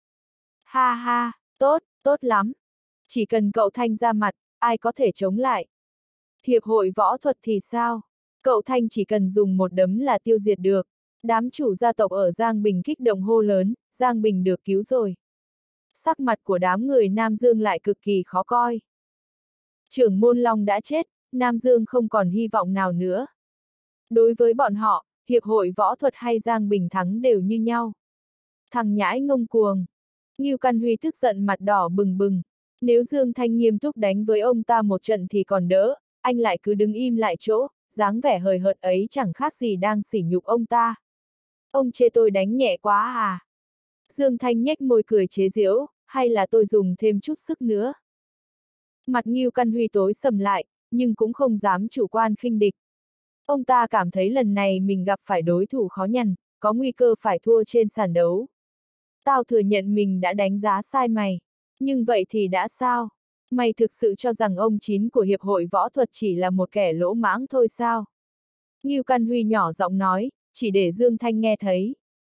Speaker 1: Ha ha, tốt, tốt lắm. Chỉ cần cậu Thanh ra mặt, ai có thể chống lại? Hiệp hội võ thuật thì sao? Cậu Thanh chỉ cần dùng một đấm là tiêu diệt được. Đám chủ gia tộc ở Giang Bình kích động hô lớn, Giang Bình được cứu rồi. Sắc mặt của đám người Nam Dương lại cực kỳ khó coi. Trưởng môn Long đã chết, Nam Dương không còn hy vọng nào nữa. Đối với bọn họ, Hiệp hội võ thuật hay Giang Bình thắng đều như nhau. Thằng nhãi ngông cuồng. Ngưu Căn Huy tức giận mặt đỏ bừng bừng. Nếu Dương Thanh nghiêm túc đánh với ông ta một trận thì còn đỡ, anh lại cứ đứng im lại chỗ, dáng vẻ hời hợt ấy chẳng khác gì đang sỉ nhục ông ta. Ông chê tôi đánh nhẹ quá à? Dương Thanh nhếch môi cười chế giễu, hay là tôi dùng thêm chút sức nữa? Mặt Ngưu Căn Huy tối sầm lại, nhưng cũng không dám chủ quan khinh địch. Ông ta cảm thấy lần này mình gặp phải đối thủ khó nhằn, có nguy cơ phải thua trên sàn đấu. Tao thừa nhận mình đã đánh giá sai mày. Nhưng vậy thì đã sao? Mày thực sự cho rằng ông Chín của Hiệp hội Võ thuật chỉ là một kẻ lỗ mãng thôi sao? Ngưu Căn Huy nhỏ giọng nói, chỉ để Dương Thanh nghe thấy.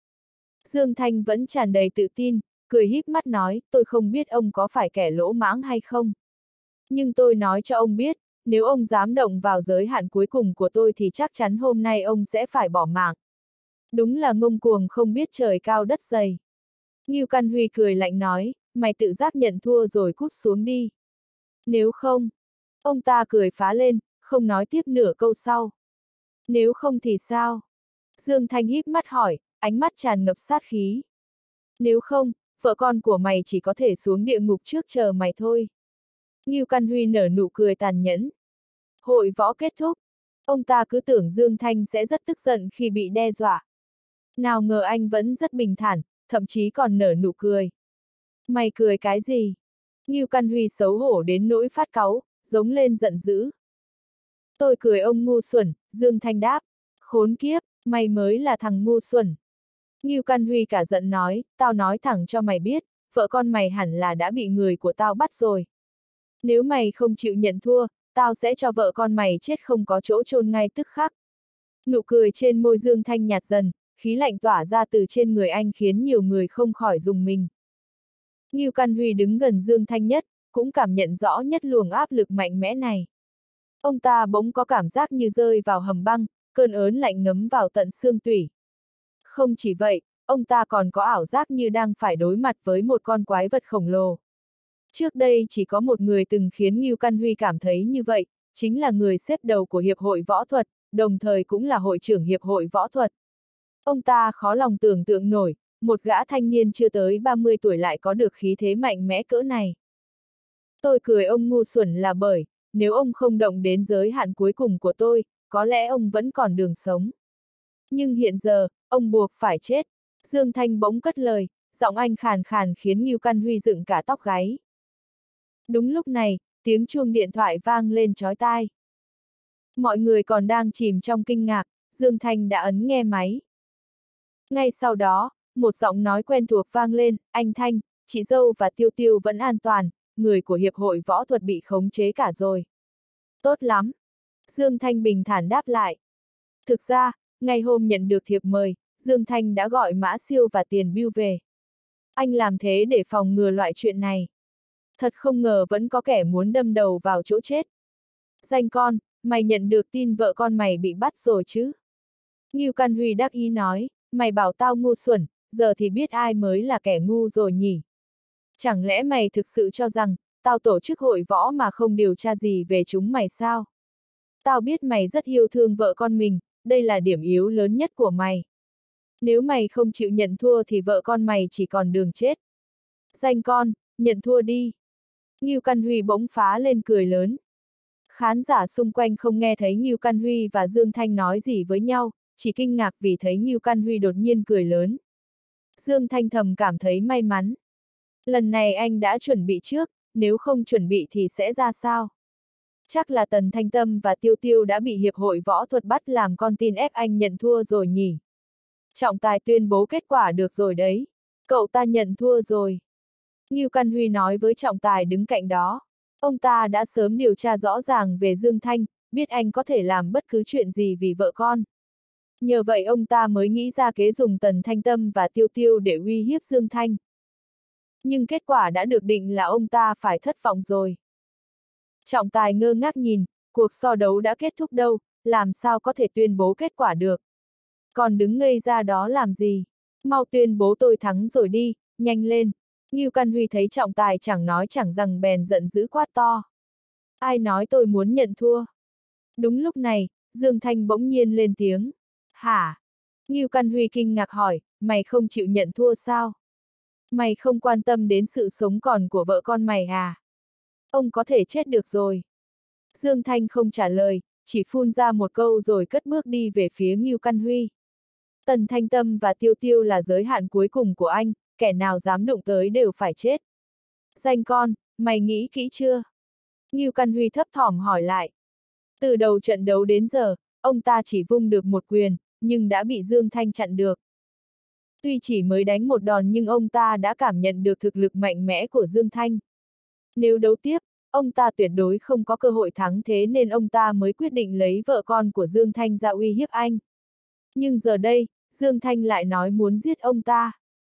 Speaker 1: Dương Thanh vẫn tràn đầy tự tin, cười híp mắt nói, tôi không biết ông có phải kẻ lỗ mãng hay không. Nhưng tôi nói cho ông biết, nếu ông dám động vào giới hạn cuối cùng của tôi thì chắc chắn hôm nay ông sẽ phải bỏ mạng. Đúng là ngông cuồng không biết trời cao đất dày. Ngưu Căn Huy cười lạnh nói, mày tự giác nhận thua rồi cút xuống đi. Nếu không, ông ta cười phá lên, không nói tiếp nửa câu sau. Nếu không thì sao? Dương Thanh híp mắt hỏi, ánh mắt tràn ngập sát khí. Nếu không, vợ con của mày chỉ có thể xuống địa ngục trước chờ mày thôi. Ngưu Căn Huy nở nụ cười tàn nhẫn. Hội võ kết thúc. Ông ta cứ tưởng Dương Thanh sẽ rất tức giận khi bị đe dọa. Nào ngờ anh vẫn rất bình thản, thậm chí còn nở nụ cười. Mày cười cái gì? Ngưu Căn Huy xấu hổ đến nỗi phát cáu, giống lên giận dữ. Tôi cười ông ngu xuẩn, Dương Thanh đáp. Khốn kiếp, mày mới là thằng ngu xuẩn. Ngưu Căn Huy cả giận nói, tao nói thẳng cho mày biết, vợ con mày hẳn là đã bị người của tao bắt rồi. Nếu mày không chịu nhận thua, tao sẽ cho vợ con mày chết không có chỗ chôn ngay tức khắc. Nụ cười trên môi Dương Thanh nhạt dần, khí lạnh tỏa ra từ trên người anh khiến nhiều người không khỏi rùng mình. Ngưu Căn Huy đứng gần Dương Thanh nhất, cũng cảm nhận rõ nhất luồng áp lực mạnh mẽ này. Ông ta bỗng có cảm giác như rơi vào hầm băng, cơn ớn lạnh ngấm vào tận xương tủy. Không chỉ vậy, ông ta còn có ảo giác như đang phải đối mặt với một con quái vật khổng lồ. Trước đây chỉ có một người từng khiến Ngưu Căn Huy cảm thấy như vậy, chính là người xếp đầu của Hiệp hội Võ thuật, đồng thời cũng là hội trưởng Hiệp hội Võ thuật. Ông ta khó lòng tưởng tượng nổi, một gã thanh niên chưa tới 30 tuổi lại có được khí thế mạnh mẽ cỡ này. Tôi cười ông ngu xuẩn là bởi, nếu ông không động đến giới hạn cuối cùng của tôi, có lẽ ông vẫn còn đường sống. Nhưng hiện giờ, ông buộc phải chết. Dương Thanh bỗng cất lời, giọng anh khàn khàn khiến Ngưu Căn Huy dựng cả tóc gáy. Đúng lúc này, tiếng chuông điện thoại vang lên chói tai. Mọi người còn đang chìm trong kinh ngạc, Dương Thanh đã ấn nghe máy. Ngay sau đó, một giọng nói quen thuộc vang lên, anh Thanh, chị dâu và Tiêu Tiêu vẫn an toàn, người của Hiệp hội Võ thuật bị khống chế cả rồi. Tốt lắm. Dương Thanh bình thản đáp lại. Thực ra, ngày hôm nhận được thiệp mời, Dương Thanh đã gọi Mã Siêu và Tiền Bưu về. Anh làm thế để phòng ngừa loại chuyện này. Thật không ngờ vẫn có kẻ muốn đâm đầu vào chỗ chết. Danh con, mày nhận được tin vợ con mày bị bắt rồi chứ? Ngưu Căn Huy đắc ý nói, mày bảo tao ngu xuẩn, giờ thì biết ai mới là kẻ ngu rồi nhỉ? Chẳng lẽ mày thực sự cho rằng, tao tổ chức hội võ mà không điều tra gì về chúng mày sao? Tao biết mày rất yêu thương vợ con mình, đây là điểm yếu lớn nhất của mày. Nếu mày không chịu nhận thua thì vợ con mày chỉ còn đường chết. Danh con, nhận thua đi. Ngưu Căn Huy bỗng phá lên cười lớn. Khán giả xung quanh không nghe thấy Ngưu Căn Huy và Dương Thanh nói gì với nhau, chỉ kinh ngạc vì thấy Ngưu Căn Huy đột nhiên cười lớn. Dương Thanh thầm cảm thấy may mắn. Lần này anh đã chuẩn bị trước, nếu không chuẩn bị thì sẽ ra sao? Chắc là Tần Thanh Tâm và Tiêu Tiêu đã bị Hiệp hội Võ thuật bắt làm con tin ép anh nhận thua rồi nhỉ? Trọng tài tuyên bố kết quả được rồi đấy. Cậu ta nhận thua rồi. Ngưu Căn Huy nói với trọng tài đứng cạnh đó. Ông ta đã sớm điều tra rõ ràng về Dương Thanh, biết anh có thể làm bất cứ chuyện gì vì vợ con. Nhờ vậy ông ta mới nghĩ ra kế dùng Tần Thanh Tâm và Tiêu Tiêu để uy hiếp Dương Thanh. Nhưng kết quả đã được định là ông ta phải thất vọng rồi. Trọng tài ngơ ngác nhìn, cuộc so đấu đã kết thúc đâu, làm sao có thể tuyên bố kết quả được. Còn đứng ngây ra đó làm gì? Mau tuyên bố tôi thắng rồi đi, nhanh lên. Ngưu Căn Huy thấy trọng tài chẳng nói chẳng rằng bèn giận dữ quát to. Ai nói tôi muốn nhận thua? Đúng lúc này, Dương Thanh bỗng nhiên lên tiếng. Hả? Ngưu Căn Huy kinh ngạc hỏi, mày không chịu nhận thua sao? Mày không quan tâm đến sự sống còn của vợ con mày à? Ông có thể chết được rồi. Dương Thanh không trả lời, chỉ phun ra một câu rồi cất bước đi về phía Ngưu Căn Huy. Tần Thanh Tâm và Tiêu Tiêu là giới hạn cuối cùng của anh, kẻ nào dám đụng tới đều phải chết. Danh con, mày nghĩ kỹ chưa? Ngưu Căn Huy thấp thỏm hỏi lại. Từ đầu trận đấu đến giờ, ông ta chỉ vung được một quyền, nhưng đã bị Dương Thanh chặn được. Tuy chỉ mới đánh một đòn nhưng ông ta đã cảm nhận được thực lực mạnh mẽ của Dương Thanh. Nếu đấu tiếp, ông ta tuyệt đối không có cơ hội thắng, thế nên ông ta mới quyết định lấy vợ con của Dương Thanh ra uy hiếp anh. Nhưng giờ đây, Dương Thanh lại nói muốn giết ông ta.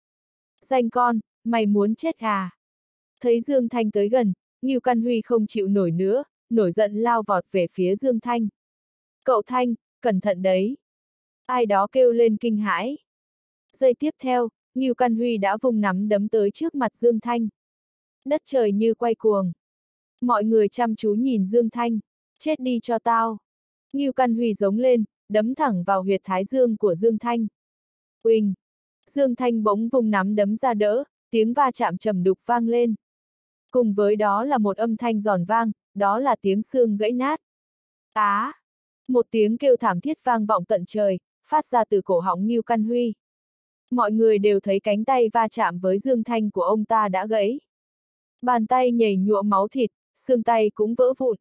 Speaker 1: Danh con, mày muốn chết à? Thấy Dương Thanh tới gần, Ngưu Căn Huy không chịu nổi nữa, nổi giận lao vọt về phía Dương Thanh. Cậu Thanh, cẩn thận đấy. Ai đó kêu lên kinh hãi. Giây tiếp theo, Ngưu Căn Huy đã vung nắm đấm tới trước mặt Dương Thanh. Đất trời như quay cuồng. Mọi người chăm chú nhìn Dương Thanh. Chết đi cho tao. Ngưu Căn Huy giống lên, đấm thẳng vào huyệt thái dương của Dương Thanh. Uỳnh! Dương Thanh bỗng vung nắm đấm ra đỡ, tiếng va chạm trầm đục vang lên. Cùng với đó là một âm thanh giòn vang, đó là tiếng xương gãy nát. Á! Một tiếng kêu thảm thiết vang vọng tận trời, phát ra từ cổ họng Ngưu Căn Huy. Mọi người đều thấy cánh tay va chạm với Dương Thanh của ông ta đã gãy. Bàn tay nhầy nhụa máu thịt, xương tay cũng vỡ vụn.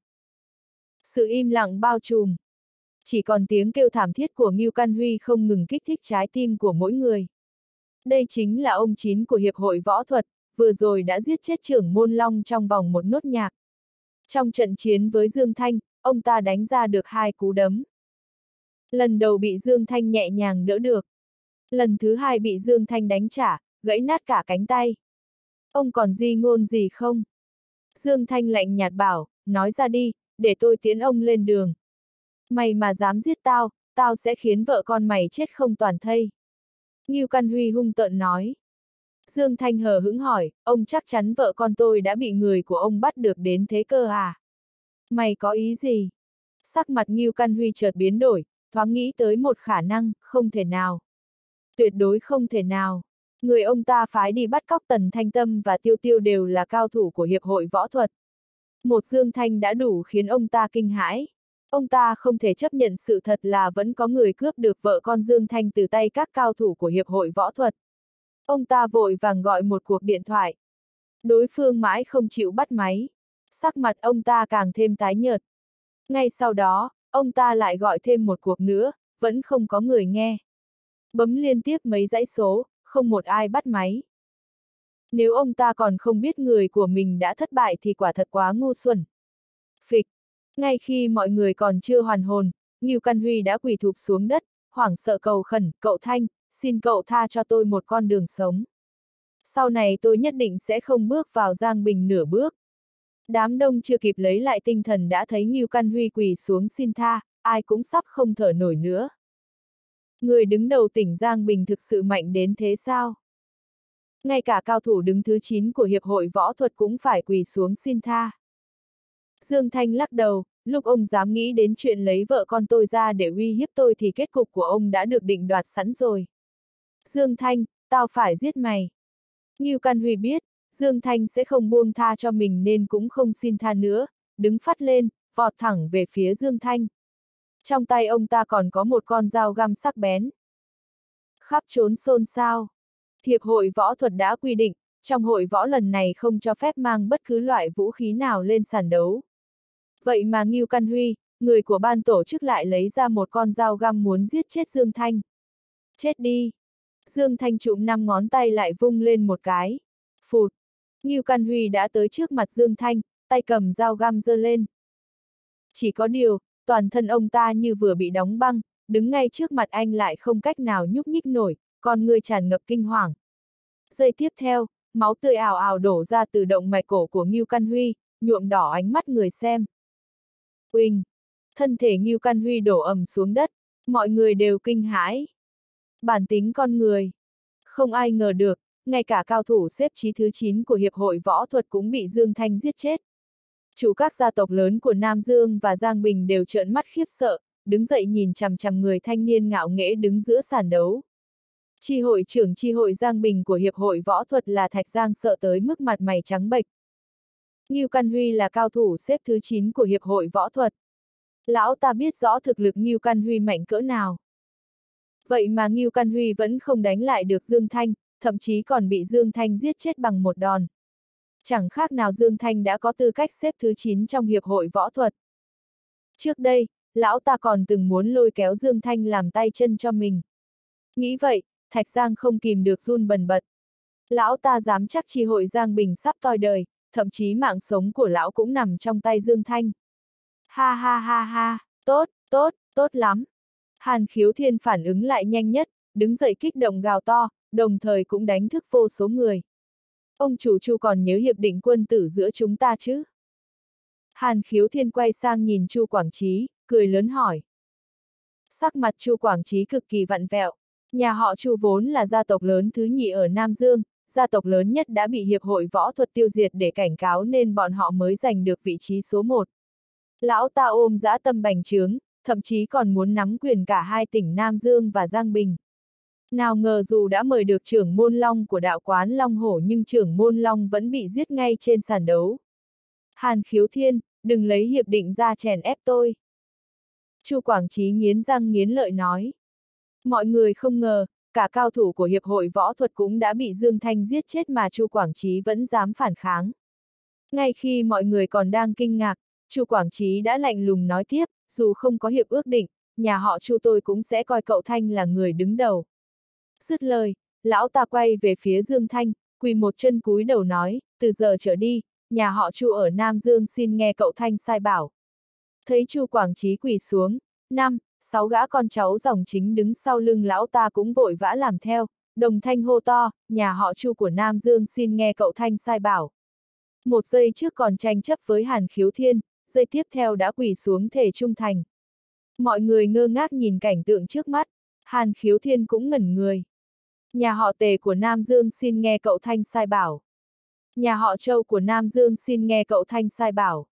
Speaker 1: Sự im lặng bao trùm. Chỉ còn tiếng kêu thảm thiết của Ngưu Căn Huy không ngừng kích thích trái tim của mỗi người. Đây chính là ông Chín của Hiệp hội Võ thuật, vừa rồi đã giết chết trưởng môn Long trong vòng một nốt nhạc. Trong trận chiến với Dương Thanh, ông ta đánh ra được 2 cú đấm. Lần đầu bị Dương Thanh nhẹ nhàng đỡ được. Lần thứ 2 bị Dương Thanh đánh trả, gãy nát cả cánh tay. Ông còn di ngôn gì không? Dương Thanh lạnh nhạt bảo, nói ra đi, để tôi tiễn ông lên đường. Mày mà dám giết tao, tao sẽ khiến vợ con mày chết không toàn thây. Ngưu Căn Huy hung tợn nói. Dương Thanh hờ hững hỏi, ông chắc chắn vợ con tôi đã bị người của ông bắt được đến thế cơ à? Mày có ý gì? Sắc mặt Ngưu Căn Huy chợt biến đổi, thoáng nghĩ tới một khả năng, không thể nào. Tuyệt đối không thể nào. Người ông ta phái đi bắt cóc Tần Thanh Tâm và Tiêu Tiêu đều là cao thủ của Hiệp hội Võ thuật. Một Dương Thanh đã đủ khiến ông ta kinh hãi. Ông ta không thể chấp nhận sự thật là vẫn có người cướp được vợ con Dương Thanh từ tay các cao thủ của Hiệp hội Võ thuật. Ông ta vội vàng gọi một cuộc điện thoại. Đối phương mãi không chịu bắt máy. Sắc mặt ông ta càng thêm tái nhợt. Ngay sau đó, ông ta lại gọi thêm một cuộc nữa, vẫn không có người nghe. Bấm liên tiếp mấy dãy số, không một ai bắt máy. Nếu ông ta còn không biết người của mình đã thất bại thì quả thật quá ngu xuẩn. Phịch! Ngay khi mọi người còn chưa hoàn hồn, Ngưu Căn Huy đã quỳ thụp xuống đất, hoảng sợ cầu khẩn, cậu Thanh, xin cậu tha cho tôi một con đường sống. Sau này tôi nhất định sẽ không bước vào Giang Bình nửa bước. Đám đông chưa kịp lấy lại tinh thần đã thấy Ngưu Căn Huy quỳ xuống xin tha, ai cũng sắp không thở nổi nữa. Người đứng đầu tỉnh Giang Bình thực sự mạnh đến thế sao? Ngay cả cao thủ đứng thứ 9 của Hiệp hội Võ thuật cũng phải quỳ xuống xin tha. Dương Thanh lắc đầu, lúc ông dám nghĩ đến chuyện lấy vợ con tôi ra để uy hiếp tôi thì kết cục của ông đã được định đoạt sẵn rồi. Dương Thanh, tao phải giết mày. Ngưu Căn Huy biết, Dương Thanh sẽ không buông tha cho mình nên cũng không xin tha nữa, đứng phắt lên, vọt thẳng về phía Dương Thanh. Trong tay ông ta còn có một con dao găm sắc bén. Khắp trốn xôn xao. Hiệp hội võ thuật đã quy định, trong hội võ lần này không cho phép mang bất cứ loại vũ khí nào lên sàn đấu. Vậy mà Ngưu Căn Huy, người của ban tổ chức lại lấy ra một con dao găm muốn giết chết Dương Thanh. Chết đi! Dương Thanh trụm 5 ngón tay lại vung lên một cái. Phụt! Ngưu Căn Huy đã tới trước mặt Dương Thanh, tay cầm dao găm giơ lên. Chỉ có điều, toàn thân ông ta như vừa bị đóng băng, đứng ngay trước mặt anh lại không cách nào nhúc nhích nổi, con người tràn ngập kinh hoàng. Giây tiếp theo, máu tươi ào ào đổ ra từ động mạch cổ của Ngưu Căn Huy, nhuộm đỏ ánh mắt người xem. Uỳnh! Thân thể Ngưu Căn Huy đổ ầm xuống đất, mọi người đều kinh hãi. Bản tính con người. Không ai ngờ được, ngay cả cao thủ xếp chí thứ 9 của Hiệp hội Võ thuật cũng bị Dương Thanh giết chết. Chủ các gia tộc lớn của Nam Dương và Giang Bình đều trợn mắt khiếp sợ, đứng dậy nhìn chằm chằm người thanh niên ngạo nghễ đứng giữa sàn đấu. Chi hội trưởng chi hội Giang Bình của Hiệp hội Võ thuật là Thạch Giang sợ tới mức mặt mày trắng bệch. Ngưu Căn Huy là cao thủ xếp thứ 9 của Hiệp hội Võ thuật. Lão ta biết rõ thực lực Ngưu Căn Huy mạnh cỡ nào. Vậy mà Ngưu Căn Huy vẫn không đánh lại được Dương Thanh, thậm chí còn bị Dương Thanh giết chết bằng một đòn. Chẳng khác nào Dương Thanh đã có tư cách xếp thứ 9 trong Hiệp hội Võ thuật. Trước đây, lão ta còn từng muốn lôi kéo Dương Thanh làm tay chân cho mình. Nghĩ vậy, Thạch Giang không kìm được run bần bật. Lão ta dám chắc chi hội Giang Bình sắp toi đời, thậm chí mạng sống của lão cũng nằm trong tay Dương Thanh. Ha ha ha ha, tốt, tốt, tốt lắm. Hàn Khiếu Thiên phản ứng lại nhanh nhất, đứng dậy kích động gào to, đồng thời cũng đánh thức vô số người. Ông chủ Chu còn nhớ hiệp định quân tử giữa chúng ta chứ? Hàn Khiếu Thiên quay sang nhìn Chu Quảng Chí, cười lớn hỏi. Sắc mặt Chu Quảng Chí cực kỳ vặn vẹo. Nhà họ Chu vốn là gia tộc lớn thứ nhì ở Nam Dương, gia tộc lớn nhất đã bị Hiệp hội Võ thuật tiêu diệt để cảnh cáo nên bọn họ mới giành được vị trí số 1. Lão ta ôm dã tâm bành trướng, thậm chí còn muốn nắm quyền cả hai tỉnh Nam Dương và Giang Bình. Nào ngờ dù đã mời được trưởng môn Long của đạo quán Long Hổ nhưng trưởng môn Long vẫn bị giết ngay trên sàn đấu. Hàn Khiếu Thiên, đừng lấy hiệp định ra chèn ép tôi. Chu Quảng Chí nghiến răng nghiến lợi nói. Mọi người không ngờ, cả cao thủ của Hiệp hội Võ thuật cũng đã bị Dương Thanh giết chết mà Chu Quảng Chí vẫn dám phản kháng. Ngay khi mọi người còn đang kinh ngạc, Chu Quảng Chí đã lạnh lùng nói tiếp, dù không có hiệp ước định, nhà họ Chu tôi cũng sẽ coi cậu Thanh là người đứng đầu. Dứt lời, lão ta quay về phía Dương Thanh, quỳ một chân cúi đầu nói, từ giờ trở đi, nhà họ Chu ở Nam Dương xin nghe cậu Thanh sai bảo. Thấy Chu Quảng Chí quỳ xuống, 5-6 gã con cháu dòng chính đứng sau lưng lão ta cũng vội vã làm theo, đồng thanh hô to, nhà họ Chu của Nam Dương xin nghe cậu Thanh sai bảo. Một giây trước còn tranh chấp với Hàn Khiếu Thiên, giây tiếp theo đã quỳ xuống thề trung thành. Mọi người ngơ ngác nhìn cảnh tượng trước mắt, Hàn Khiếu Thiên cũng ngẩn người. Nhà họ Tề của Nam Dương xin nghe cậu Thanh sai bảo. Nhà họ Châu của Nam Dương xin nghe cậu Thanh sai bảo.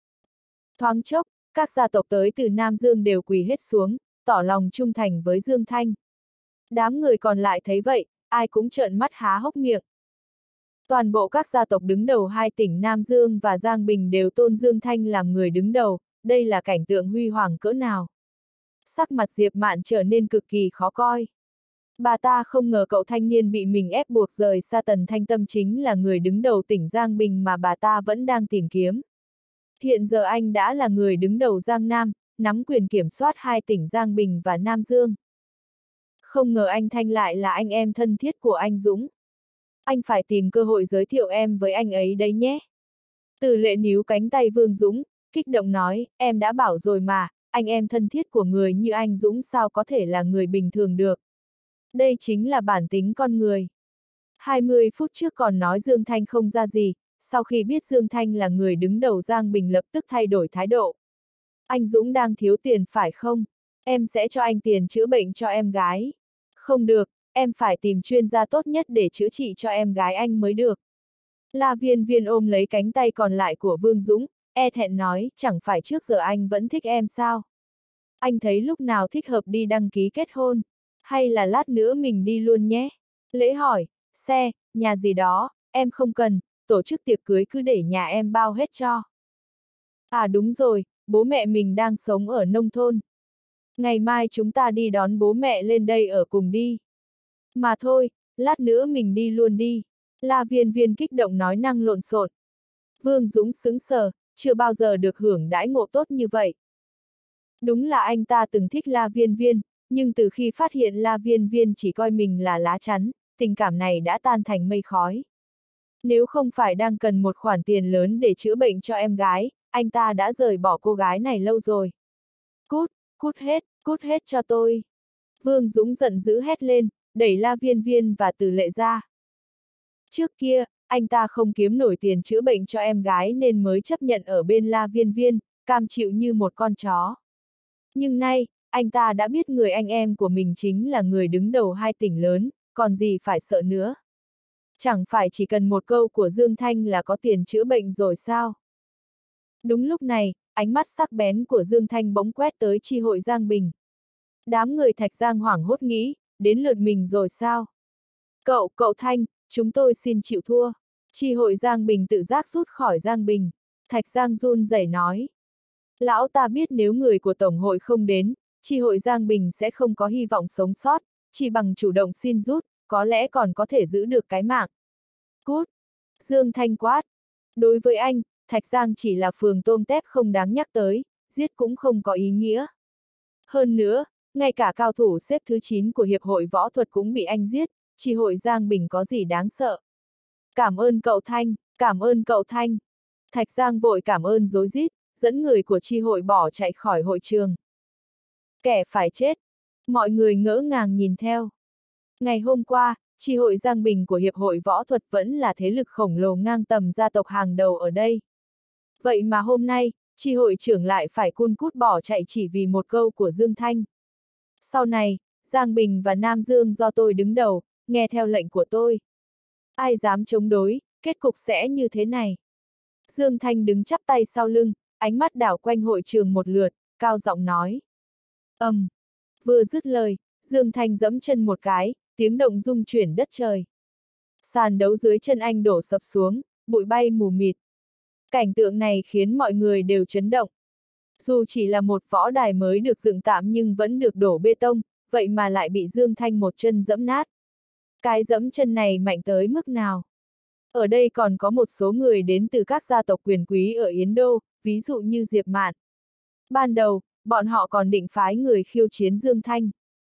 Speaker 1: Thoáng chốc, các gia tộc tới từ Nam Dương đều quỳ hết xuống, tỏ lòng trung thành với Dương Thanh. Đám người còn lại thấy vậy, ai cũng trợn mắt há hốc miệng. Toàn bộ các gia tộc đứng đầu hai tỉnh Nam Dương và Giang Bình đều tôn Dương Thanh làm người đứng đầu, đây là cảnh tượng huy hoàng cỡ nào. Sắc mặt Diệp Mạn trở nên cực kỳ khó coi. Bà ta không ngờ cậu thanh niên bị mình ép buộc rời xa Tần Thanh Tâm chính là người đứng đầu tỉnh Giang Bình mà bà ta vẫn đang tìm kiếm. Hiện giờ anh đã là người đứng đầu Giang Nam, nắm quyền kiểm soát hai tỉnh Giang Bình và Nam Dương. Không ngờ anh Thanh lại là anh em thân thiết của anh Dũng. Anh phải tìm cơ hội giới thiệu em với anh ấy đấy nhé. Từ Lệ níu cánh tay Vương Dũng, kích động nói, em đã bảo rồi mà, anh em thân thiết của người như anh Dũng sao có thể là người bình thường được. Đây chính là bản tính con người. 20 phút trước còn nói Dương Thanh không ra gì, sau khi biết Dương Thanh là người đứng đầu Giang Bình lập tức thay đổi thái độ. Anh Dũng đang thiếu tiền phải không? Em sẽ cho anh tiền chữa bệnh cho em gái. Không được, em phải tìm chuyên gia tốt nhất để chữa trị cho em gái anh mới được. La Viên Viên ôm lấy cánh tay còn lại của Vương Dũng, e thẹn nói, chẳng phải trước giờ anh vẫn thích em sao? Anh thấy lúc nào thích hợp đi đăng ký kết hôn? Hay là lát nữa mình đi luôn nhé? Lễ hỏi, xe, nhà gì đó, em không cần, tổ chức tiệc cưới cứ để nhà em bao hết cho. À đúng rồi, bố mẹ mình đang sống ở nông thôn. Ngày mai chúng ta đi đón bố mẹ lên đây ở cùng đi. Mà thôi, lát nữa mình đi luôn đi. La Viên Viên kích động nói năng lộn xộn. Vương Dũng sững sờ, chưa bao giờ được hưởng đãi ngộ tốt như vậy. Đúng là anh ta từng thích La Viên Viên, nhưng từ khi phát hiện La Viên Viên chỉ coi mình là lá chắn, tình cảm này đã tan thành mây khói. Nếu không phải đang cần một khoản tiền lớn để chữa bệnh cho em gái, anh ta đã rời bỏ cô gái này lâu rồi. Cút hết cho tôi. Vương Dũng giận dữ hét lên, đẩy La Viên Viên và Từ Lệ ra. Trước kia, anh ta không kiếm nổi tiền chữa bệnh cho em gái nên mới chấp nhận ở bên La Viên Viên, cam chịu như một con chó. Nhưng nay, anh ta đã biết người anh em của mình chính là người đứng đầu hai tỉnh lớn, còn gì phải sợ nữa. Chẳng phải chỉ cần một câu của Dương Thanh là có tiền chữa bệnh rồi sao? Đúng lúc này, ánh mắt sắc bén của Dương Thanh bỗng quét tới chi hội Giang Bình. Đám người Thạch Giang hoảng hốt nghĩ, đến lượt mình rồi sao? Cậu Thanh, chúng tôi xin chịu thua. Chi hội Giang Bình tự giác rút khỏi Giang Bình. Thạch Giang run rẩy nói. Lão ta biết nếu người của Tổng hội không đến, chi hội Giang Bình sẽ không có hy vọng sống sót, chỉ bằng chủ động xin rút, có lẽ còn có thể giữ được cái mạng. Cút! Dương Thanh quát. Đối với anh, Thạch Giang chỉ là phường tôm tép không đáng nhắc tới, giết cũng không có ý nghĩa. Hơn nữa, ngay cả cao thủ xếp thứ 9 của Hiệp hội Võ thuật cũng bị anh giết, chi hội Giang Bình có gì đáng sợ. Cảm ơn cậu Thanh. Thạch Giang vội cảm ơn rối rít, dẫn người của chi hội bỏ chạy khỏi hội trường. Kẻ phải chết. Mọi người ngỡ ngàng nhìn theo. Ngày hôm qua, chi hội Giang Bình của Hiệp hội Võ thuật vẫn là thế lực khổng lồ ngang tầm gia tộc hàng đầu ở đây. Vậy mà hôm nay, chi hội trưởng lại phải cun cút bỏ chạy chỉ vì một câu của Dương Thanh. Sau này, Giang Bình và Nam Dương do tôi đứng đầu, nghe theo lệnh của tôi. Ai dám chống đối, kết cục sẽ như thế này. Dương Thanh đứng chắp tay sau lưng, ánh mắt đảo quanh hội trường một lượt, cao giọng nói. Vừa dứt lời, Dương Thanh giẫm chân một cái, tiếng động rung chuyển đất trời. Sàn đấu dưới chân anh đổ sập xuống, bụi bay mù mịt. Cảnh tượng này khiến mọi người đều chấn động. Dù chỉ là một võ đài mới được dựng tạm nhưng vẫn được đổ bê tông, vậy mà lại bị Dương Thanh một chân giẫm nát. Cái giẫm chân này mạnh tới mức nào? Ở đây còn có một số người đến từ các gia tộc quyền quý ở Yến Đô, ví dụ như Diệp Mạn. Ban đầu, bọn họ còn định phái người khiêu chiến Dương Thanh.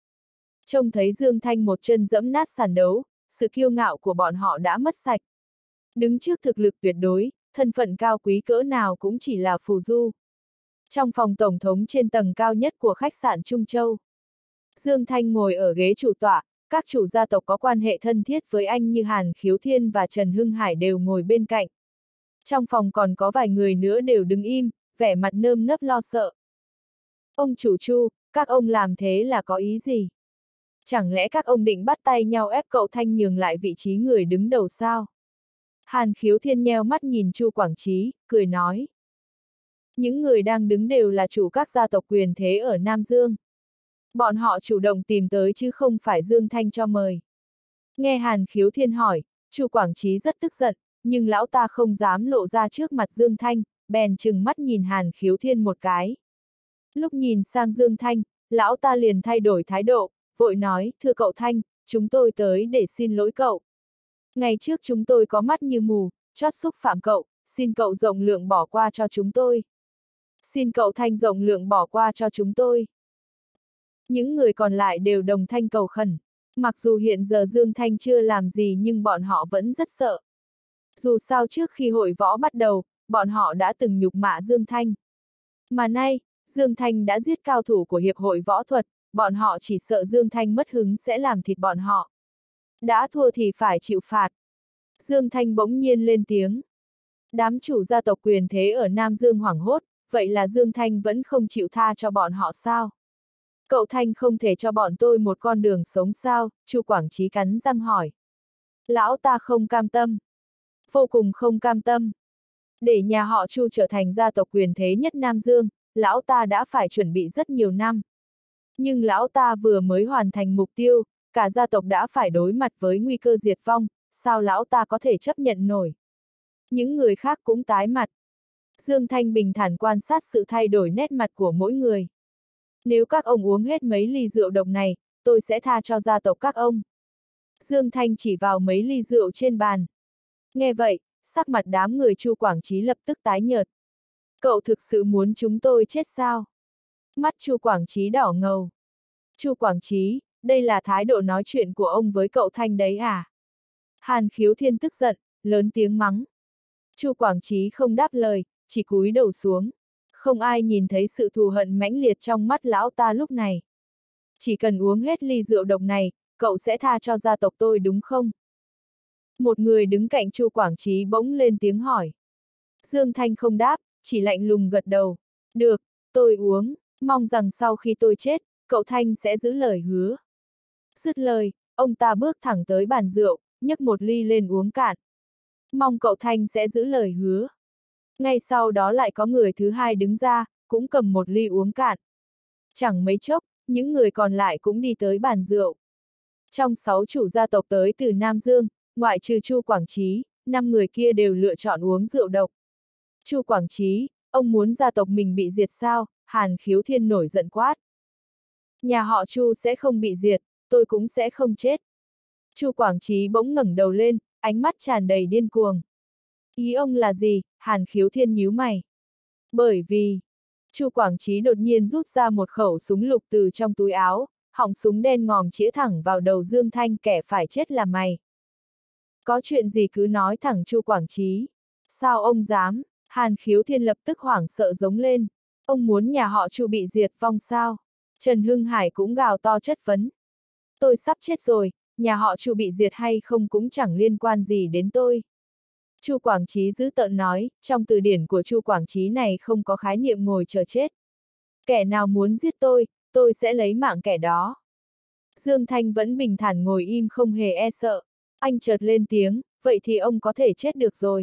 Speaker 1: Trông thấy Dương Thanh một chân giẫm nát sàn đấu, sự kiêu ngạo của bọn họ đã mất sạch. Đứng trước thực lực tuyệt đối, thân phận cao quý cỡ nào cũng chỉ là phù du. Trong phòng tổng thống trên tầng cao nhất của khách sạn Trung Châu, Dương Thanh ngồi ở ghế chủ tọa, các chủ gia tộc có quan hệ thân thiết với anh như Hàn Khiếu Thiên và Trần Hưng Hải đều ngồi bên cạnh. Trong phòng còn có vài người nữa đều đứng im, vẻ mặt nơm nớp lo sợ. Ông chủ Chu, các ông làm thế là có ý gì? Chẳng lẽ các ông định bắt tay nhau ép cậu Thanh nhường lại vị trí người đứng đầu sao? Hàn Khiếu Thiên nheo mắt nhìn Chu Quảng Trí, cười nói. Những người đang đứng đều là chủ các gia tộc quyền thế ở Nam Dương. Bọn họ chủ động tìm tới chứ không phải Dương Thanh cho mời. Nghe Hàn Khiếu Thiên hỏi, Chu Quảng Trí rất tức giận, nhưng lão ta không dám lộ ra trước mặt Dương Thanh, bèn trừng mắt nhìn Hàn Khiếu Thiên một cái. Lúc nhìn sang Dương Thanh, lão ta liền thay đổi thái độ, vội nói, thưa cậu Thanh, chúng tôi tới để xin lỗi cậu. Ngày trước chúng tôi có mắt như mù, chót xúc phạm cậu, xin cậu rộng lượng bỏ qua cho chúng tôi. Xin cậu Thanh rộng lượng bỏ qua cho chúng tôi. Những người còn lại đều đồng thanh cầu khẩn. Mặc dù hiện giờ Dương Thanh chưa làm gì nhưng bọn họ vẫn rất sợ. Dù sao trước khi hội võ bắt đầu, bọn họ đã từng nhục mạ Dương Thanh. Mà nay, Dương Thanh đã giết cao thủ của Hiệp hội Võ thuật, bọn họ chỉ sợ Dương Thanh mất hứng sẽ làm thịt bọn họ. Đã thua thì phải chịu phạt. Dương Thanh bỗng nhiên lên tiếng. Đám chủ gia tộc quyền thế ở Nam Dương hoảng hốt, vậy là Dương Thanh vẫn không chịu tha cho bọn họ sao? Cậu Thanh không thể cho bọn tôi một con đường sống sao? Chu Quảng Trí cắn răng hỏi. Lão ta không cam tâm. Vô cùng không cam tâm. Để nhà họ Chu trở thành gia tộc quyền thế nhất Nam Dương, lão ta đã phải chuẩn bị rất nhiều năm. Nhưng lão ta vừa mới hoàn thành mục tiêu, cả gia tộc đã phải đối mặt với nguy cơ diệt vong, sao lão ta có thể chấp nhận nổi? Những người khác cũng tái mặt. Dương Thanh bình thản quan sát sự thay đổi nét mặt của mỗi người. Nếu các ông uống hết mấy ly rượu độc này, tôi sẽ tha cho gia tộc các ông. Dương Thanh chỉ vào mấy ly rượu trên bàn. Nghe vậy, sắc mặt đám người Chu Quảng Chí lập tức tái nhợt. Cậu thực sự muốn chúng tôi chết sao? Mắt Chu Quảng Chí đỏ ngầu. Chu Quảng Chí, đây là thái độ nói chuyện của ông với cậu Thanh đấy à? Hàn Khiếu Thiên tức giận, lớn tiếng mắng. Chu Quảng Chí không đáp lời, chỉ cúi đầu xuống. Không ai nhìn thấy sự thù hận mãnh liệt trong mắt lão ta lúc này. Chỉ cần uống hết ly rượu độc này, cậu sẽ tha cho gia tộc tôi đúng không? Một người đứng cạnh Chu Quảng Chí bỗng lên tiếng hỏi. Dương Thanh không đáp, chỉ lạnh lùng gật đầu. Được, tôi uống, mong rằng sau khi tôi chết, cậu Thanh sẽ giữ lời hứa. Dứt lời, ông ta bước thẳng tới bàn rượu, nhấc một ly lên uống cạn. Mong cậu Thanh sẽ giữ lời hứa. Ngay sau đó lại có người thứ hai đứng ra, cũng cầm một ly uống cạn. Chẳng mấy chốc, những người còn lại cũng đi tới bàn rượu. Trong 6 chủ gia tộc tới từ Nam Dương, ngoại trừ Chu Quảng Chí, 5 người kia đều lựa chọn uống rượu độc. Chu Quảng Chí, ông muốn gia tộc mình bị diệt sao? Hàn Khiếu Thiên nổi giận quát. Nhà họ Chu sẽ không bị diệt, tôi cũng sẽ không chết. Chu Quảng Chí bỗng ngẩng đầu lên, ánh mắt tràn đầy điên cuồng. Ý ông là gì? Hàn Khiếu Thiên nhíu mày. Bởi vì, Chu Quảng Chí đột nhiên rút ra một khẩu súng lục từ trong túi áo, họng súng đen ngòm chĩa thẳng vào đầu Dương Thanh, kẻ phải chết là mày. Có chuyện gì cứ nói thẳng Chu Quảng Chí. Sao ông dám? Hàn Khiếu Thiên lập tức hoảng sợ giống lên. Ông muốn nhà họ Chu bị diệt vong sao? Trần Hưng Hải cũng gào to chất vấn. Tôi sắp chết rồi, nhà họ Chu bị diệt hay không cũng chẳng liên quan gì đến tôi. Chu Quảng Chí dữ tợn nói, trong từ điển của Chu Quảng Chí này không có khái niệm ngồi chờ chết. Kẻ nào muốn giết tôi sẽ lấy mạng kẻ đó. Dương Thanh vẫn bình thản ngồi im không hề e sợ. Anh chợt lên tiếng, vậy thì ông có thể chết được rồi.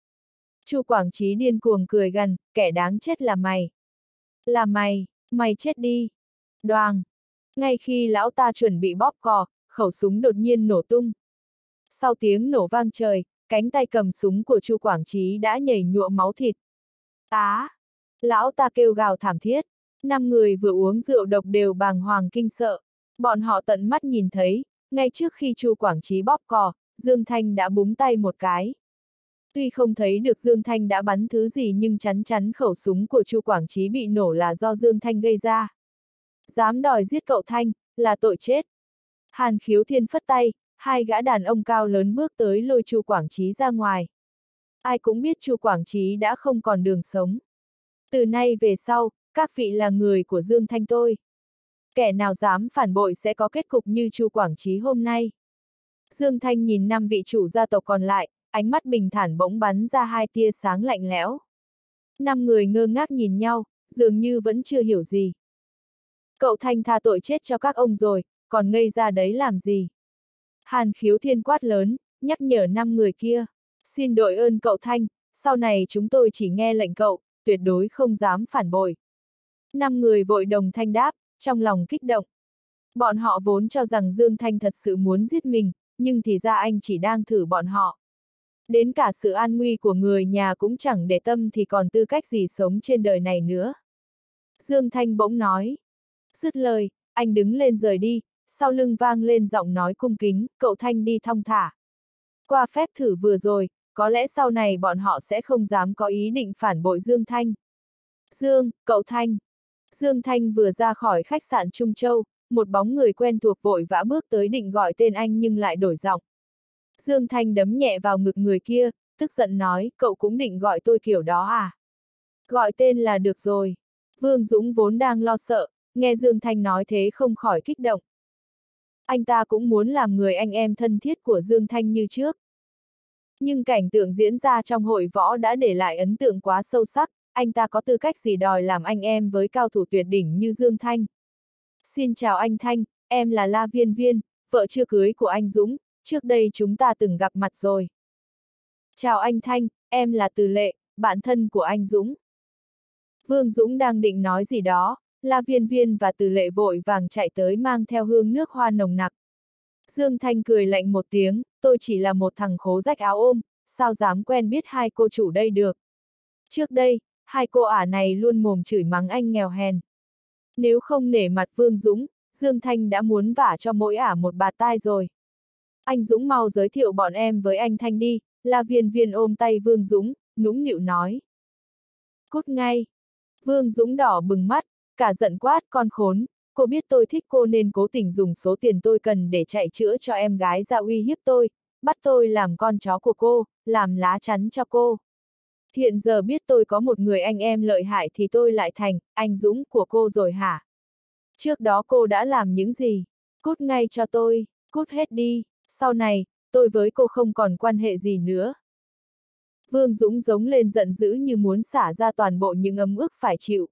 Speaker 1: Chu Quảng Chí điên cuồng cười gằn, kẻ đáng chết là mày. Là mày, mày chết đi. Đoàng. Ngay khi lão ta chuẩn bị bóp cò, khẩu súng đột nhiên nổ tung. Sau tiếng nổ vang trời, cánh tay cầm súng của Chu Quảng Chí đã nhảy nhụa máu thịt. Á! Lão ta kêu gào thảm thiết. 5 người vừa uống rượu độc đều bàng hoàng kinh sợ. Bọn họ tận mắt nhìn thấy, ngay trước khi Chu Quảng Chí bóp cò, Dương Thanh đã búng tay một cái. Tuy không thấy được Dương Thanh đã bắn thứ gì nhưng chắn chắn khẩu súng của Chu Quảng Chí bị nổ là do Dương Thanh gây ra. Dám đòi giết cậu Thanh, là tội chết. Hàn Khiếu Thiên phất tay, 2 gã đàn ông cao lớn bước tới lôi Chu Quảng Chí ra ngoài. Ai cũng biết Chu Quảng Chí đã không còn đường sống. Từ nay về sau, các vị là người của Dương Thanh tôi. Kẻ nào dám phản bội sẽ có kết cục như Chu Quảng Chí hôm nay. Dương Thanh nhìn 5 vị chủ gia tộc còn lại, ánh mắt bình thản bỗng bắn ra 2 tia sáng lạnh lẽo. 5 người ngơ ngác nhìn nhau, dường như vẫn chưa hiểu gì. Cậu Thanh tha tội chết cho các ông rồi, còn ngây ra đấy làm gì? Hàn Khiếu Thiên quát lớn, nhắc nhở 5 người kia. Xin đội ơn cậu Thanh, sau này chúng tôi chỉ nghe lệnh cậu, tuyệt đối không dám phản bội. 5 người vội đồng thanh đáp, trong lòng kích động. Bọn họ vốn cho rằng Dương Thanh thật sự muốn giết mình, nhưng thì ra anh chỉ đang thử bọn họ. Đến cả sự an nguy của người nhà cũng chẳng để tâm thì còn tư cách gì sống trên đời này nữa. Dương Thanh bỗng nói. Dứt lời, anh đứng lên rời đi, sau lưng vang lên giọng nói cung kính, cậu Thanh đi thong thả. Qua phép thử vừa rồi, có lẽ sau này bọn họ sẽ không dám có ý định phản bội Dương Thanh. Cậu Thanh. Dương Thanh vừa ra khỏi khách sạn Trung Châu, một bóng người quen thuộc vội vã bước tới định gọi tên anh nhưng lại đổi giọng. Dương Thanh đấm nhẹ vào ngực người kia, tức giận nói, cậu cũng định gọi tôi kiểu đó à? Gọi tên là được rồi. Vương Dũng vốn đang lo sợ, nghe Dương Thanh nói thế không khỏi kích động. Anh ta cũng muốn làm người anh em thân thiết của Dương Thanh như trước. Nhưng cảnh tượng diễn ra trong hội võ đã để lại ấn tượng quá sâu sắc, anh ta có tư cách gì đòi làm anh em với cao thủ tuyệt đỉnh như Dương Thanh. Xin chào anh Thanh, em là La Viên Viên, vợ chưa cưới của anh Dũng, trước đây chúng ta từng gặp mặt rồi. Chào anh Thanh, em là Từ Lệ, bạn thân của anh Dũng. Vương Dũng đang định nói gì đó, La Viên Viên và Từ Lệ vội vàng chạy tới mang theo hương nước hoa nồng nặc. Dương Thanh cười lạnh một tiếng, tôi chỉ là một thằng khố rách áo ôm, sao dám quen biết 2 cô chủ đây được. Trước đây, hai cô ả này luôn mồm chửi mắng anh nghèo hèn. Nếu không nể mặt Vương Dũng, Dương Thanh đã muốn vả cho mỗi ả một bạt tai rồi. Anh Dũng mau giới thiệu bọn em với anh Thanh đi, La Viên Viên ôm tay Vương Dũng, nũng nịu nói. Cút ngay. Vương Dũng đỏ bừng mắt, cả giận quát con khốn, cô biết tôi thích cô nên cố tình dùng số tiền tôi cần để chạy chữa cho em gái ra uy hiếp tôi, bắt tôi làm con chó của cô, làm lá chắn cho cô. Hiện giờ biết tôi có một người anh em lợi hại thì tôi lại thành anh Dũng của cô rồi hả? Trước đó cô đã làm những gì? Cút ngay cho tôi, cút hết đi, sau này, tôi với cô không còn quan hệ gì nữa. Vương Dũng giống lên giận dữ như muốn xả ra toàn bộ những ấm ức phải chịu.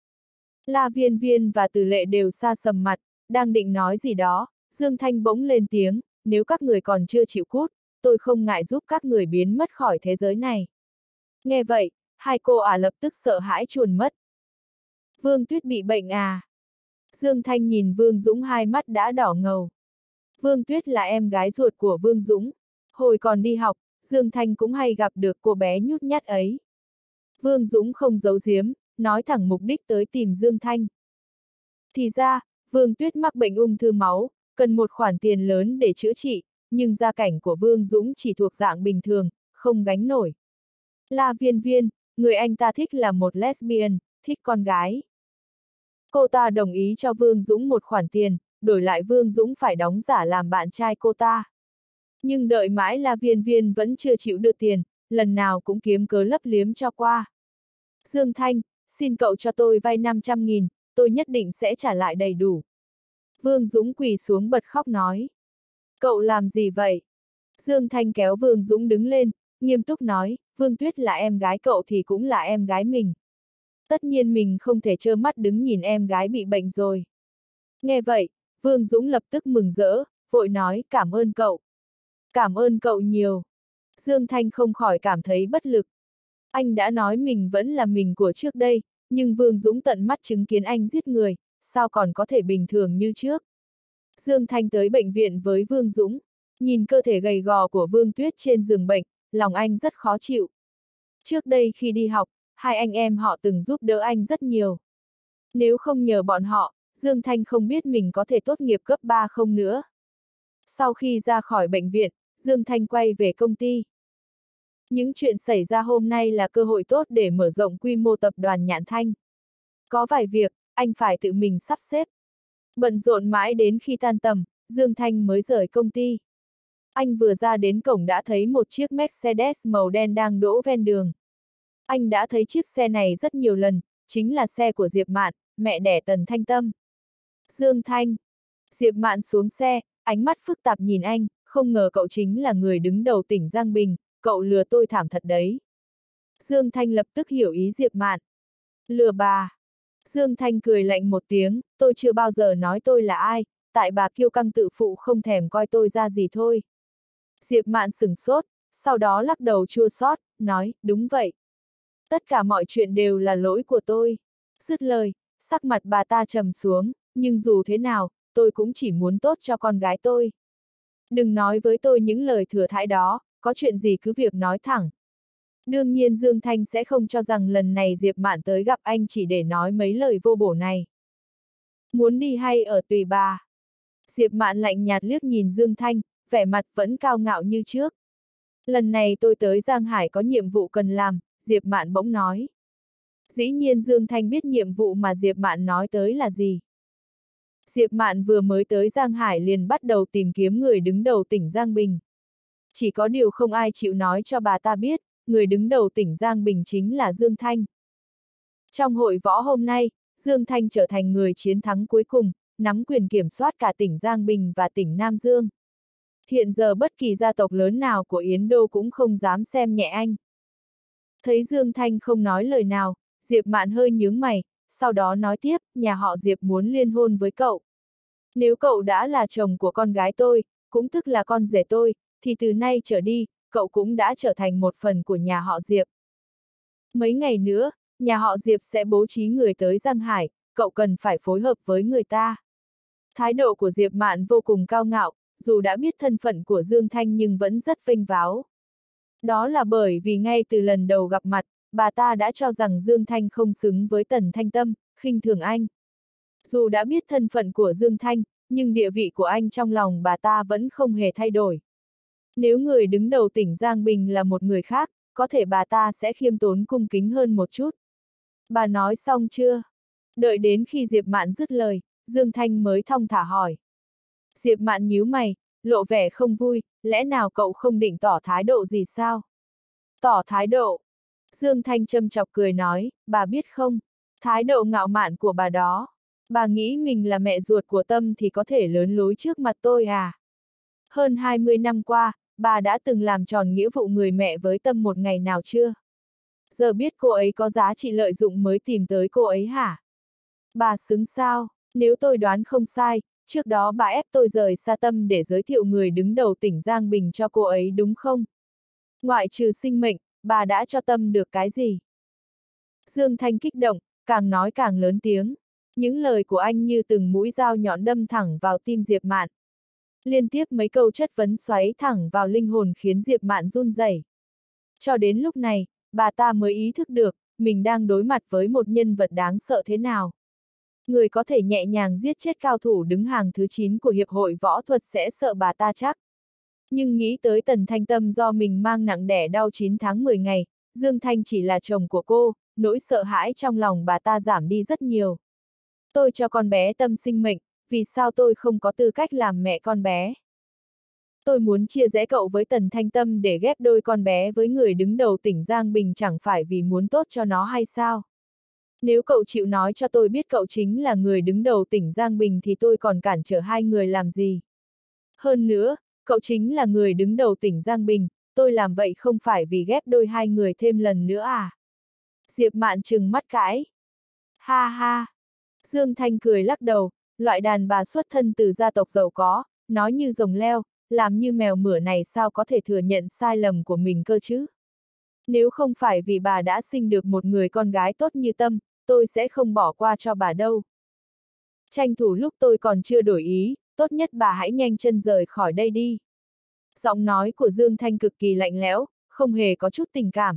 Speaker 1: La Viên Viên và Từ Lệ đều xa sầm mặt, đang định nói gì đó, Dương Thanh bỗng lên tiếng, nếu các người còn chưa chịu cút, tôi không ngại giúp các người biến mất khỏi thế giới này. Nghe vậy, hai cô ả lập tức sợ hãi chuồn mất. Vương Tuyết bị bệnh à? Dương Thanh nhìn Vương Dũng hai mắt đã đỏ ngầu. Vương Tuyết là em gái ruột của Vương Dũng. Hồi còn đi học, Dương Thanh cũng hay gặp được cô bé nhút nhát ấy. Vương Dũng không giấu giếm, nói thẳng mục đích tới tìm Dương Thanh. Thì ra, Vương Tuyết mắc bệnh ung thư máu, cần một khoản tiền lớn để chữa trị, nhưng gia cảnh của Vương Dũng chỉ thuộc dạng bình thường, không gánh nổi. La Viên Viên, người anh ta thích là một lesbian, thích con gái. Cô ta đồng ý cho Vương Dũng một khoản tiền, đổi lại Vương Dũng phải đóng giả làm bạn trai cô ta. Nhưng đợi mãi La Viên Viên vẫn chưa chịu đưa tiền, lần nào cũng kiếm cớ lấp liếm cho qua. Dương Thanh, xin cậu cho tôi vay 500.000, tôi nhất định sẽ trả lại đầy đủ. Vương Dũng quỳ xuống bật khóc nói. Cậu làm gì vậy? Dương Thanh kéo Vương Dũng đứng lên, nghiêm túc nói, Vương Tuyết là em gái cậu thì cũng là em gái mình. Tất nhiên mình không thể trơ mắt đứng nhìn em gái bị bệnh rồi. Nghe vậy, Vương Dũng lập tức mừng rỡ, vội nói cảm ơn cậu. Cảm ơn cậu nhiều. Dương Thanh không khỏi cảm thấy bất lực. Anh đã nói mình vẫn là mình của trước đây, nhưng Vương Dũng tận mắt chứng kiến anh giết người, sao còn có thể bình thường như trước. Dương Thanh tới bệnh viện với Vương Dũng, nhìn cơ thể gầy gò của Vương Tuyết trên giường bệnh, lòng anh rất khó chịu. Trước đây khi đi học, hai anh em họ từng giúp đỡ anh rất nhiều. Nếu không nhờ bọn họ, Dương Thanh không biết mình có thể tốt nghiệp cấp 3 không nữa. Sau khi ra khỏi bệnh viện, Dương Thanh quay về công ty. Những chuyện xảy ra hôm nay là cơ hội tốt để mở rộng quy mô tập đoàn Nhạn Thanh. Có vài việc, anh phải tự mình sắp xếp. Bận rộn mãi đến khi tan tầm, Dương Thanh mới rời công ty. Anh vừa ra đến cổng đã thấy một chiếc Mercedes màu đen đang đỗ ven đường. Anh đã thấy chiếc xe này rất nhiều lần, chính là xe của Diệp Mạn, mẹ đẻ Tần Thanh Tâm. Dương Thanh. Diệp Mạn xuống xe, ánh mắt phức tạp nhìn anh, không ngờ cậu chính là người đứng đầu tỉnh Giang Bình, cậu lừa tôi thảm thật đấy. Dương Thanh lập tức hiểu ý Diệp Mạn. Lừa bà. Dương Thanh cười lạnh một tiếng, tôi chưa bao giờ nói tôi là ai, tại bà kiêu căng tự phụ không thèm coi tôi ra gì thôi. Diệp Mạn sửng sốt, sau đó lắc đầu chua xót, nói, đúng vậy. Tất cả mọi chuyện đều là lỗi của tôi. Dứt lời, sắc mặt bà ta trầm xuống, nhưng dù thế nào, tôi cũng chỉ muốn tốt cho con gái tôi. Đừng nói với tôi những lời thừa thãi đó, có chuyện gì cứ việc nói thẳng. Đương nhiên Dương Thanh sẽ không cho rằng lần này Diệp Mạn tới gặp anh chỉ để nói mấy lời vô bổ này. Muốn đi hay ở tùy bà. Diệp Mạn lạnh nhạt liếc nhìn Dương Thanh, vẻ mặt vẫn cao ngạo như trước. Lần này tôi tới Giang Hải có nhiệm vụ cần làm, Diệp Mạn bỗng nói. Dĩ nhiên Dương Thanh biết nhiệm vụ mà Diệp Mạn nói tới là gì. Diệp Mạn vừa mới tới Giang Hải liền bắt đầu tìm kiếm người đứng đầu tỉnh Giang Bình. Chỉ có điều không ai chịu nói cho bà ta biết, người đứng đầu tỉnh Giang Bình chính là Dương Thanh. Trong hội võ hôm nay, Dương Thanh trở thành người chiến thắng cuối cùng, nắm quyền kiểm soát cả tỉnh Giang Bình và tỉnh Nam Dương. Hiện giờ bất kỳ gia tộc lớn nào của Yến Đô cũng không dám xem nhẹ anh. Thấy Dương Thanh không nói lời nào, Diệp Mạn hơi nhướng mày, sau đó nói tiếp, nhà họ Diệp muốn liên hôn với cậu. Nếu cậu đã là chồng của con gái tôi, cũng tức là con rể tôi, thì từ nay trở đi, cậu cũng đã trở thành một phần của nhà họ Diệp. Mấy ngày nữa, nhà họ Diệp sẽ bố trí người tới Giang Hải, cậu cần phải phối hợp với người ta. Thái độ của Diệp Mạn vô cùng cao ngạo, dù đã biết thân phận của Dương Thanh nhưng vẫn rất vênh váo. Đó là bởi vì ngay từ lần đầu gặp mặt, bà ta đã cho rằng Dương Thanh không xứng với Tần Thanh Tâm, khinh thường anh. Dù đã biết thân phận của Dương Thanh, nhưng địa vị của anh trong lòng bà ta vẫn không hề thay đổi. Nếu người đứng đầu tỉnh Giang Bình là một người khác, có thể bà ta sẽ khiêm tốn cung kính hơn một chút. Bà nói xong chưa? Đợi đến khi Diệp Mạn dứt lời, Dương Thanh mới thong thả hỏi. Diệp Mạn nhíu mày, lộ vẻ không vui, lẽ nào cậu không định tỏ thái độ gì sao? Tỏ thái độ. Dương Thanh châm chọc cười nói, bà biết không, thái độ ngạo mạn của bà đó. Bà nghĩ mình là mẹ ruột của Tâm thì có thể lớn lối trước mặt tôi à? Hơn 20 năm qua, bà đã từng làm tròn nghĩa vụ người mẹ với Tâm một ngày nào chưa? Giờ biết cô ấy có giá trị lợi dụng mới tìm tới cô ấy hả? Bà xứng sao? Nếu tôi đoán không sai, trước đó bà ép tôi rời xa Tâm để giới thiệu người đứng đầu tỉnh Giang Bình cho cô ấy đúng không? Ngoại trừ sinh mệnh, bà đã cho Tâm được cái gì? Dương Thanh kích động, càng nói càng lớn tiếng. Những lời của anh như từng mũi dao nhọn đâm thẳng vào tim Diệp Mạn. Liên tiếp mấy câu chất vấn xoáy thẳng vào linh hồn khiến Diệp Mạn run rẩy. Cho đến lúc này, bà ta mới ý thức được, mình đang đối mặt với một nhân vật đáng sợ thế nào. Người có thể nhẹ nhàng giết chết cao thủ đứng hàng thứ 9 của Hiệp hội Võ thuật sẽ sợ bà ta chắc. Nhưng nghĩ tới Tần Thanh Tâm do mình mang nặng đẻ đau 9 tháng 10 ngày, Dương Thanh chỉ là chồng của cô, nỗi sợ hãi trong lòng bà ta giảm đi rất nhiều. Tôi cho con bé Tâm sinh mệnh, vì sao tôi không có tư cách làm mẹ con bé? Tôi muốn chia rẽ cậu với Tần Thanh Tâm để ghép đôi con bé với người đứng đầu tỉnh Giang Bình chẳng phải vì muốn tốt cho nó hay sao? Nếu cậu chịu nói cho tôi biết cậu chính là người đứng đầu tỉnh Giang Bình thì tôi còn cản trở hai người làm gì? Hơn nữa, cậu chính là người đứng đầu tỉnh Giang Bình, tôi làm vậy không phải vì ghép đôi hai người thêm lần nữa à? Diệp Mạn trừng mắt cãi. Ha ha! Dương Thanh cười lắc đầu, loại đàn bà xuất thân từ gia tộc giàu có, nói như rồng leo, làm như mèo mửa này sao có thể thừa nhận sai lầm của mình cơ chứ? Nếu không phải vì bà đã sinh được một người con gái tốt như Tâm, tôi sẽ không bỏ qua cho bà đâu. Tranh thủ lúc tôi còn chưa đổi ý, tốt nhất bà hãy nhanh chân rời khỏi đây đi. Giọng nói của Dương Thanh cực kỳ lạnh lẽo, không hề có chút tình cảm.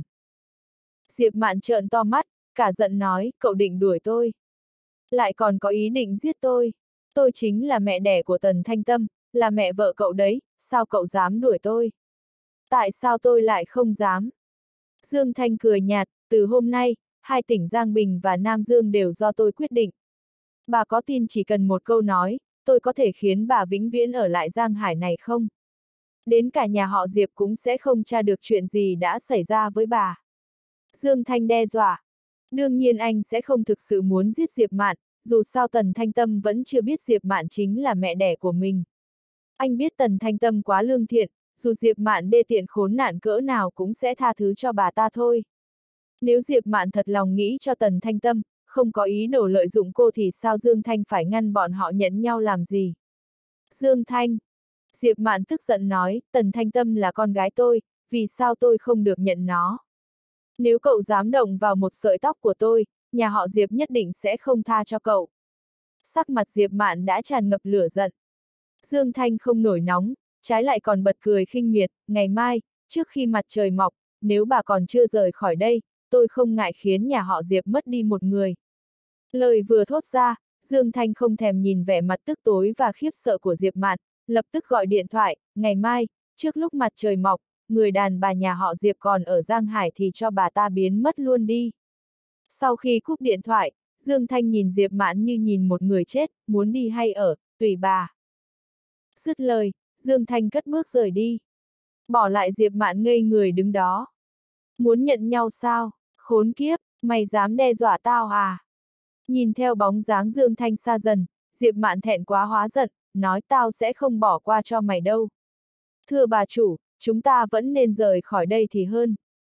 Speaker 1: Diệp Mạn trợn to mắt, cả giận nói, cậu định đuổi tôi. Lại còn có ý định giết tôi. Tôi chính là mẹ đẻ của Tần Thanh Tâm, là mẹ vợ cậu đấy, sao cậu dám đuổi tôi? Tại sao tôi lại không dám? Dương Thanh cười nhạt, từ hôm nay, hai tỉnh Giang Bình và Nam Dương đều do tôi quyết định. Bà có tin chỉ cần một câu nói, tôi có thể khiến bà vĩnh viễn ở lại Giang Hải này không? Đến cả nhà họ Diệp cũng sẽ không tra được chuyện gì đã xảy ra với bà. Dương Thanh đe dọa. Đương nhiên anh sẽ không thực sự muốn giết Diệp Mạn, dù sao Tần Thanh Tâm vẫn chưa biết Diệp Mạn chính là mẹ đẻ của mình. Anh biết Tần Thanh Tâm quá lương thiện, dù Diệp Mạn đê tiện khốn nạn cỡ nào cũng sẽ tha thứ cho bà ta thôi. Nếu Diệp Mạn thật lòng nghĩ cho Tần Thanh Tâm, không có ý đồ lợi dụng cô thì sao Dương Thanh phải ngăn bọn họ nhận nhau làm gì? Dương Thanh! Diệp Mạn tức giận nói, Tần Thanh Tâm là con gái tôi, vì sao tôi không được nhận nó? Nếu cậu dám động vào một sợi tóc của tôi, nhà họ Diệp nhất định sẽ không tha cho cậu. Sắc mặt Diệp Mạn đã tràn ngập lửa giận. Dương Thanh không nổi nóng, trái lại còn bật cười khinh miệt, ngày mai, trước khi mặt trời mọc, nếu bà còn chưa rời khỏi đây, tôi không ngại khiến nhà họ Diệp mất đi một người. Lời vừa thốt ra, Dương Thanh không thèm nhìn vẻ mặt tức tối và khiếp sợ của Diệp Mạn, lập tức gọi điện thoại, ngày mai, trước lúc mặt trời mọc, người đàn bà nhà họ Diệp còn ở Giang Hải thì cho bà ta biến mất luôn đi. Sau khi cúp điện thoại, Dương Thanh nhìn Diệp Mạn như nhìn một người chết, muốn đi hay ở, tùy bà. Dứt lời, Dương Thanh cất bước rời đi. Bỏ lại Diệp Mạn ngây người đứng đó. Muốn nhận nhau sao? Khốn kiếp, mày dám đe dọa tao à? Nhìn theo bóng dáng Dương Thanh xa dần, Diệp Mạn thẹn quá hóa giận, nói tao sẽ không bỏ qua cho mày đâu. Thưa bà chủ, chúng ta vẫn nên rời khỏi đây thì hơn.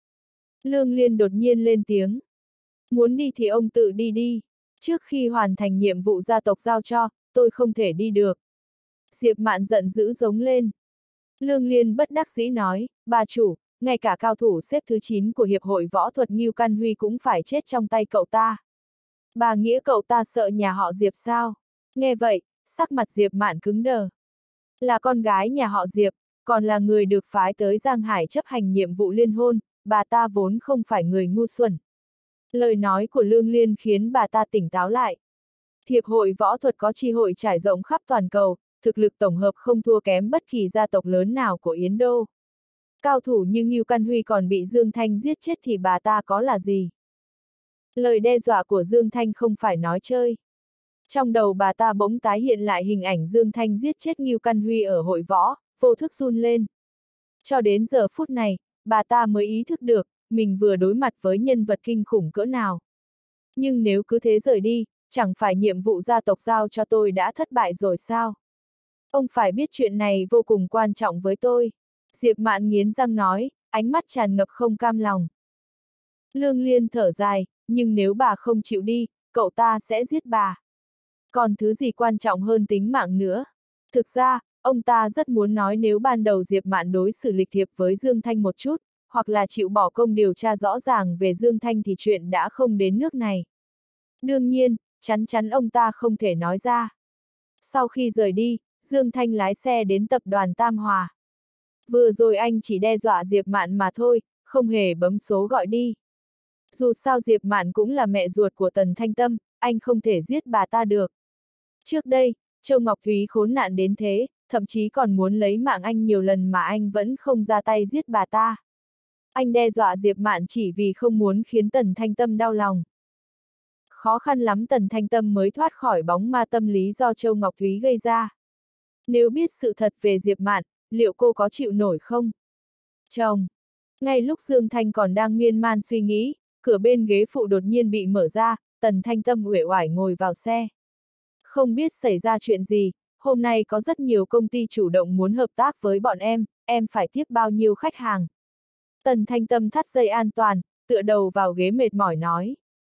Speaker 1: Lương Liên đột nhiên lên tiếng. Muốn đi thì ông tự đi đi. Trước khi hoàn thành nhiệm vụ gia tộc giao cho, tôi không thể đi được. Diệp Mạn giận dữ giống lên. Lương Liên bất đắc dĩ nói, bà chủ, ngay cả cao thủ xếp thứ 9 của Hiệp hội Võ thuật Ngưu Căn Huy cũng phải chết trong tay cậu ta. Bà nghĩa cậu ta sợ nhà họ Diệp sao? Nghe vậy, sắc mặt Diệp Mạn cứng đờ. Là con gái nhà họ Diệp, còn là người được phái tới Giang Hải chấp hành nhiệm vụ liên hôn, bà ta vốn không phải người ngu xuẩn. Lời nói của Lương Liên khiến bà ta tỉnh táo lại. Hiệp hội võ thuật có chi hội trải rộng khắp toàn cầu, thực lực tổng hợp không thua kém bất kỳ gia tộc lớn nào của Yến Đô. Cao thủ như Ngưu Căn Huy còn bị Dương Thanh giết chết thì bà ta có là gì? Lời đe dọa của Dương Thanh không phải nói chơi. Trong đầu bà ta bỗng tái hiện lại hình ảnh Dương Thanh giết chết Ngưu Căn Huy ở hội võ, vô thức run lên. Cho đến giờ phút này, bà ta mới ý thức được, mình vừa đối mặt với nhân vật kinh khủng cỡ nào. Nhưng nếu cứ thế rời đi, chẳng phải nhiệm vụ gia tộc giao cho tôi đã thất bại rồi sao? Ông phải biết chuyện này vô cùng quan trọng với tôi. Diệp Mạn nghiến răng nói, ánh mắt tràn ngập không cam lòng. Lương Liên thở dài, nhưng nếu bà không chịu đi, cậu ta sẽ giết bà. Còn thứ gì quan trọng hơn tính mạng nữa? Thực ra, ông ta rất muốn nói nếu ban đầu Diệp Mạn đối xử lịch thiệp với Dương Thanh một chút, hoặc là chịu bỏ công điều tra rõ ràng về Dương Thanh thì chuyện đã không đến nước này. Đương nhiên, chắn chắn ông ta không thể nói ra. Sau khi rời đi, Dương Thanh lái xe đến tập đoàn Tam Hòa. Vừa rồi anh chỉ đe dọa Diệp Mạn mà thôi, không hề bấm số gọi đi. Dù sao Diệp Mạn cũng là mẹ ruột của Tần Thanh Tâm, anh không thể giết bà ta được. Trước đây, Châu Ngọc Thúy khốn nạn đến thế, thậm chí còn muốn lấy mạng anh nhiều lần mà anh vẫn không ra tay giết bà ta. Anh đe dọa Diệp Mạn chỉ vì không muốn khiến Tần Thanh Tâm đau lòng. Khó khăn lắm Tần Thanh Tâm mới thoát khỏi bóng ma tâm lý do Châu Ngọc Thúy gây ra. Nếu biết sự thật về Diệp Mạn, liệu cô có chịu nổi không? Chồng! Ngay lúc Dương Thanh còn đang miên man suy nghĩ, cửa bên ghế phụ đột nhiên bị mở ra, Tần Thanh Tâm uể oải ngồi vào xe. Không biết xảy ra chuyện gì, hôm nay có rất nhiều công ty chủ động muốn hợp tác với bọn em phải tiếp bao nhiêu khách hàng. Tần Thanh Tâm thắt dây an toàn, tựa đầu vào ghế mệt mỏi nói.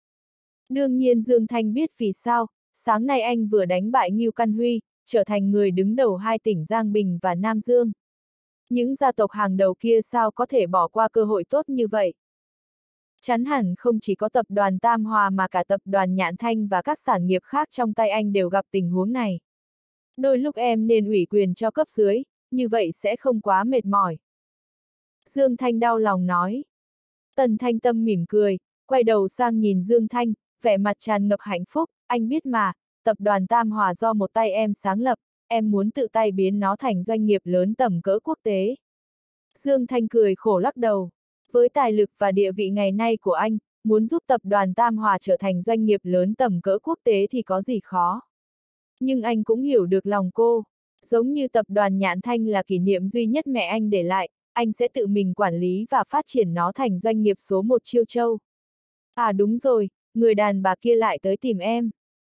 Speaker 1: Đương nhiên Dương Thanh biết vì sao, sáng nay anh vừa đánh bại Ngưu Căn Huy, trở thành người đứng đầu hai tỉnh Giang Bình và Nam Dương. Những gia tộc hàng đầu kia sao có thể bỏ qua cơ hội tốt như vậy? Chắn hẳn không chỉ có tập đoàn Tam Hòa mà cả tập đoàn Nhạn Thanh và các sản nghiệp khác trong tay anh đều gặp tình huống này. Đôi lúc em nên ủy quyền cho cấp dưới, như vậy sẽ không quá mệt mỏi. Dương Thanh đau lòng nói. Tần Thanh Tâm mỉm cười, quay đầu sang nhìn Dương Thanh, vẻ mặt tràn ngập hạnh phúc, anh biết mà, tập đoàn Tam Hòa do một tay em sáng lập, em muốn tự tay biến nó thành doanh nghiệp lớn tầm cỡ quốc tế. Dương Thanh cười khổ lắc đầu. Với tài lực và địa vị ngày nay của anh, muốn giúp tập đoàn Tam Hòa trở thành doanh nghiệp lớn tầm cỡ quốc tế thì có gì khó. Nhưng anh cũng hiểu được lòng cô. Giống như tập đoàn Nhạn Thanh là kỷ niệm duy nhất mẹ anh để lại, anh sẽ tự mình quản lý và phát triển nó thành doanh nghiệp số 1 Chiêu Châu. À đúng rồi, người đàn bà kia lại tới tìm em.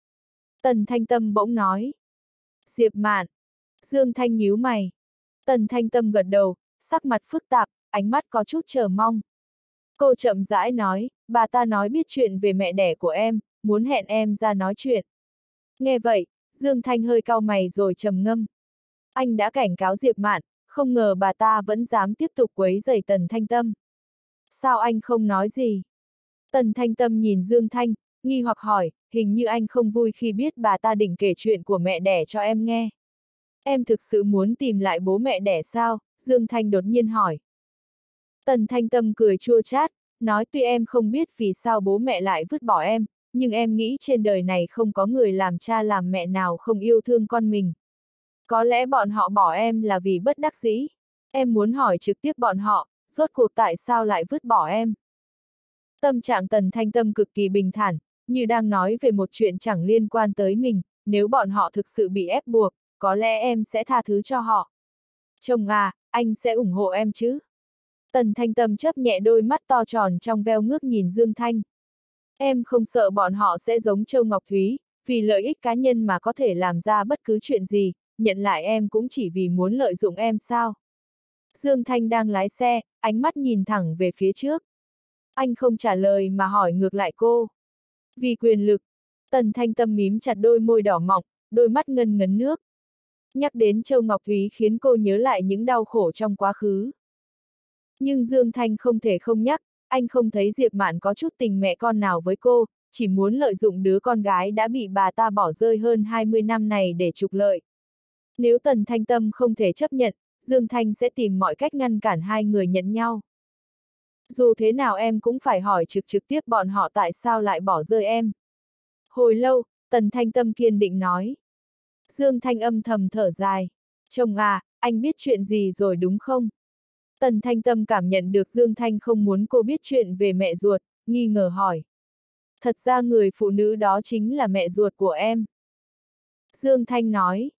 Speaker 1: Tần Thanh Tâm bỗng nói. Diệp Mạn. Dương Thanh nhíu mày. Tần Thanh Tâm gật đầu, sắc mặt phức tạp, ánh mắt có chút chờ mong. Cô chậm rãi nói, bà ta nói biết chuyện về mẹ đẻ của em, muốn hẹn em ra nói chuyện. Nghe vậy, Dương Thanh hơi cau mày rồi trầm ngâm. Anh đã cảnh cáo Diệp Mạn, không ngờ bà ta vẫn dám tiếp tục quấy rầy Tần Thanh Tâm. Sao anh không nói gì? Tần Thanh Tâm nhìn Dương Thanh, nghi hoặc hỏi, hình như anh không vui khi biết bà ta định kể chuyện của mẹ đẻ cho em nghe. Em thực sự muốn tìm lại bố mẹ đẻ sao? Dương Thanh đột nhiên hỏi. Tần Thanh Tâm cười chua chát, nói tuy em không biết vì sao bố mẹ lại vứt bỏ em, nhưng em nghĩ trên đời này không có người làm cha làm mẹ nào không yêu thương con mình. Có lẽ bọn họ bỏ em là vì bất đắc dĩ. Em muốn hỏi trực tiếp bọn họ, rốt cuộc tại sao lại vứt bỏ em? Tâm trạng Tần Thanh Tâm cực kỳ bình thản, như đang nói về một chuyện chẳng liên quan tới mình, nếu bọn họ thực sự bị ép buộc, có lẽ em sẽ tha thứ cho họ. Chồng à, anh sẽ ủng hộ em chứ? Tần Thanh Tâm chớp nhẹ đôi mắt to tròn trong veo ngước nhìn Dương Thanh. Em không sợ bọn họ sẽ giống Châu Ngọc Thúy, vì lợi ích cá nhân mà có thể làm ra bất cứ chuyện gì, nhận lại em cũng chỉ vì muốn lợi dụng em sao? Dương Thanh đang lái xe, ánh mắt nhìn thẳng về phía trước. Anh không trả lời mà hỏi ngược lại cô. Vì quyền lực. Tần Thanh Tâm mím chặt đôi môi đỏ mọng, đôi mắt ngân ngấn nước. Nhắc đến Châu Ngọc Thúy khiến cô nhớ lại những đau khổ trong quá khứ. Nhưng Dương Thanh không thể không nhắc, anh không thấy Diệp Mạn có chút tình mẹ con nào với cô, chỉ muốn lợi dụng đứa con gái đã bị bà ta bỏ rơi hơn 20 năm này để trục lợi. Nếu Tần Thanh Tâm không thể chấp nhận, Dương Thanh sẽ tìm mọi cách ngăn cản hai người nhận nhau. Dù thế nào em cũng phải hỏi trực trực tiếp bọn họ tại sao lại bỏ rơi em. Hồi lâu, Tần Thanh Tâm kiên định nói. Dương Thanh âm thầm thở dài. Chồng à, anh biết chuyện gì rồi đúng không? Tần Thanh Tâm cảm nhận được Dương Thanh không muốn cô biết chuyện về mẹ ruột, nghi ngờ hỏi. Thật ra người phụ nữ đó chính là mẹ ruột của em. Dương Thanh nói.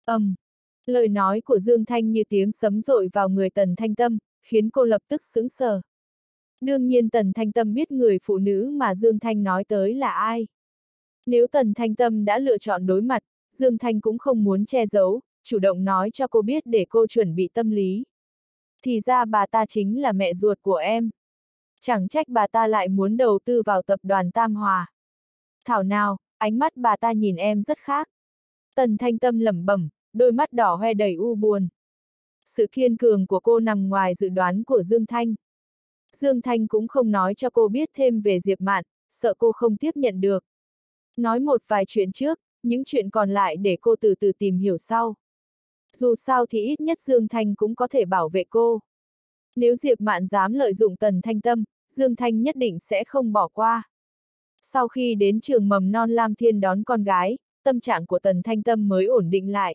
Speaker 1: Lời nói của Dương Thanh như tiếng sấm dội vào người Tần Thanh Tâm, khiến cô lập tức sững sờ. Đương nhiên Tần Thanh Tâm biết người phụ nữ mà Dương Thanh nói tới là ai. Nếu Tần Thanh Tâm đã lựa chọn đối mặt, Dương Thanh cũng không muốn che giấu, chủ động nói cho cô biết để cô chuẩn bị tâm lý. Thì ra bà ta chính là mẹ ruột của em. Chẳng trách bà ta lại muốn đầu tư vào tập đoàn Tam Hòa. Thảo nào, ánh mắt bà ta nhìn em rất khác. Tần Thanh Tâm lẩm bẩm, đôi mắt đỏ hoe đầy u buồn. Sự kiên cường của cô nằm ngoài dự đoán của Dương Thanh. Dương Thanh cũng không nói cho cô biết thêm về Diệp Mạn, sợ cô không tiếp nhận được. Nói một vài chuyện trước, những chuyện còn lại để cô từ từ tìm hiểu sau. Dù sao thì ít nhất Dương Thanh cũng có thể bảo vệ cô. Nếu Diệp Mạn dám lợi dụng Tần Thanh Tâm, Dương Thanh nhất định sẽ không bỏ qua. Sau khi đến trường mầm non Lam Thiên đón con gái, tâm trạng của Tần Thanh Tâm mới ổn định lại.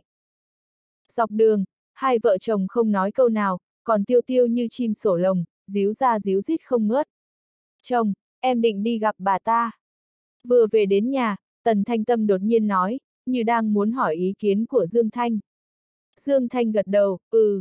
Speaker 1: Dọc đường, hai vợ chồng không nói câu nào, còn Tiêu Tiêu như chim sổ lồng, díu ra díu dít không ngớt. Chồng, em định đi gặp bà ta. Vừa về đến nhà, Tần Thanh Tâm đột nhiên nói, như đang muốn hỏi ý kiến của Dương Thanh. Dương Thanh gật đầu,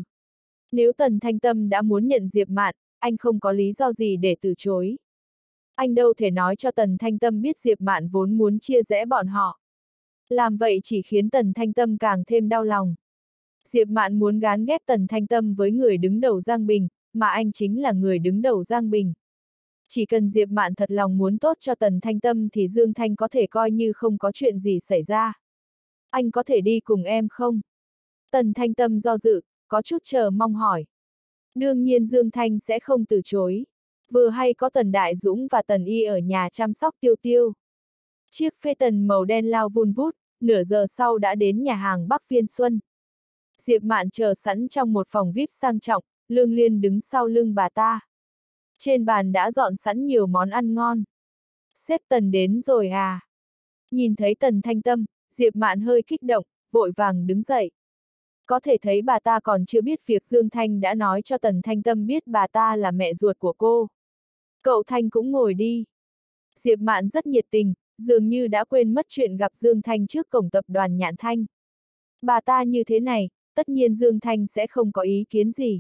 Speaker 1: Nếu Tần Thanh Tâm đã muốn nhận Diệp Mạn, anh không có lý do gì để từ chối. Anh đâu thể nói cho Tần Thanh Tâm biết Diệp Mạn vốn muốn chia rẽ bọn họ. Làm vậy chỉ khiến Tần Thanh Tâm càng thêm đau lòng. Diệp Mạn muốn gán ghép Tần Thanh Tâm với người đứng đầu Giang Bình, mà anh chính là người đứng đầu Giang Bình. Chỉ cần Diệp Mạn thật lòng muốn tốt cho Tần Thanh Tâm thì Dương Thanh có thể coi như không có chuyện gì xảy ra. Anh có thể đi cùng em không? Tần Thanh Tâm do dự, có chút chờ mong hỏi. Đương nhiên Dương Thanh sẽ không từ chối. Vừa hay có Tần Đại Dũng và Tần Y ở nhà chăm sóc Tiêu Tiêu. Chiếc phê tần màu đen lao vun vút, nửa giờ sau đã đến nhà hàng Bắc Viên Xuân. Diệp Mạn chờ sẵn trong một phòng VIP sang trọng, Lương Liên đứng sau lưng bà ta. Trên bàn đã dọn sẵn nhiều món ăn ngon. Sếp Tần đến rồi à? Nhìn thấy Tần Thanh Tâm, Diệp Mạn hơi kích động, vội vàng đứng dậy. Có thể thấy bà ta còn chưa biết việc Dương Thanh đã nói cho Tần Thanh Tâm biết bà ta là mẹ ruột của cô. Cậu Thanh cũng ngồi đi. Diệp Mạn rất nhiệt tình, dường như đã quên mất chuyện gặp Dương Thanh trước cổng tập đoàn Nhạn Thanh. Bà ta như thế này, tất nhiên Dương Thanh sẽ không có ý kiến gì.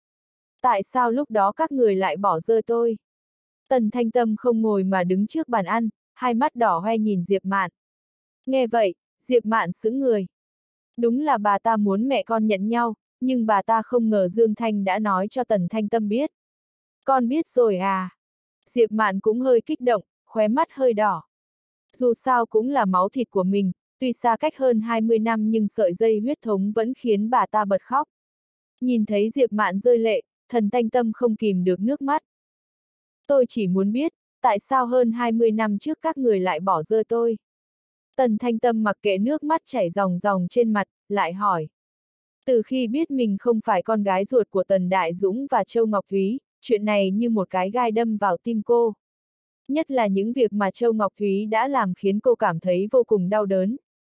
Speaker 1: Tại sao lúc đó các người lại bỏ rơi tôi? Tần Thanh Tâm không ngồi mà đứng trước bàn ăn, hai mắt đỏ hoe nhìn Diệp Mạn. Nghe vậy, Diệp Mạn sững người. Đúng là bà ta muốn mẹ con nhận nhau, nhưng bà ta không ngờ Dương Thanh đã nói cho Tần Thanh Tâm biết. Con biết rồi à? Diệp Mạn cũng hơi kích động, khóe mắt hơi đỏ. Dù sao cũng là máu thịt của mình, tuy xa cách hơn 20 năm nhưng sợi dây huyết thống vẫn khiến bà ta bật khóc. Nhìn thấy Diệp Mạn rơi lệ, Tần Thanh Tâm không kìm được nước mắt. Tôi chỉ muốn biết, tại sao hơn 20 năm trước các người lại bỏ rơi tôi? Tần Thanh Tâm mặc kệ nước mắt chảy ròng ròng trên mặt, lại hỏi. Từ khi biết mình không phải con gái ruột của Tần Đại Dũng và Châu Ngọc Thúy, chuyện này như một cái gai đâm vào tim cô. Nhất là những việc mà Châu Ngọc Thúy đã làm khiến cô cảm thấy vô cùng đau đớn.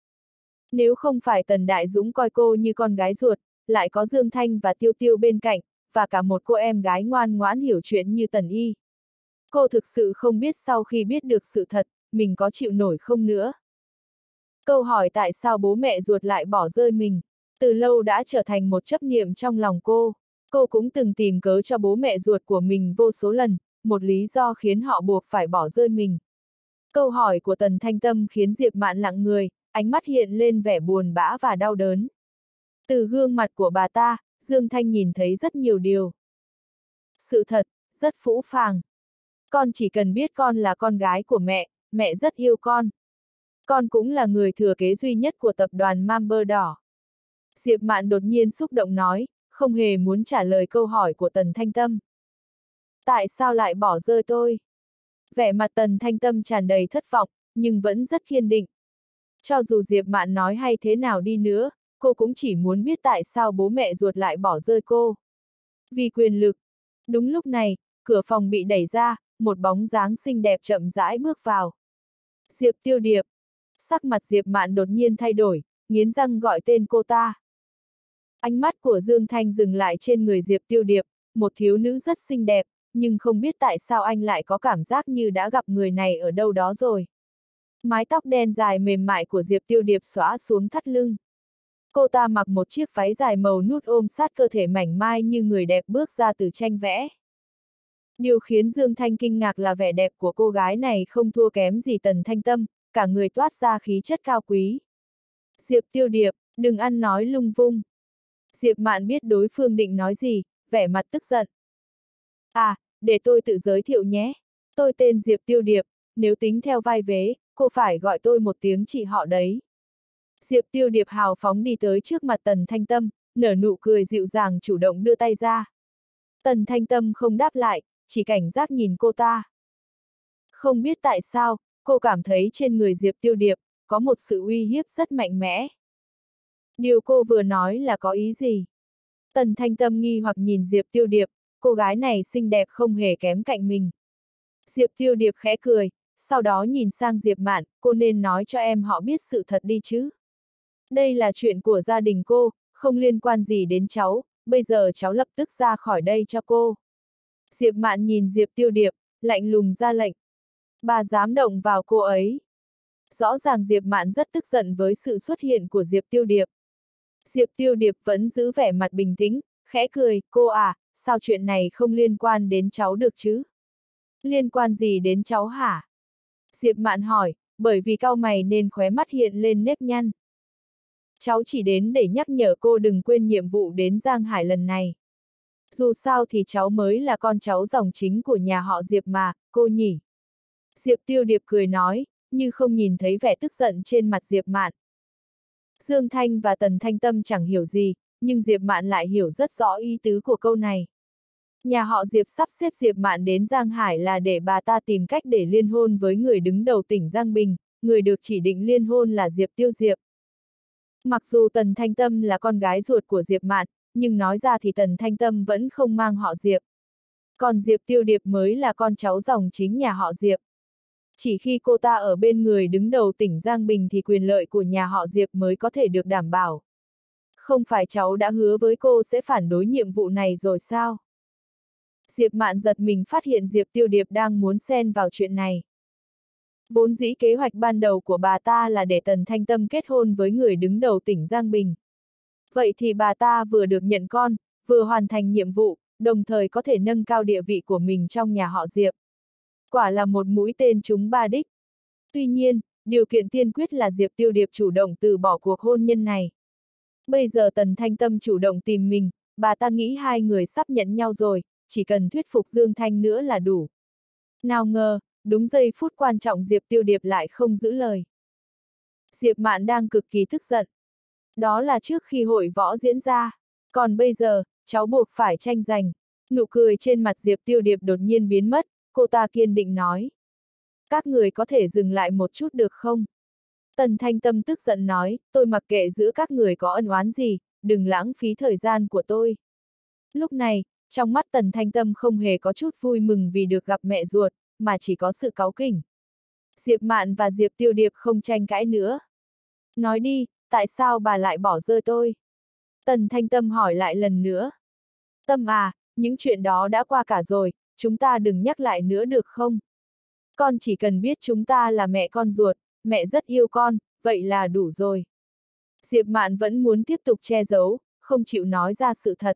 Speaker 1: Nếu không phải Tần Đại Dũng coi cô như con gái ruột, lại có Dương Thanh và Tiêu Tiêu bên cạnh, và cả một cô em gái ngoan ngoãn hiểu chuyện như Tần Y. Cô thực sự không biết sau khi biết được sự thật, mình có chịu nổi không nữa. Câu hỏi tại sao bố mẹ ruột lại bỏ rơi mình, từ lâu đã trở thành một chấp niệm trong lòng cô. Cô cũng từng tìm cớ cho bố mẹ ruột của mình vô số lần, một lý do khiến họ buộc phải bỏ rơi mình. Câu hỏi của Tần Thanh Tâm khiến Diệp Mạn lặng người, ánh mắt hiện lên vẻ buồn bã và đau đớn. Từ gương mặt của bà ta, Dương Thanh nhìn thấy rất nhiều điều. Sự thật, rất phũ phàng. Con chỉ cần biết con là con gái của mẹ rất yêu con. Con cũng là người thừa kế duy nhất của tập đoàn Mamber Đỏ. Diệp Mạn đột nhiên xúc động nói, không hề muốn trả lời câu hỏi của Tần Thanh Tâm. Tại sao lại bỏ rơi tôi? Vẻ mặt Tần Thanh Tâm tràn đầy thất vọng, nhưng vẫn rất kiên định. Cho dù Diệp Mạn nói hay thế nào đi nữa, cô cũng chỉ muốn biết tại sao bố mẹ ruột lại bỏ rơi cô. Vì quyền lực. Đúng lúc này, cửa phòng bị đẩy ra, một bóng dáng xinh đẹp chậm rãi bước vào. Diệp Tiêu Điệp. Sắc mặt Diệp Mạn đột nhiên thay đổi, nghiến răng gọi tên cô ta. Ánh mắt của Dương Thanh dừng lại trên người Diệp Tiêu Điệp, một thiếu nữ rất xinh đẹp, nhưng không biết tại sao anh lại có cảm giác như đã gặp người này ở đâu đó rồi. Mái tóc đen dài mềm mại của Diệp Tiêu Điệp xõa xuống thắt lưng. Cô ta mặc một chiếc váy dài màu nút ôm sát cơ thể mảnh mai như người đẹp bước ra từ tranh vẽ. Điều khiến Dương Thanh kinh ngạc là vẻ đẹp của cô gái này không thua kém gì Tần Thanh Tâm, cả người toát ra khí chất cao quý. Diệp Tiêu Điệp, đừng ăn nói lung vung. Diệp Mạn biết đối phương định nói gì, vẻ mặt tức giận. À, để tôi tự giới thiệu nhé. Tôi tên Diệp Tiêu Điệp, nếu tính theo vai vế, cô phải gọi tôi một tiếng chị họ đấy. Diệp Tiêu Điệp hào phóng đi tới trước mặt Tần Thanh Tâm, nở nụ cười dịu dàng chủ động đưa tay ra. Tần Thanh Tâm không đáp lại, chỉ cảnh giác nhìn cô ta. Không biết tại sao, cô cảm thấy trên người Diệp Tiêu Điệp, có một sự uy hiếp rất mạnh mẽ. Điều cô vừa nói là có ý gì? Tần Thanh Tâm nghi hoặc nhìn Diệp Tiêu Điệp, cô gái này xinh đẹp không hề kém cạnh mình. Diệp Tiêu Điệp khẽ cười, sau đó nhìn sang Diệp Mạn, cô nên nói cho em họ biết sự thật đi chứ. Đây là chuyện của gia đình cô, không liên quan gì đến cháu, bây giờ cháu lập tức ra khỏi đây cho cô. Diệp Mạn nhìn Diệp Tiêu Điệp, lạnh lùng ra lệnh. Bà dám động vào cô ấy. Rõ ràng Diệp Mạn rất tức giận với sự xuất hiện của Diệp Tiêu Điệp. Diệp Tiêu Điệp vẫn giữ vẻ mặt bình tĩnh, khẽ cười, cô à, sao chuyện này không liên quan đến cháu được chứ? Liên quan gì đến cháu hả? Diệp Mạn hỏi, bởi vì cau mày nên khóe mắt hiện lên nếp nhăn. Cháu chỉ đến để nhắc nhở cô đừng quên nhiệm vụ đến Giang Hải lần này. Dù sao thì cháu mới là con cháu dòng chính của nhà họ Diệp mà, cô nhỉ? Diệp Tiêu Điệp cười nói, như không nhìn thấy vẻ tức giận trên mặt Diệp Mạn. Dương Thanh và Tần Thanh Tâm chẳng hiểu gì, nhưng Diệp Mạn lại hiểu rất rõ ý tứ của câu này. Nhà họ Diệp sắp xếp Diệp Mạn đến Giang Hải là để bà ta tìm cách để liên hôn với người đứng đầu tỉnh Giang Bình, người được chỉ định liên hôn là Diệp Tiêu Diệp. Mặc dù Tần Thanh Tâm là con gái ruột của Diệp Mạn, nhưng nói ra thì Tần Thanh Tâm vẫn không mang họ Diệp. Còn Diệp Tiêu Điệp mới là con cháu dòng chính nhà họ Diệp. Chỉ khi cô ta ở bên người đứng đầu tỉnh Giang Bình thì quyền lợi của nhà họ Diệp mới có thể được đảm bảo. Không phải cháu đã hứa với cô sẽ phản đối nhiệm vụ này rồi sao? Diệp Mạn giật mình phát hiện Diệp Tiêu Điệp đang muốn xen vào chuyện này. Vốn dĩ kế hoạch ban đầu của bà ta là để Tần Thanh Tâm kết hôn với người đứng đầu tỉnh Giang Bình. Vậy thì bà ta vừa được nhận con, vừa hoàn thành nhiệm vụ, đồng thời có thể nâng cao địa vị của mình trong nhà họ Diệp. Quả là một mũi tên trúng ba đích. Tuy nhiên, điều kiện tiên quyết là Diệp Tiêu Điệp chủ động từ bỏ cuộc hôn nhân này. Bây giờ Tần Thanh Tâm chủ động tìm mình, bà ta nghĩ hai người sắp nhận nhau rồi, chỉ cần thuyết phục Dương Thanh nữa là đủ. Nào ngờ, đúng giây phút quan trọng Diệp Tiêu Điệp lại không giữ lời. Diệp Mạn đang cực kỳ tức giận. Đó là trước khi hội võ diễn ra. Còn bây giờ, cháu buộc phải tranh giành. Nụ cười trên mặt Diệp Tiêu Điệp đột nhiên biến mất, cô ta kiên định nói. Các người có thể dừng lại một chút được không? Tần Thanh Tâm tức giận nói, tôi mặc kệ giữa các người có ân oán gì, đừng lãng phí thời gian của tôi. Lúc này, trong mắt Tần Thanh Tâm không hề có chút vui mừng vì được gặp mẹ ruột, mà chỉ có sự cáu kỉnh. Diệp Mạn và Diệp Tiêu Điệp không tranh cãi nữa. Nói đi, tại sao bà lại bỏ rơi tôi? Tần Thanh Tâm hỏi lại lần nữa. Tâm à, những chuyện đó đã qua cả rồi, chúng ta đừng nhắc lại nữa được không? Con chỉ cần biết chúng ta là mẹ con ruột, mẹ rất yêu con, vậy là đủ rồi. Diệp Mạn vẫn muốn tiếp tục che giấu, không chịu nói ra sự thật.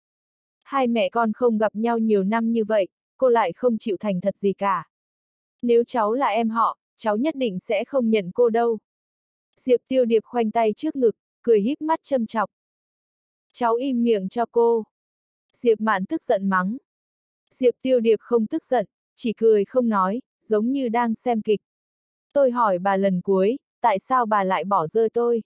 Speaker 1: Hai mẹ con không gặp nhau nhiều năm như vậy, cô lại không chịu thành thật gì cả. Nếu cháu là em họ, cháu nhất định sẽ không nhận cô đâu. Diệp Tiêu Điệp khoanh tay trước ngực, cười híp mắt châm chọc. Cháu im miệng cho cô. Diệp Mạn tức giận mắng. Diệp Tiêu Điệp không tức giận, chỉ cười không nói, giống như đang xem kịch. Tôi hỏi bà lần cuối, tại sao bà lại bỏ rơi tôi?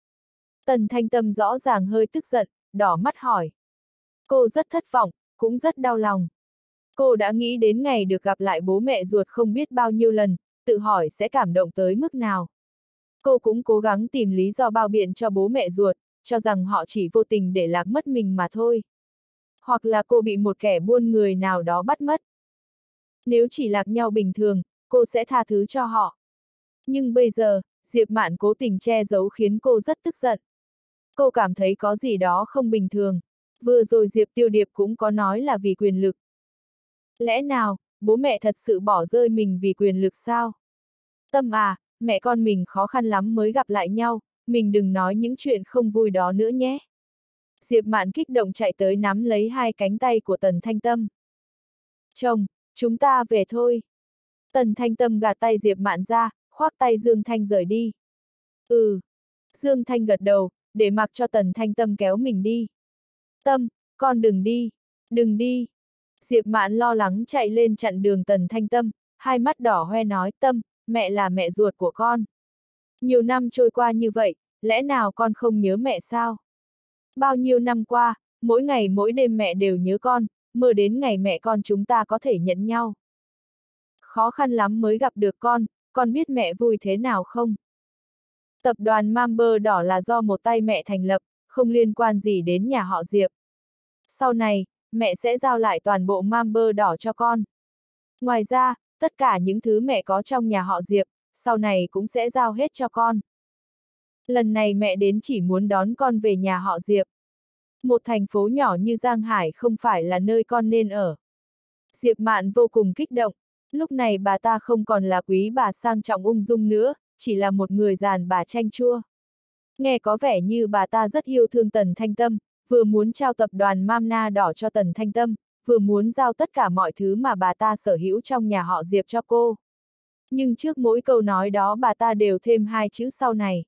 Speaker 1: Tần Thanh Tâm rõ ràng hơi tức giận, đỏ mắt hỏi. Cô rất thất vọng, cũng rất đau lòng. Cô đã nghĩ đến ngày được gặp lại bố mẹ ruột không biết bao nhiêu lần, tự hỏi sẽ cảm động tới mức nào. Cô cũng cố gắng tìm lý do bao biện cho bố mẹ ruột, cho rằng họ chỉ vô tình để lạc mất mình mà thôi. Hoặc là cô bị một kẻ buôn người nào đó bắt mất, Nếu chỉ lạc nhau bình thường, cô sẽ tha thứ cho họ. Nhưng bây giờ, Diệp Mạn cố tình che giấu khiến cô rất tức giận. Cô cảm thấy có gì đó không bình thường. Vừa rồi Diệp Tiêu Điệp cũng có nói là vì quyền lực. Lẽ nào, bố mẹ thật sự bỏ rơi mình vì quyền lực sao? Tâm à, mẹ con mình khó khăn lắm mới gặp lại nhau, mình đừng nói những chuyện không vui đó nữa nhé. Diệp Mạn kích động chạy tới nắm lấy hai cánh tay của Tần Thanh Tâm. Chồng, chúng ta về thôi. Tần Thanh Tâm gạt tay Diệp Mạn ra, khoác tay Dương Thanh rời đi. Ừ. Dương Thanh gật đầu, để mặc cho Tần Thanh Tâm kéo mình đi. Tâm, con đừng đi, đừng đi. Diệp Mạn lo lắng chạy lên chặn đường Tần Thanh Tâm, hai mắt đỏ hoe nói, Tâm, mẹ là mẹ ruột của con. Nhiều năm trôi qua như vậy, lẽ nào con không nhớ mẹ sao? Bao nhiêu năm qua, mỗi ngày mỗi đêm mẹ đều nhớ con, mơ đến ngày mẹ con chúng ta có thể nhận nhau. Khó khăn lắm mới gặp được con biết mẹ vui thế nào không? Tập đoàn Mamber Đỏ là do một tay mẹ thành lập, không liên quan gì đến nhà họ Diệp. Sau này, mẹ sẽ giao lại toàn bộ Mamber Đỏ cho con. Ngoài ra, tất cả những thứ mẹ có trong nhà họ Diệp, sau này cũng sẽ giao hết cho con. Lần này mẹ đến chỉ muốn đón con về nhà họ Diệp. Một thành phố nhỏ như Giang Hải không phải là nơi con nên ở. Diệp Mạn vô cùng kích động, lúc này bà ta không còn là quý bà sang trọng ung dung nữa, chỉ là một người giàn bà chanh chua. Nghe có vẻ như bà ta rất yêu thương Tần Thanh Tâm, vừa muốn trao tập đoàn Mamna Đỏ cho Tần Thanh Tâm, vừa muốn giao tất cả mọi thứ mà bà ta sở hữu trong nhà họ Diệp cho cô. Nhưng trước mỗi câu nói đó bà ta đều thêm hai chữ sau này.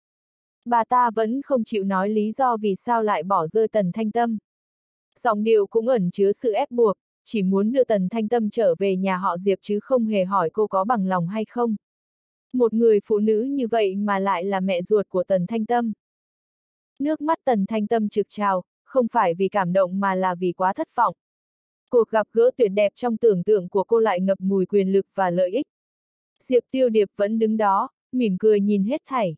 Speaker 1: Bà ta vẫn không chịu nói lý do vì sao lại bỏ rơi Tần Thanh Tâm. Giọng điệu cũng ẩn chứa sự ép buộc, chỉ muốn đưa Tần Thanh Tâm trở về nhà họ Diệp chứ không hề hỏi cô có bằng lòng hay không. Một người phụ nữ như vậy mà lại là mẹ ruột của Tần Thanh Tâm. Nước mắt Tần Thanh Tâm trực trào, không phải vì cảm động mà là vì quá thất vọng. Cuộc gặp gỡ tuyệt đẹp trong tưởng tượng của cô lại ngập mùi quyền lực và lợi ích. Diệp Tiêu Điệp vẫn đứng đó, mỉm cười nhìn hết thảy.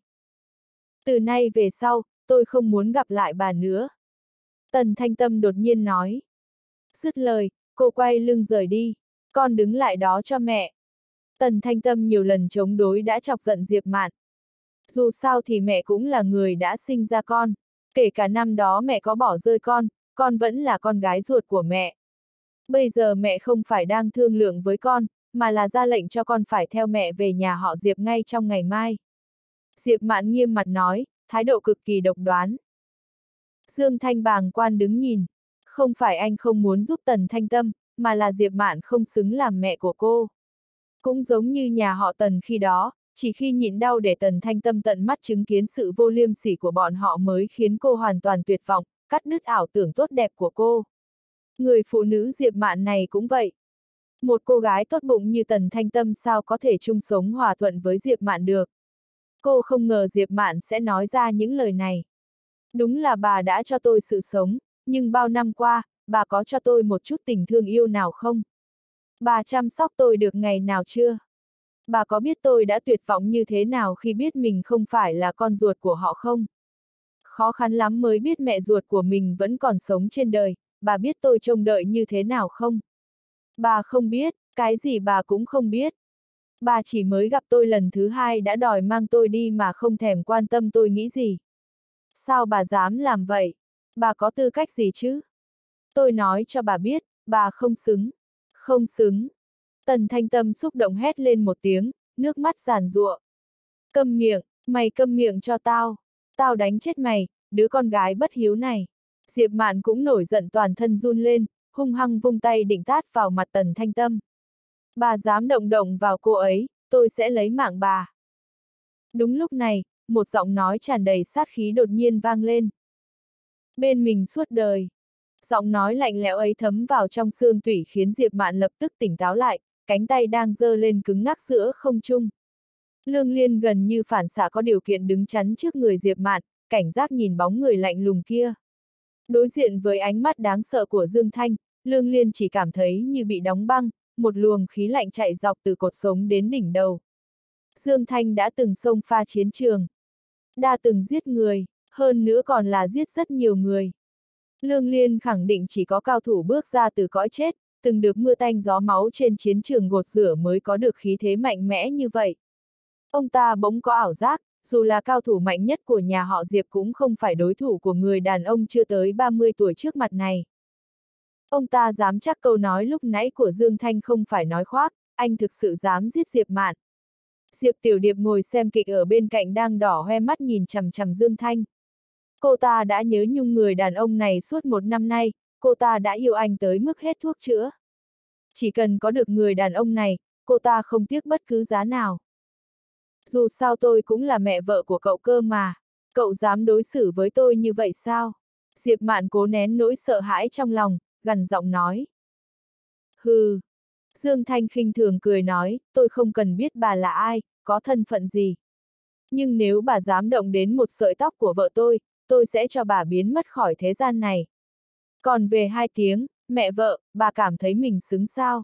Speaker 1: Từ nay về sau, tôi không muốn gặp lại bà nữa. Tần Thanh Tâm đột nhiên nói. Dứt lời, cô quay lưng rời đi. Con đứng lại đó cho mẹ. Tần Thanh Tâm nhiều lần chống đối đã chọc giận Diệp Mạn. Dù sao thì mẹ cũng là người đã sinh ra con. Kể cả năm đó mẹ có bỏ rơi con vẫn là con gái ruột của mẹ. Bây giờ mẹ không phải đang thương lượng với con, mà là ra lệnh cho con phải theo mẹ về nhà họ Diệp ngay trong ngày mai. Diệp Mạn nghiêm mặt nói, thái độ cực kỳ độc đoán. Dương Thanh bàng quan đứng nhìn. Không phải anh không muốn giúp Tần Thanh Tâm, mà là Diệp Mạn không xứng làm mẹ của cô. Cũng giống như nhà họ Tần khi đó, chỉ khi nhịn đau để Tần Thanh Tâm tận mắt chứng kiến sự vô liêm sỉ của bọn họ mới khiến cô hoàn toàn tuyệt vọng, cắt đứt ảo tưởng tốt đẹp của cô. Người phụ nữ Diệp Mạn này cũng vậy. Một cô gái tốt bụng như Tần Thanh Tâm sao có thể chung sống hòa thuận với Diệp Mạn được. Cô không ngờ Diệp Mạn sẽ nói ra những lời này. Đúng là bà đã cho tôi sự sống, nhưng bao năm qua, bà có cho tôi một chút tình thương yêu nào không? Bà chăm sóc tôi được ngày nào chưa? Bà có biết tôi đã tuyệt vọng như thế nào khi biết mình không phải là con ruột của họ không? Khó khăn lắm mới biết mẹ ruột của mình vẫn còn sống trên đời, bà biết tôi trông đợi như thế nào không? Bà không biết, cái gì bà cũng không biết. Bà chỉ mới gặp tôi lần thứ hai đã đòi mang tôi đi mà không thèm quan tâm tôi nghĩ gì. Sao bà dám làm vậy? Bà có tư cách gì chứ? Tôi nói cho bà biết, bà không xứng. Không xứng. Tần Thanh Tâm xúc động hét lên một tiếng, nước mắt giàn giụa. Câm miệng, mày câm miệng cho tao. Tao đánh chết mày, đứa con gái bất hiếu này. Diệp Mạn cũng nổi giận toàn thân run lên, hung hăng vung tay định tát vào mặt Tần Thanh Tâm. Bà dám động động vào cô ấy, tôi sẽ lấy mạng bà. Đúng lúc này, một giọng nói tràn đầy sát khí đột nhiên vang lên. Bên mình suốt đời. Giọng nói lạnh lẽo ấy thấm vào trong xương tủy khiến Diệp Mạn lập tức tỉnh táo lại, cánh tay đang giơ lên cứng ngắc giữa không trung. Lương Liên gần như phản xạ có điều kiện đứng chắn trước người Diệp Mạn, cảnh giác nhìn bóng người lạnh lùng kia. Đối diện với ánh mắt đáng sợ của Dương Thanh, Lương Liên chỉ cảm thấy như bị đóng băng, một luồng khí lạnh chạy dọc từ cột sống đến đỉnh đầu. Dương Thanh đã từng xông pha chiến trường, đã từng giết người, hơn nữa còn là giết rất nhiều người. Lương Liên khẳng định chỉ có cao thủ bước ra từ cõi chết, từng được mưa tanh gió máu trên chiến trường gột rửa mới có được khí thế mạnh mẽ như vậy. Ông ta bỗng có ảo giác, dù là cao thủ mạnh nhất của nhà họ Diệp cũng không phải đối thủ của người đàn ông chưa tới 30 tuổi trước mặt này. Ông ta dám chắc câu nói lúc nãy của Dương Thanh không phải nói khoác, anh thực sự dám giết Diệp Mạn. Diệp Tiểu Điệp ngồi xem kịch ở bên cạnh đang đỏ hoe mắt nhìn chằm chằm Dương Thanh. Cô ta đã nhớ nhung người đàn ông này suốt 1 năm nay, cô ta đã yêu anh tới mức hết thuốc chữa. Chỉ cần có được người đàn ông này, cô ta không tiếc bất cứ giá nào. Dù sao tôi cũng là mẹ vợ của cậu cơ mà, cậu dám đối xử với tôi như vậy sao? Diệp Mạn cố nén nỗi sợ hãi trong lòng, gằn giọng nói. Hừ. Dương Thanh khinh thường cười nói, tôi không cần biết bà là ai, có thân phận gì. Nhưng nếu bà dám động đến một sợi tóc của vợ tôi sẽ cho bà biến mất khỏi thế gian này. Còn về 2 tiếng, mẹ vợ, bà cảm thấy mình xứng sao?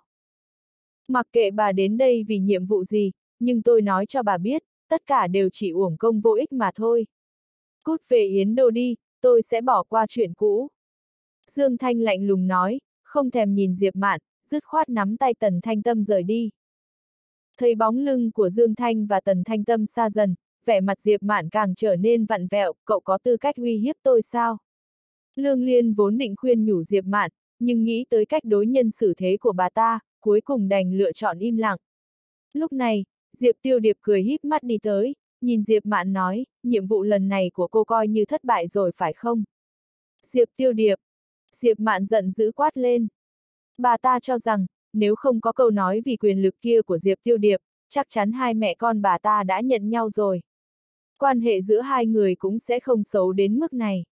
Speaker 1: Mặc kệ bà đến đây vì nhiệm vụ gì, nhưng tôi nói cho bà biết, tất cả đều chỉ uổng công vô ích mà thôi. Cút về Yến Đô đi, tôi sẽ bỏ qua chuyện cũ. Dương Thanh lạnh lùng nói, không thèm nhìn Diệp Mạn, dứt khoát nắm tay Tần Thanh Tâm rời đi. Thấy bóng lưng của Dương Thanh và Tần Thanh Tâm xa dần, vẻ mặt Diệp Mạn càng trở nên vặn vẹo, cậu có tư cách uy hiếp tôi sao? Lương Liên vốn định khuyên nhủ Diệp Mạn, nhưng nghĩ tới cách đối nhân xử thế của bà ta, cuối cùng đành lựa chọn im lặng. Lúc này, Diệp Tiêu Điệp cười híp mắt đi tới, nhìn Diệp Mạn nói, nhiệm vụ lần này của cô coi như thất bại rồi phải không? Diệp Tiêu Điệp. Diệp Mạn giận dữ quát lên. Bà ta cho rằng, nếu không có câu nói vì quyền lực kia của Diệp Tiêu Điệp, chắc chắn hai mẹ con bà ta đã nhận nhau rồi. Quan hệ giữa hai người cũng sẽ không xấu đến mức này.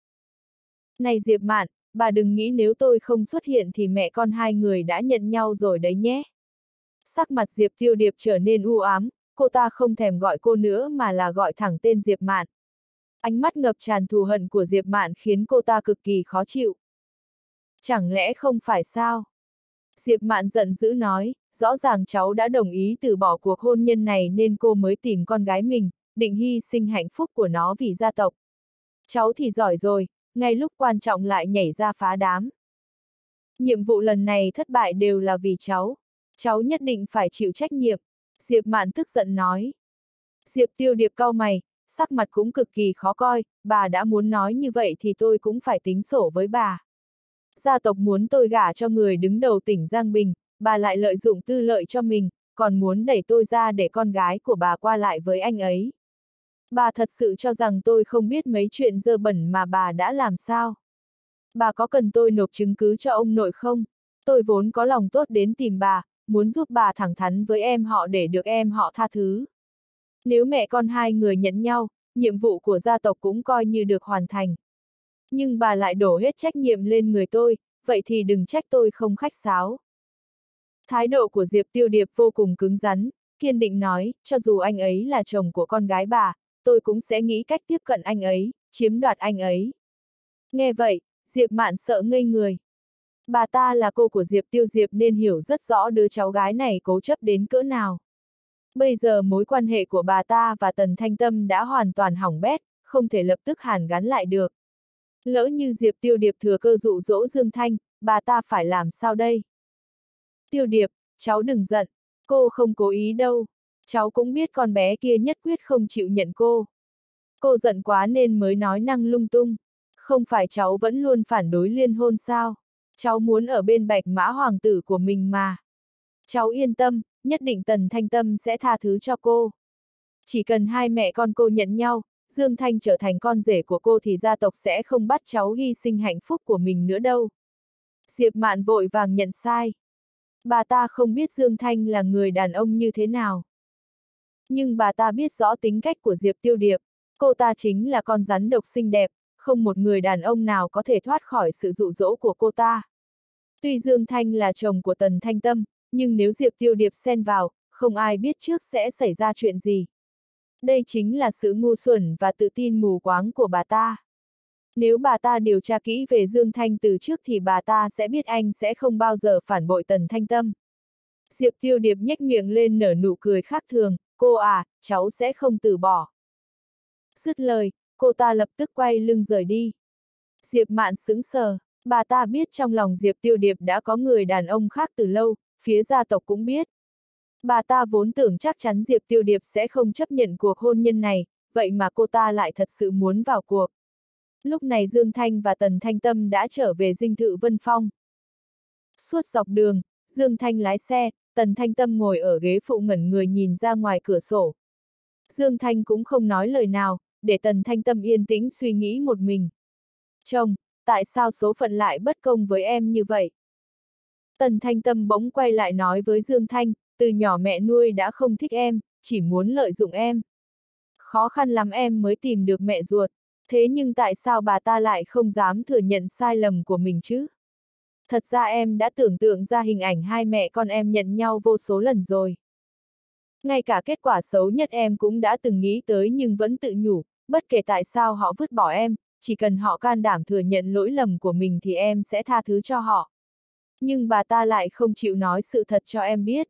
Speaker 1: Này Diệp Mạn, bà đừng nghĩ nếu tôi không xuất hiện thì mẹ con hai người đã nhận nhau rồi đấy nhé. Sắc mặt Diệp Tiêu Điệp trở nên u ám, cô ta không thèm gọi cô nữa mà là gọi thẳng tên Diệp Mạn. Ánh mắt ngập tràn thù hận của Diệp Mạn khiến cô ta cực kỳ khó chịu. Chẳng lẽ không phải sao? Diệp Mạn giận dữ nói, rõ ràng cháu đã đồng ý từ bỏ cuộc hôn nhân này nên cô mới tìm con gái mình, định hy sinh hạnh phúc của nó vì gia tộc. Cháu thì giỏi rồi, ngay lúc quan trọng lại nhảy ra phá đám. Nhiệm vụ lần này thất bại đều là vì cháu nhất định phải chịu trách nhiệm, Diệp Mạn tức giận nói. Diệp Tiêu Điệp cau mày, sắc mặt cũng cực kỳ khó coi, bà đã muốn nói như vậy thì tôi cũng phải tính sổ với bà. Gia tộc muốn tôi gả cho người đứng đầu tỉnh Giang Bình, bà lại lợi dụng tư lợi cho mình, còn muốn đẩy tôi ra để con gái của bà qua lại với anh ấy. Bà thật sự cho rằng tôi không biết mấy chuyện dơ bẩn mà bà đã làm sao? Bà có cần tôi nộp chứng cứ cho ông nội không? Tôi vốn có lòng tốt đến tìm bà, muốn giúp bà thẳng thắn với em họ để được em họ tha thứ. Nếu mẹ con hai người nhận nhau, nhiệm vụ của gia tộc cũng coi như được hoàn thành. Nhưng bà lại đổ hết trách nhiệm lên người tôi, vậy thì đừng trách tôi không khách sáo. Thái độ của Diệp Tiêu Điệp vô cùng cứng rắn, kiên định nói, cho dù anh ấy là chồng của con gái bà, tôi cũng sẽ nghĩ cách tiếp cận anh ấy, chiếm đoạt anh ấy. Nghe vậy, Diệp Mạn sợ ngây người. Bà ta là cô của Diệp Tiêu Diệp nên hiểu rất rõ đứa cháu gái này cố chấp đến cỡ nào. Bây giờ mối quan hệ của bà ta và Tần Thanh Tâm đã hoàn toàn hỏng bét, không thể lập tức hàn gắn lại được. Lỡ như Diệp Tiêu Điệp thừa cơ dụ dỗ Dương Thanh, bà ta phải làm sao đây? Tiêu Điệp, cháu đừng giận, cô không cố ý đâu, cháu cũng biết con bé kia nhất quyết không chịu nhận cô. Cô giận quá nên mới nói năng lung tung, không phải cháu vẫn luôn phản đối liên hôn sao? Cháu muốn ở bên Bạch Mã hoàng tử của mình mà. Cháu yên tâm, nhất định Tần Thanh Tâm sẽ tha thứ cho cô. Chỉ cần hai mẹ con cô nhận nhau, Dương Thanh trở thành con rể của cô thì gia tộc sẽ không bắt cháu hy sinh hạnh phúc của mình nữa đâu. Diệp Mạn vội vàng nhận sai. Bà ta không biết Dương Thanh là người đàn ông như thế nào. Nhưng bà ta biết rõ tính cách của Diệp Tiêu Điệp, cô ta chính là con rắn độc xinh đẹp, không một người đàn ông nào có thể thoát khỏi sự dụ dỗ của cô ta. Tuy Dương Thanh là chồng của Tần Thanh Tâm, nhưng nếu Diệp Tiêu Điệp xen vào, không ai biết trước sẽ xảy ra chuyện gì. Đây chính là sự ngu xuẩn và tự tin mù quáng của bà ta. Nếu bà ta điều tra kỹ về Dương Thanh từ trước thì bà ta sẽ biết anh sẽ không bao giờ phản bội Tần Thanh Tâm. Diệp Tiêu Điệp nhếch miệng lên nở nụ cười khác thường, cô à, cháu sẽ không từ bỏ. Dứt lời, cô ta lập tức quay lưng rời đi. Diệp Mạn sững sờ. Bà ta biết trong lòng Diệp Tiêu Điệp đã có người đàn ông khác từ lâu, phía gia tộc cũng biết. Bà ta vốn tưởng chắc chắn Diệp Tiêu Điệp sẽ không chấp nhận cuộc hôn nhân này, vậy mà cô ta lại thật sự muốn vào cuộc. Lúc này Dương Thanh và Tần Thanh Tâm đã trở về dinh thự Vân Phong. Suốt dọc đường, Dương Thanh lái xe, Tần Thanh Tâm ngồi ở ghế phụ ngẩn người nhìn ra ngoài cửa sổ. Dương Thanh cũng không nói lời nào, để Tần Thanh Tâm yên tĩnh suy nghĩ một mình. Chồng, tại sao số phận lại bất công với em như vậy? Tần Thanh Tâm bỗng quay lại nói với Dương Thanh, từ nhỏ mẹ nuôi đã không thích em, chỉ muốn lợi dụng em. Khó khăn lắm em mới tìm được mẹ ruột, thế nhưng tại sao bà ta lại không dám thừa nhận sai lầm của mình chứ? Thật ra em đã tưởng tượng ra hình ảnh hai mẹ con em nhận nhau vô số lần rồi. Ngay cả kết quả xấu nhất em cũng đã từng nghĩ tới nhưng vẫn tự nhủ, bất kể tại sao họ vứt bỏ em, chỉ cần họ can đảm thừa nhận lỗi lầm của mình thì em sẽ tha thứ cho họ. Nhưng bà ta lại không chịu nói sự thật cho em biết.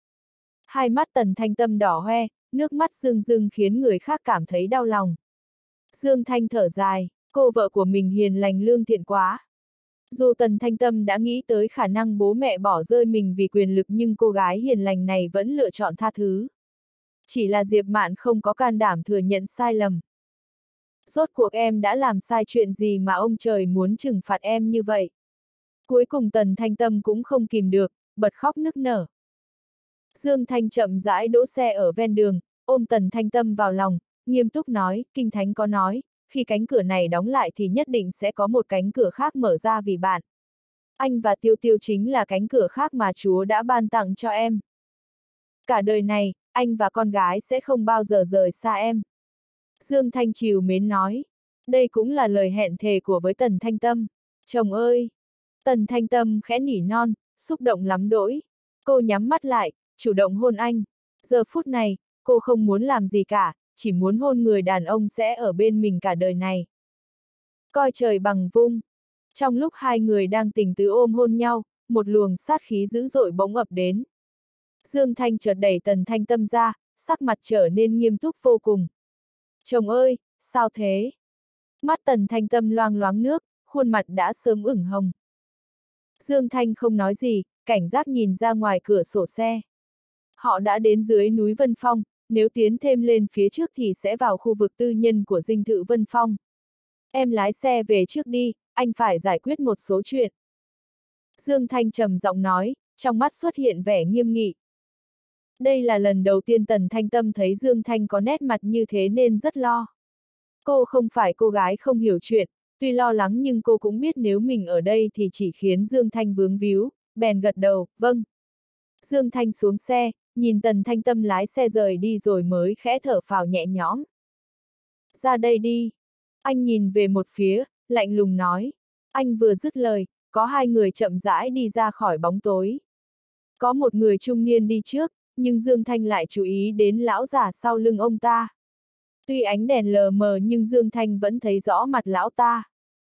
Speaker 1: Hai mắt Tần Thanh Tâm đỏ hoe, nước mắt rưng rưng khiến người khác cảm thấy đau lòng. Dương Thanh thở dài, cô vợ của mình hiền lành lương thiện quá. Dù Tần Thanh Tâm đã nghĩ tới khả năng bố mẹ bỏ rơi mình vì quyền lực nhưng cô gái hiền lành này vẫn lựa chọn tha thứ. Chỉ là Diệp Mạn không có can đảm thừa nhận sai lầm. Rốt cuộc em đã làm sai chuyện gì mà ông trời muốn trừng phạt em như vậy? Cuối cùng Tần Thanh Tâm cũng không kìm được, bật khóc nức nở. Dương Thanh chậm rãi đỗ xe ở ven đường, ôm Tần Thanh Tâm vào lòng, nghiêm túc nói, Kinh Thánh có nói, khi cánh cửa này đóng lại thì nhất định sẽ có một cánh cửa khác mở ra vì bạn. Anh và Tiêu Tiêu chính là cánh cửa khác mà Chúa đã ban tặng cho em. Cả đời này, anh và con gái sẽ không bao giờ rời xa em. Dương Thanh trìu mến nói. Đây cũng là lời hẹn thề của với Tần Thanh Tâm. Chồng ơi! Tần Thanh Tâm khẽ nỉ non, xúc động lắm đỗi. Cô nhắm mắt lại, chủ động hôn anh. Giờ phút này, cô không muốn làm gì cả, chỉ muốn hôn người đàn ông sẽ ở bên mình cả đời này. Coi trời bằng vung. Trong lúc hai người đang tình tứ ôm hôn nhau, một luồng sát khí dữ dội bỗng ập đến. Dương Thanh chợt đẩy Tần Thanh Tâm ra, sắc mặt trở nên nghiêm túc vô cùng. Chồng ơi, sao thế? Mắt Tần Thanh Tâm loang loáng nước, khuôn mặt đã sớm ửng hồng. Dương Thanh không nói gì, cảnh giác nhìn ra ngoài cửa sổ xe. Họ đã đến dưới núi Vân Phong, nếu tiến thêm lên phía trước thì sẽ vào khu vực tư nhân của dinh thự Vân Phong. Em lái xe về trước đi, anh phải giải quyết một số chuyện. Dương Thanh trầm giọng nói, trong mắt xuất hiện vẻ nghiêm nghị. Đây là lần đầu tiên Tần Thanh Tâm thấy Dương Thanh có nét mặt như thế nên rất lo. Cô không phải cô gái không hiểu chuyện, tuy lo lắng nhưng cô cũng biết nếu mình ở đây thì chỉ khiến Dương Thanh vướng víu, bèn gật đầu, vâng. Dương Thanh xuống xe, nhìn Tần Thanh Tâm lái xe rời đi rồi mới khẽ thở phào nhẹ nhõm. Ra đây đi. Anh nhìn về một phía, lạnh lùng nói. Anh vừa dứt lời, có hai người chậm rãi đi ra khỏi bóng tối. Có một người trung niên đi trước, nhưng Dương Thanh lại chú ý đến lão già sau lưng ông ta. Tuy ánh đèn lờ mờ nhưng Dương Thanh vẫn thấy rõ mặt lão ta.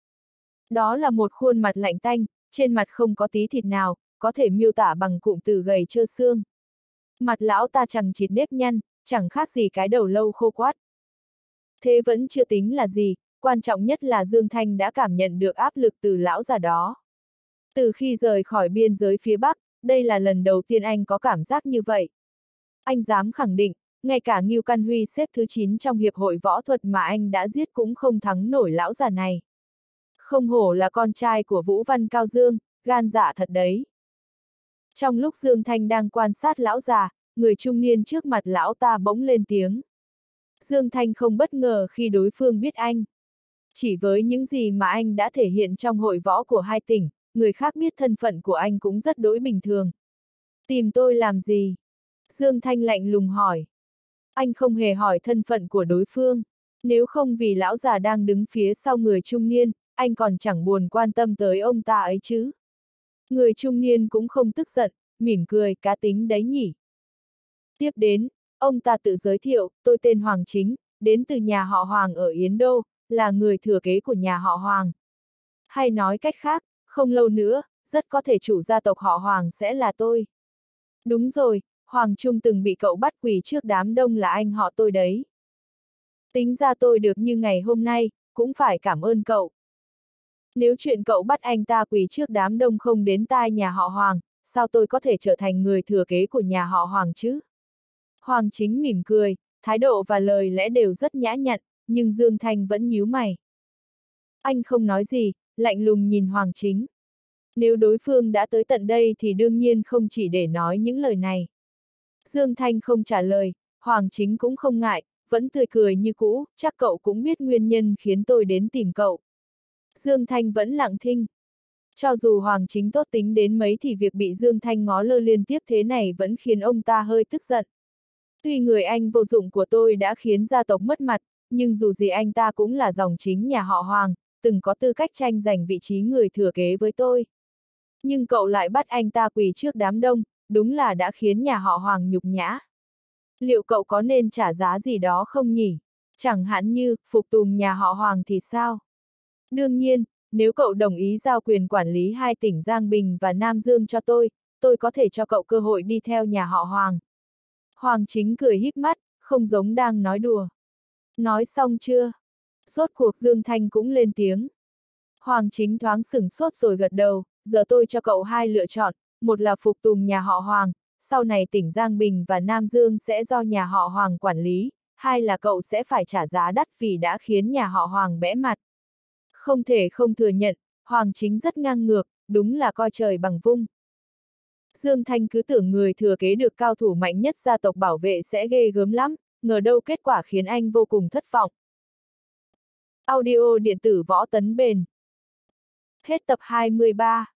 Speaker 1: Đó là một khuôn mặt lạnh tanh, trên mặt không có tí thịt nào, có thể miêu tả bằng cụm từ gầy trơ xương. Mặt lão ta chẳng chịt nếp nhăn, chẳng khác gì cái đầu lâu khô quắt. Thế vẫn chưa tính là gì, quan trọng nhất là Dương Thanh đã cảm nhận được áp lực từ lão già đó. Từ khi rời khỏi biên giới phía Bắc, đây là lần đầu tiên anh có cảm giác như vậy. Anh dám khẳng định, ngay cả Ngưu Căn Huy xếp thứ 9 trong hiệp hội võ thuật mà anh đã giết cũng không thắng nổi lão già này. Không hổ là con trai của Vũ Văn Cao Dương, gan dạ thật đấy. Trong lúc Dương Thanh đang quan sát lão già, người trung niên trước mặt lão ta bỗng lên tiếng. Dương Thanh không bất ngờ khi đối phương biết anh. Chỉ với những gì mà anh đã thể hiện trong hội võ của hai tỉnh, người khác biết thân phận của anh cũng rất đối bình thường. Tìm tôi làm gì? Dương Thanh lạnh lùng hỏi. Anh không hề hỏi thân phận của đối phương. Nếu không vì lão già đang đứng phía sau người trung niên, anh còn chẳng buồn quan tâm tới ông ta ấy chứ. Người trung niên cũng không tức giận, mỉm cười, cá tính đấy nhỉ. Tiếp đến, ông ta tự giới thiệu, tôi tên Hoàng Chính, đến từ nhà họ Hoàng ở Yến Đô, là người thừa kế của nhà họ Hoàng. Hay nói cách khác, không lâu nữa, rất có thể chủ gia tộc họ Hoàng sẽ là tôi. Đúng rồi, Hoàng Trung từng bị cậu bắt quỳ trước đám đông là anh họ tôi đấy. Tính ra tôi được như ngày hôm nay, cũng phải cảm ơn cậu. Nếu chuyện cậu bắt anh ta quỳ trước đám đông không đến tai nhà họ Hoàng, sao tôi có thể trở thành người thừa kế của nhà họ Hoàng chứ? Hoàng Chính mỉm cười, thái độ và lời lẽ đều rất nhã nhặn, nhưng Dương Thanh vẫn nhíu mày. Anh không nói gì, lạnh lùng nhìn Hoàng Chính. Nếu đối phương đã tới tận đây thì đương nhiên không chỉ để nói những lời này. Dương Thanh không trả lời, Hoàng Chính cũng không ngại, vẫn tươi cười như cũ, chắc cậu cũng biết nguyên nhân khiến tôi đến tìm cậu. Dương Thanh vẫn lặng thinh. Cho dù Hoàng Chính tốt tính đến mấy thì việc bị Dương Thanh ngó lơ liên tiếp thế này vẫn khiến ông ta hơi tức giận. Tuy người anh vô dụng của tôi đã khiến gia tộc mất mặt, nhưng dù gì anh ta cũng là dòng chính nhà họ Hoàng, từng có tư cách tranh giành vị trí người thừa kế với tôi. Nhưng cậu lại bắt anh ta quỳ trước đám đông, đúng là đã khiến nhà họ Hoàng nhục nhã. Liệu cậu có nên trả giá gì đó không nhỉ? Chẳng hạn như, phục tùng nhà họ Hoàng thì sao? Đương nhiên, nếu cậu đồng ý giao quyền quản lý hai tỉnh Giang Bình và Nam Dương cho tôi có thể cho cậu cơ hội đi theo nhà họ Hoàng. Hoàng Chính cười híp mắt, không giống đang nói đùa. Nói xong chưa? Rốt cuộc Dương Thanh cũng lên tiếng. Hoàng Chính thoáng sửng sốt rồi gật đầu, giờ tôi cho cậu hai lựa chọn, một là phục tùng nhà họ Hoàng, sau này tỉnh Giang Bình và Nam Dương sẽ do nhà họ Hoàng quản lý, hai là cậu sẽ phải trả giá đắt vì đã khiến nhà họ Hoàng bẽ mặt. Không thể không thừa nhận, Hoàng Chính rất ngang ngược, đúng là coi trời bằng vung. Dương Thanh cứ tưởng người thừa kế được cao thủ mạnh nhất gia tộc bảo vệ sẽ ghê gớm lắm, ngờ đâu kết quả khiến anh vô cùng thất vọng. Audio điện tử Võ Tấn Bền. Hết tập 23.